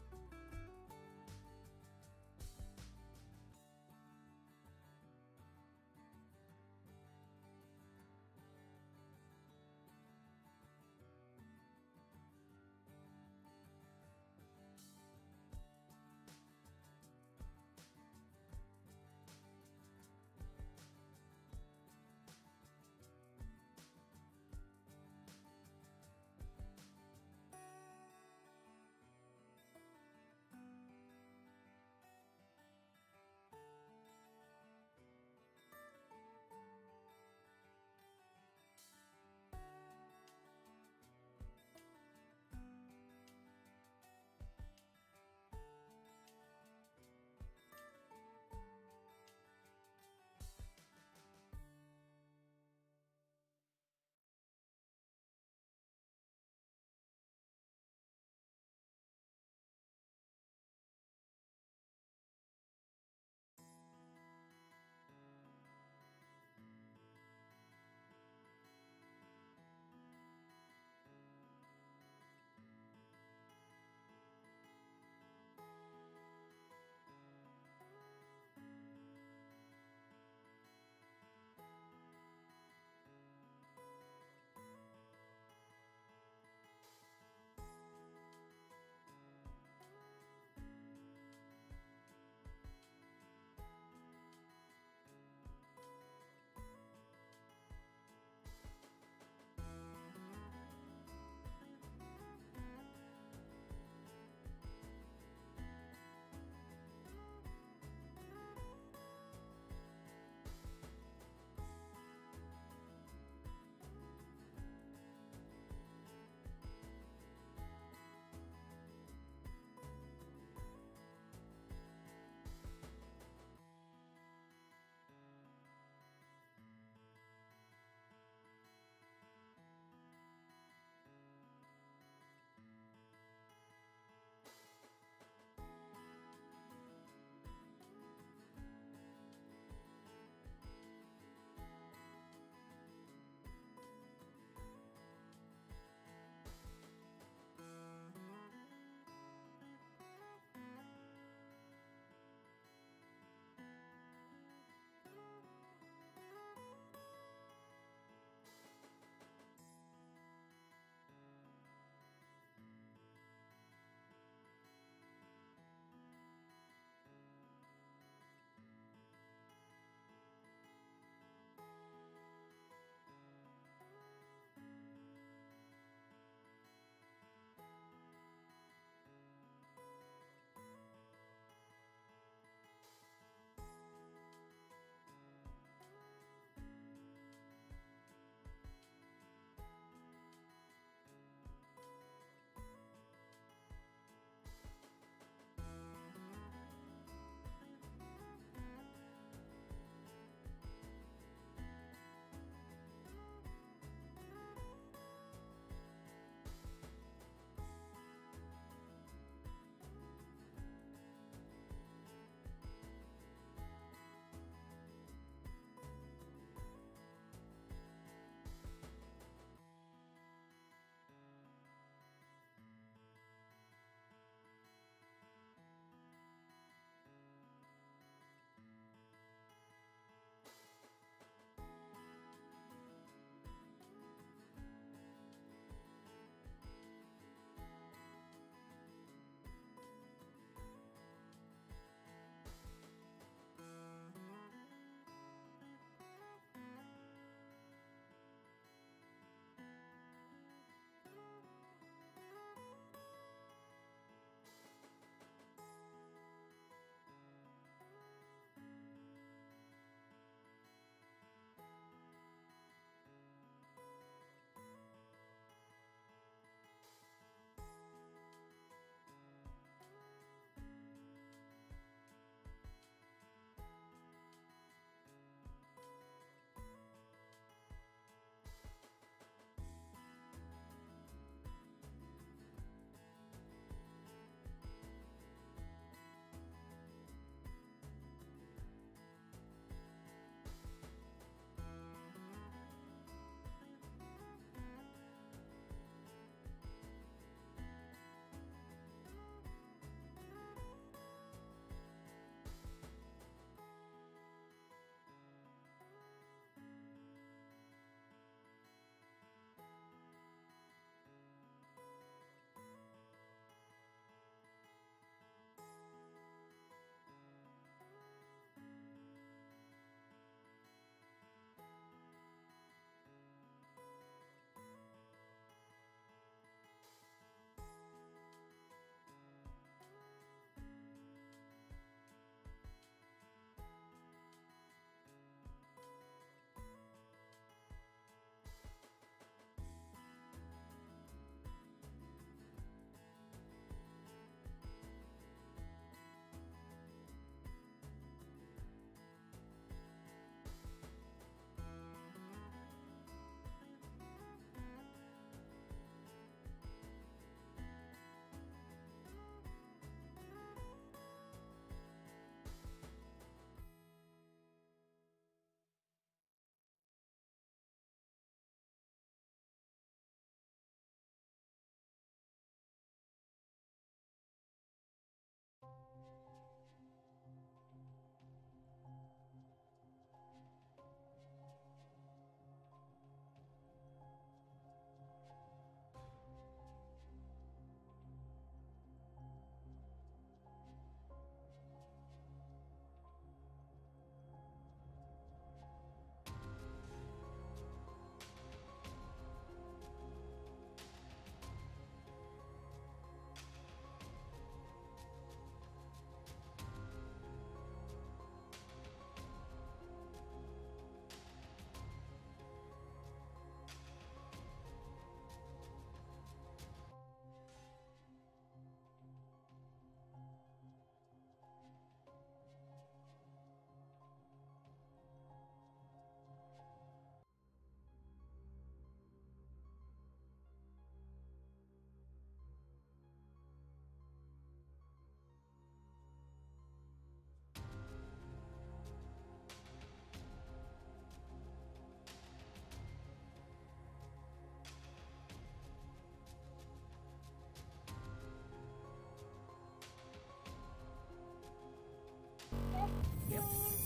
Speaker 4: you.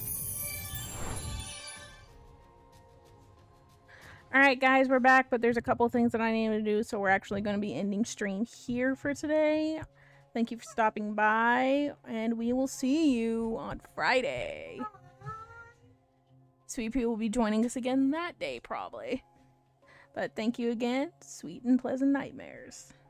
Speaker 4: Alright guys, we're back, but there's a couple things that I need to do, so we're actually going to be ending stream here for today. Thank you for stopping by, and we will see you on Friday. Sweet Pea will be joining us again that day, probably. But thank you again. Sweet and pleasant nightmares.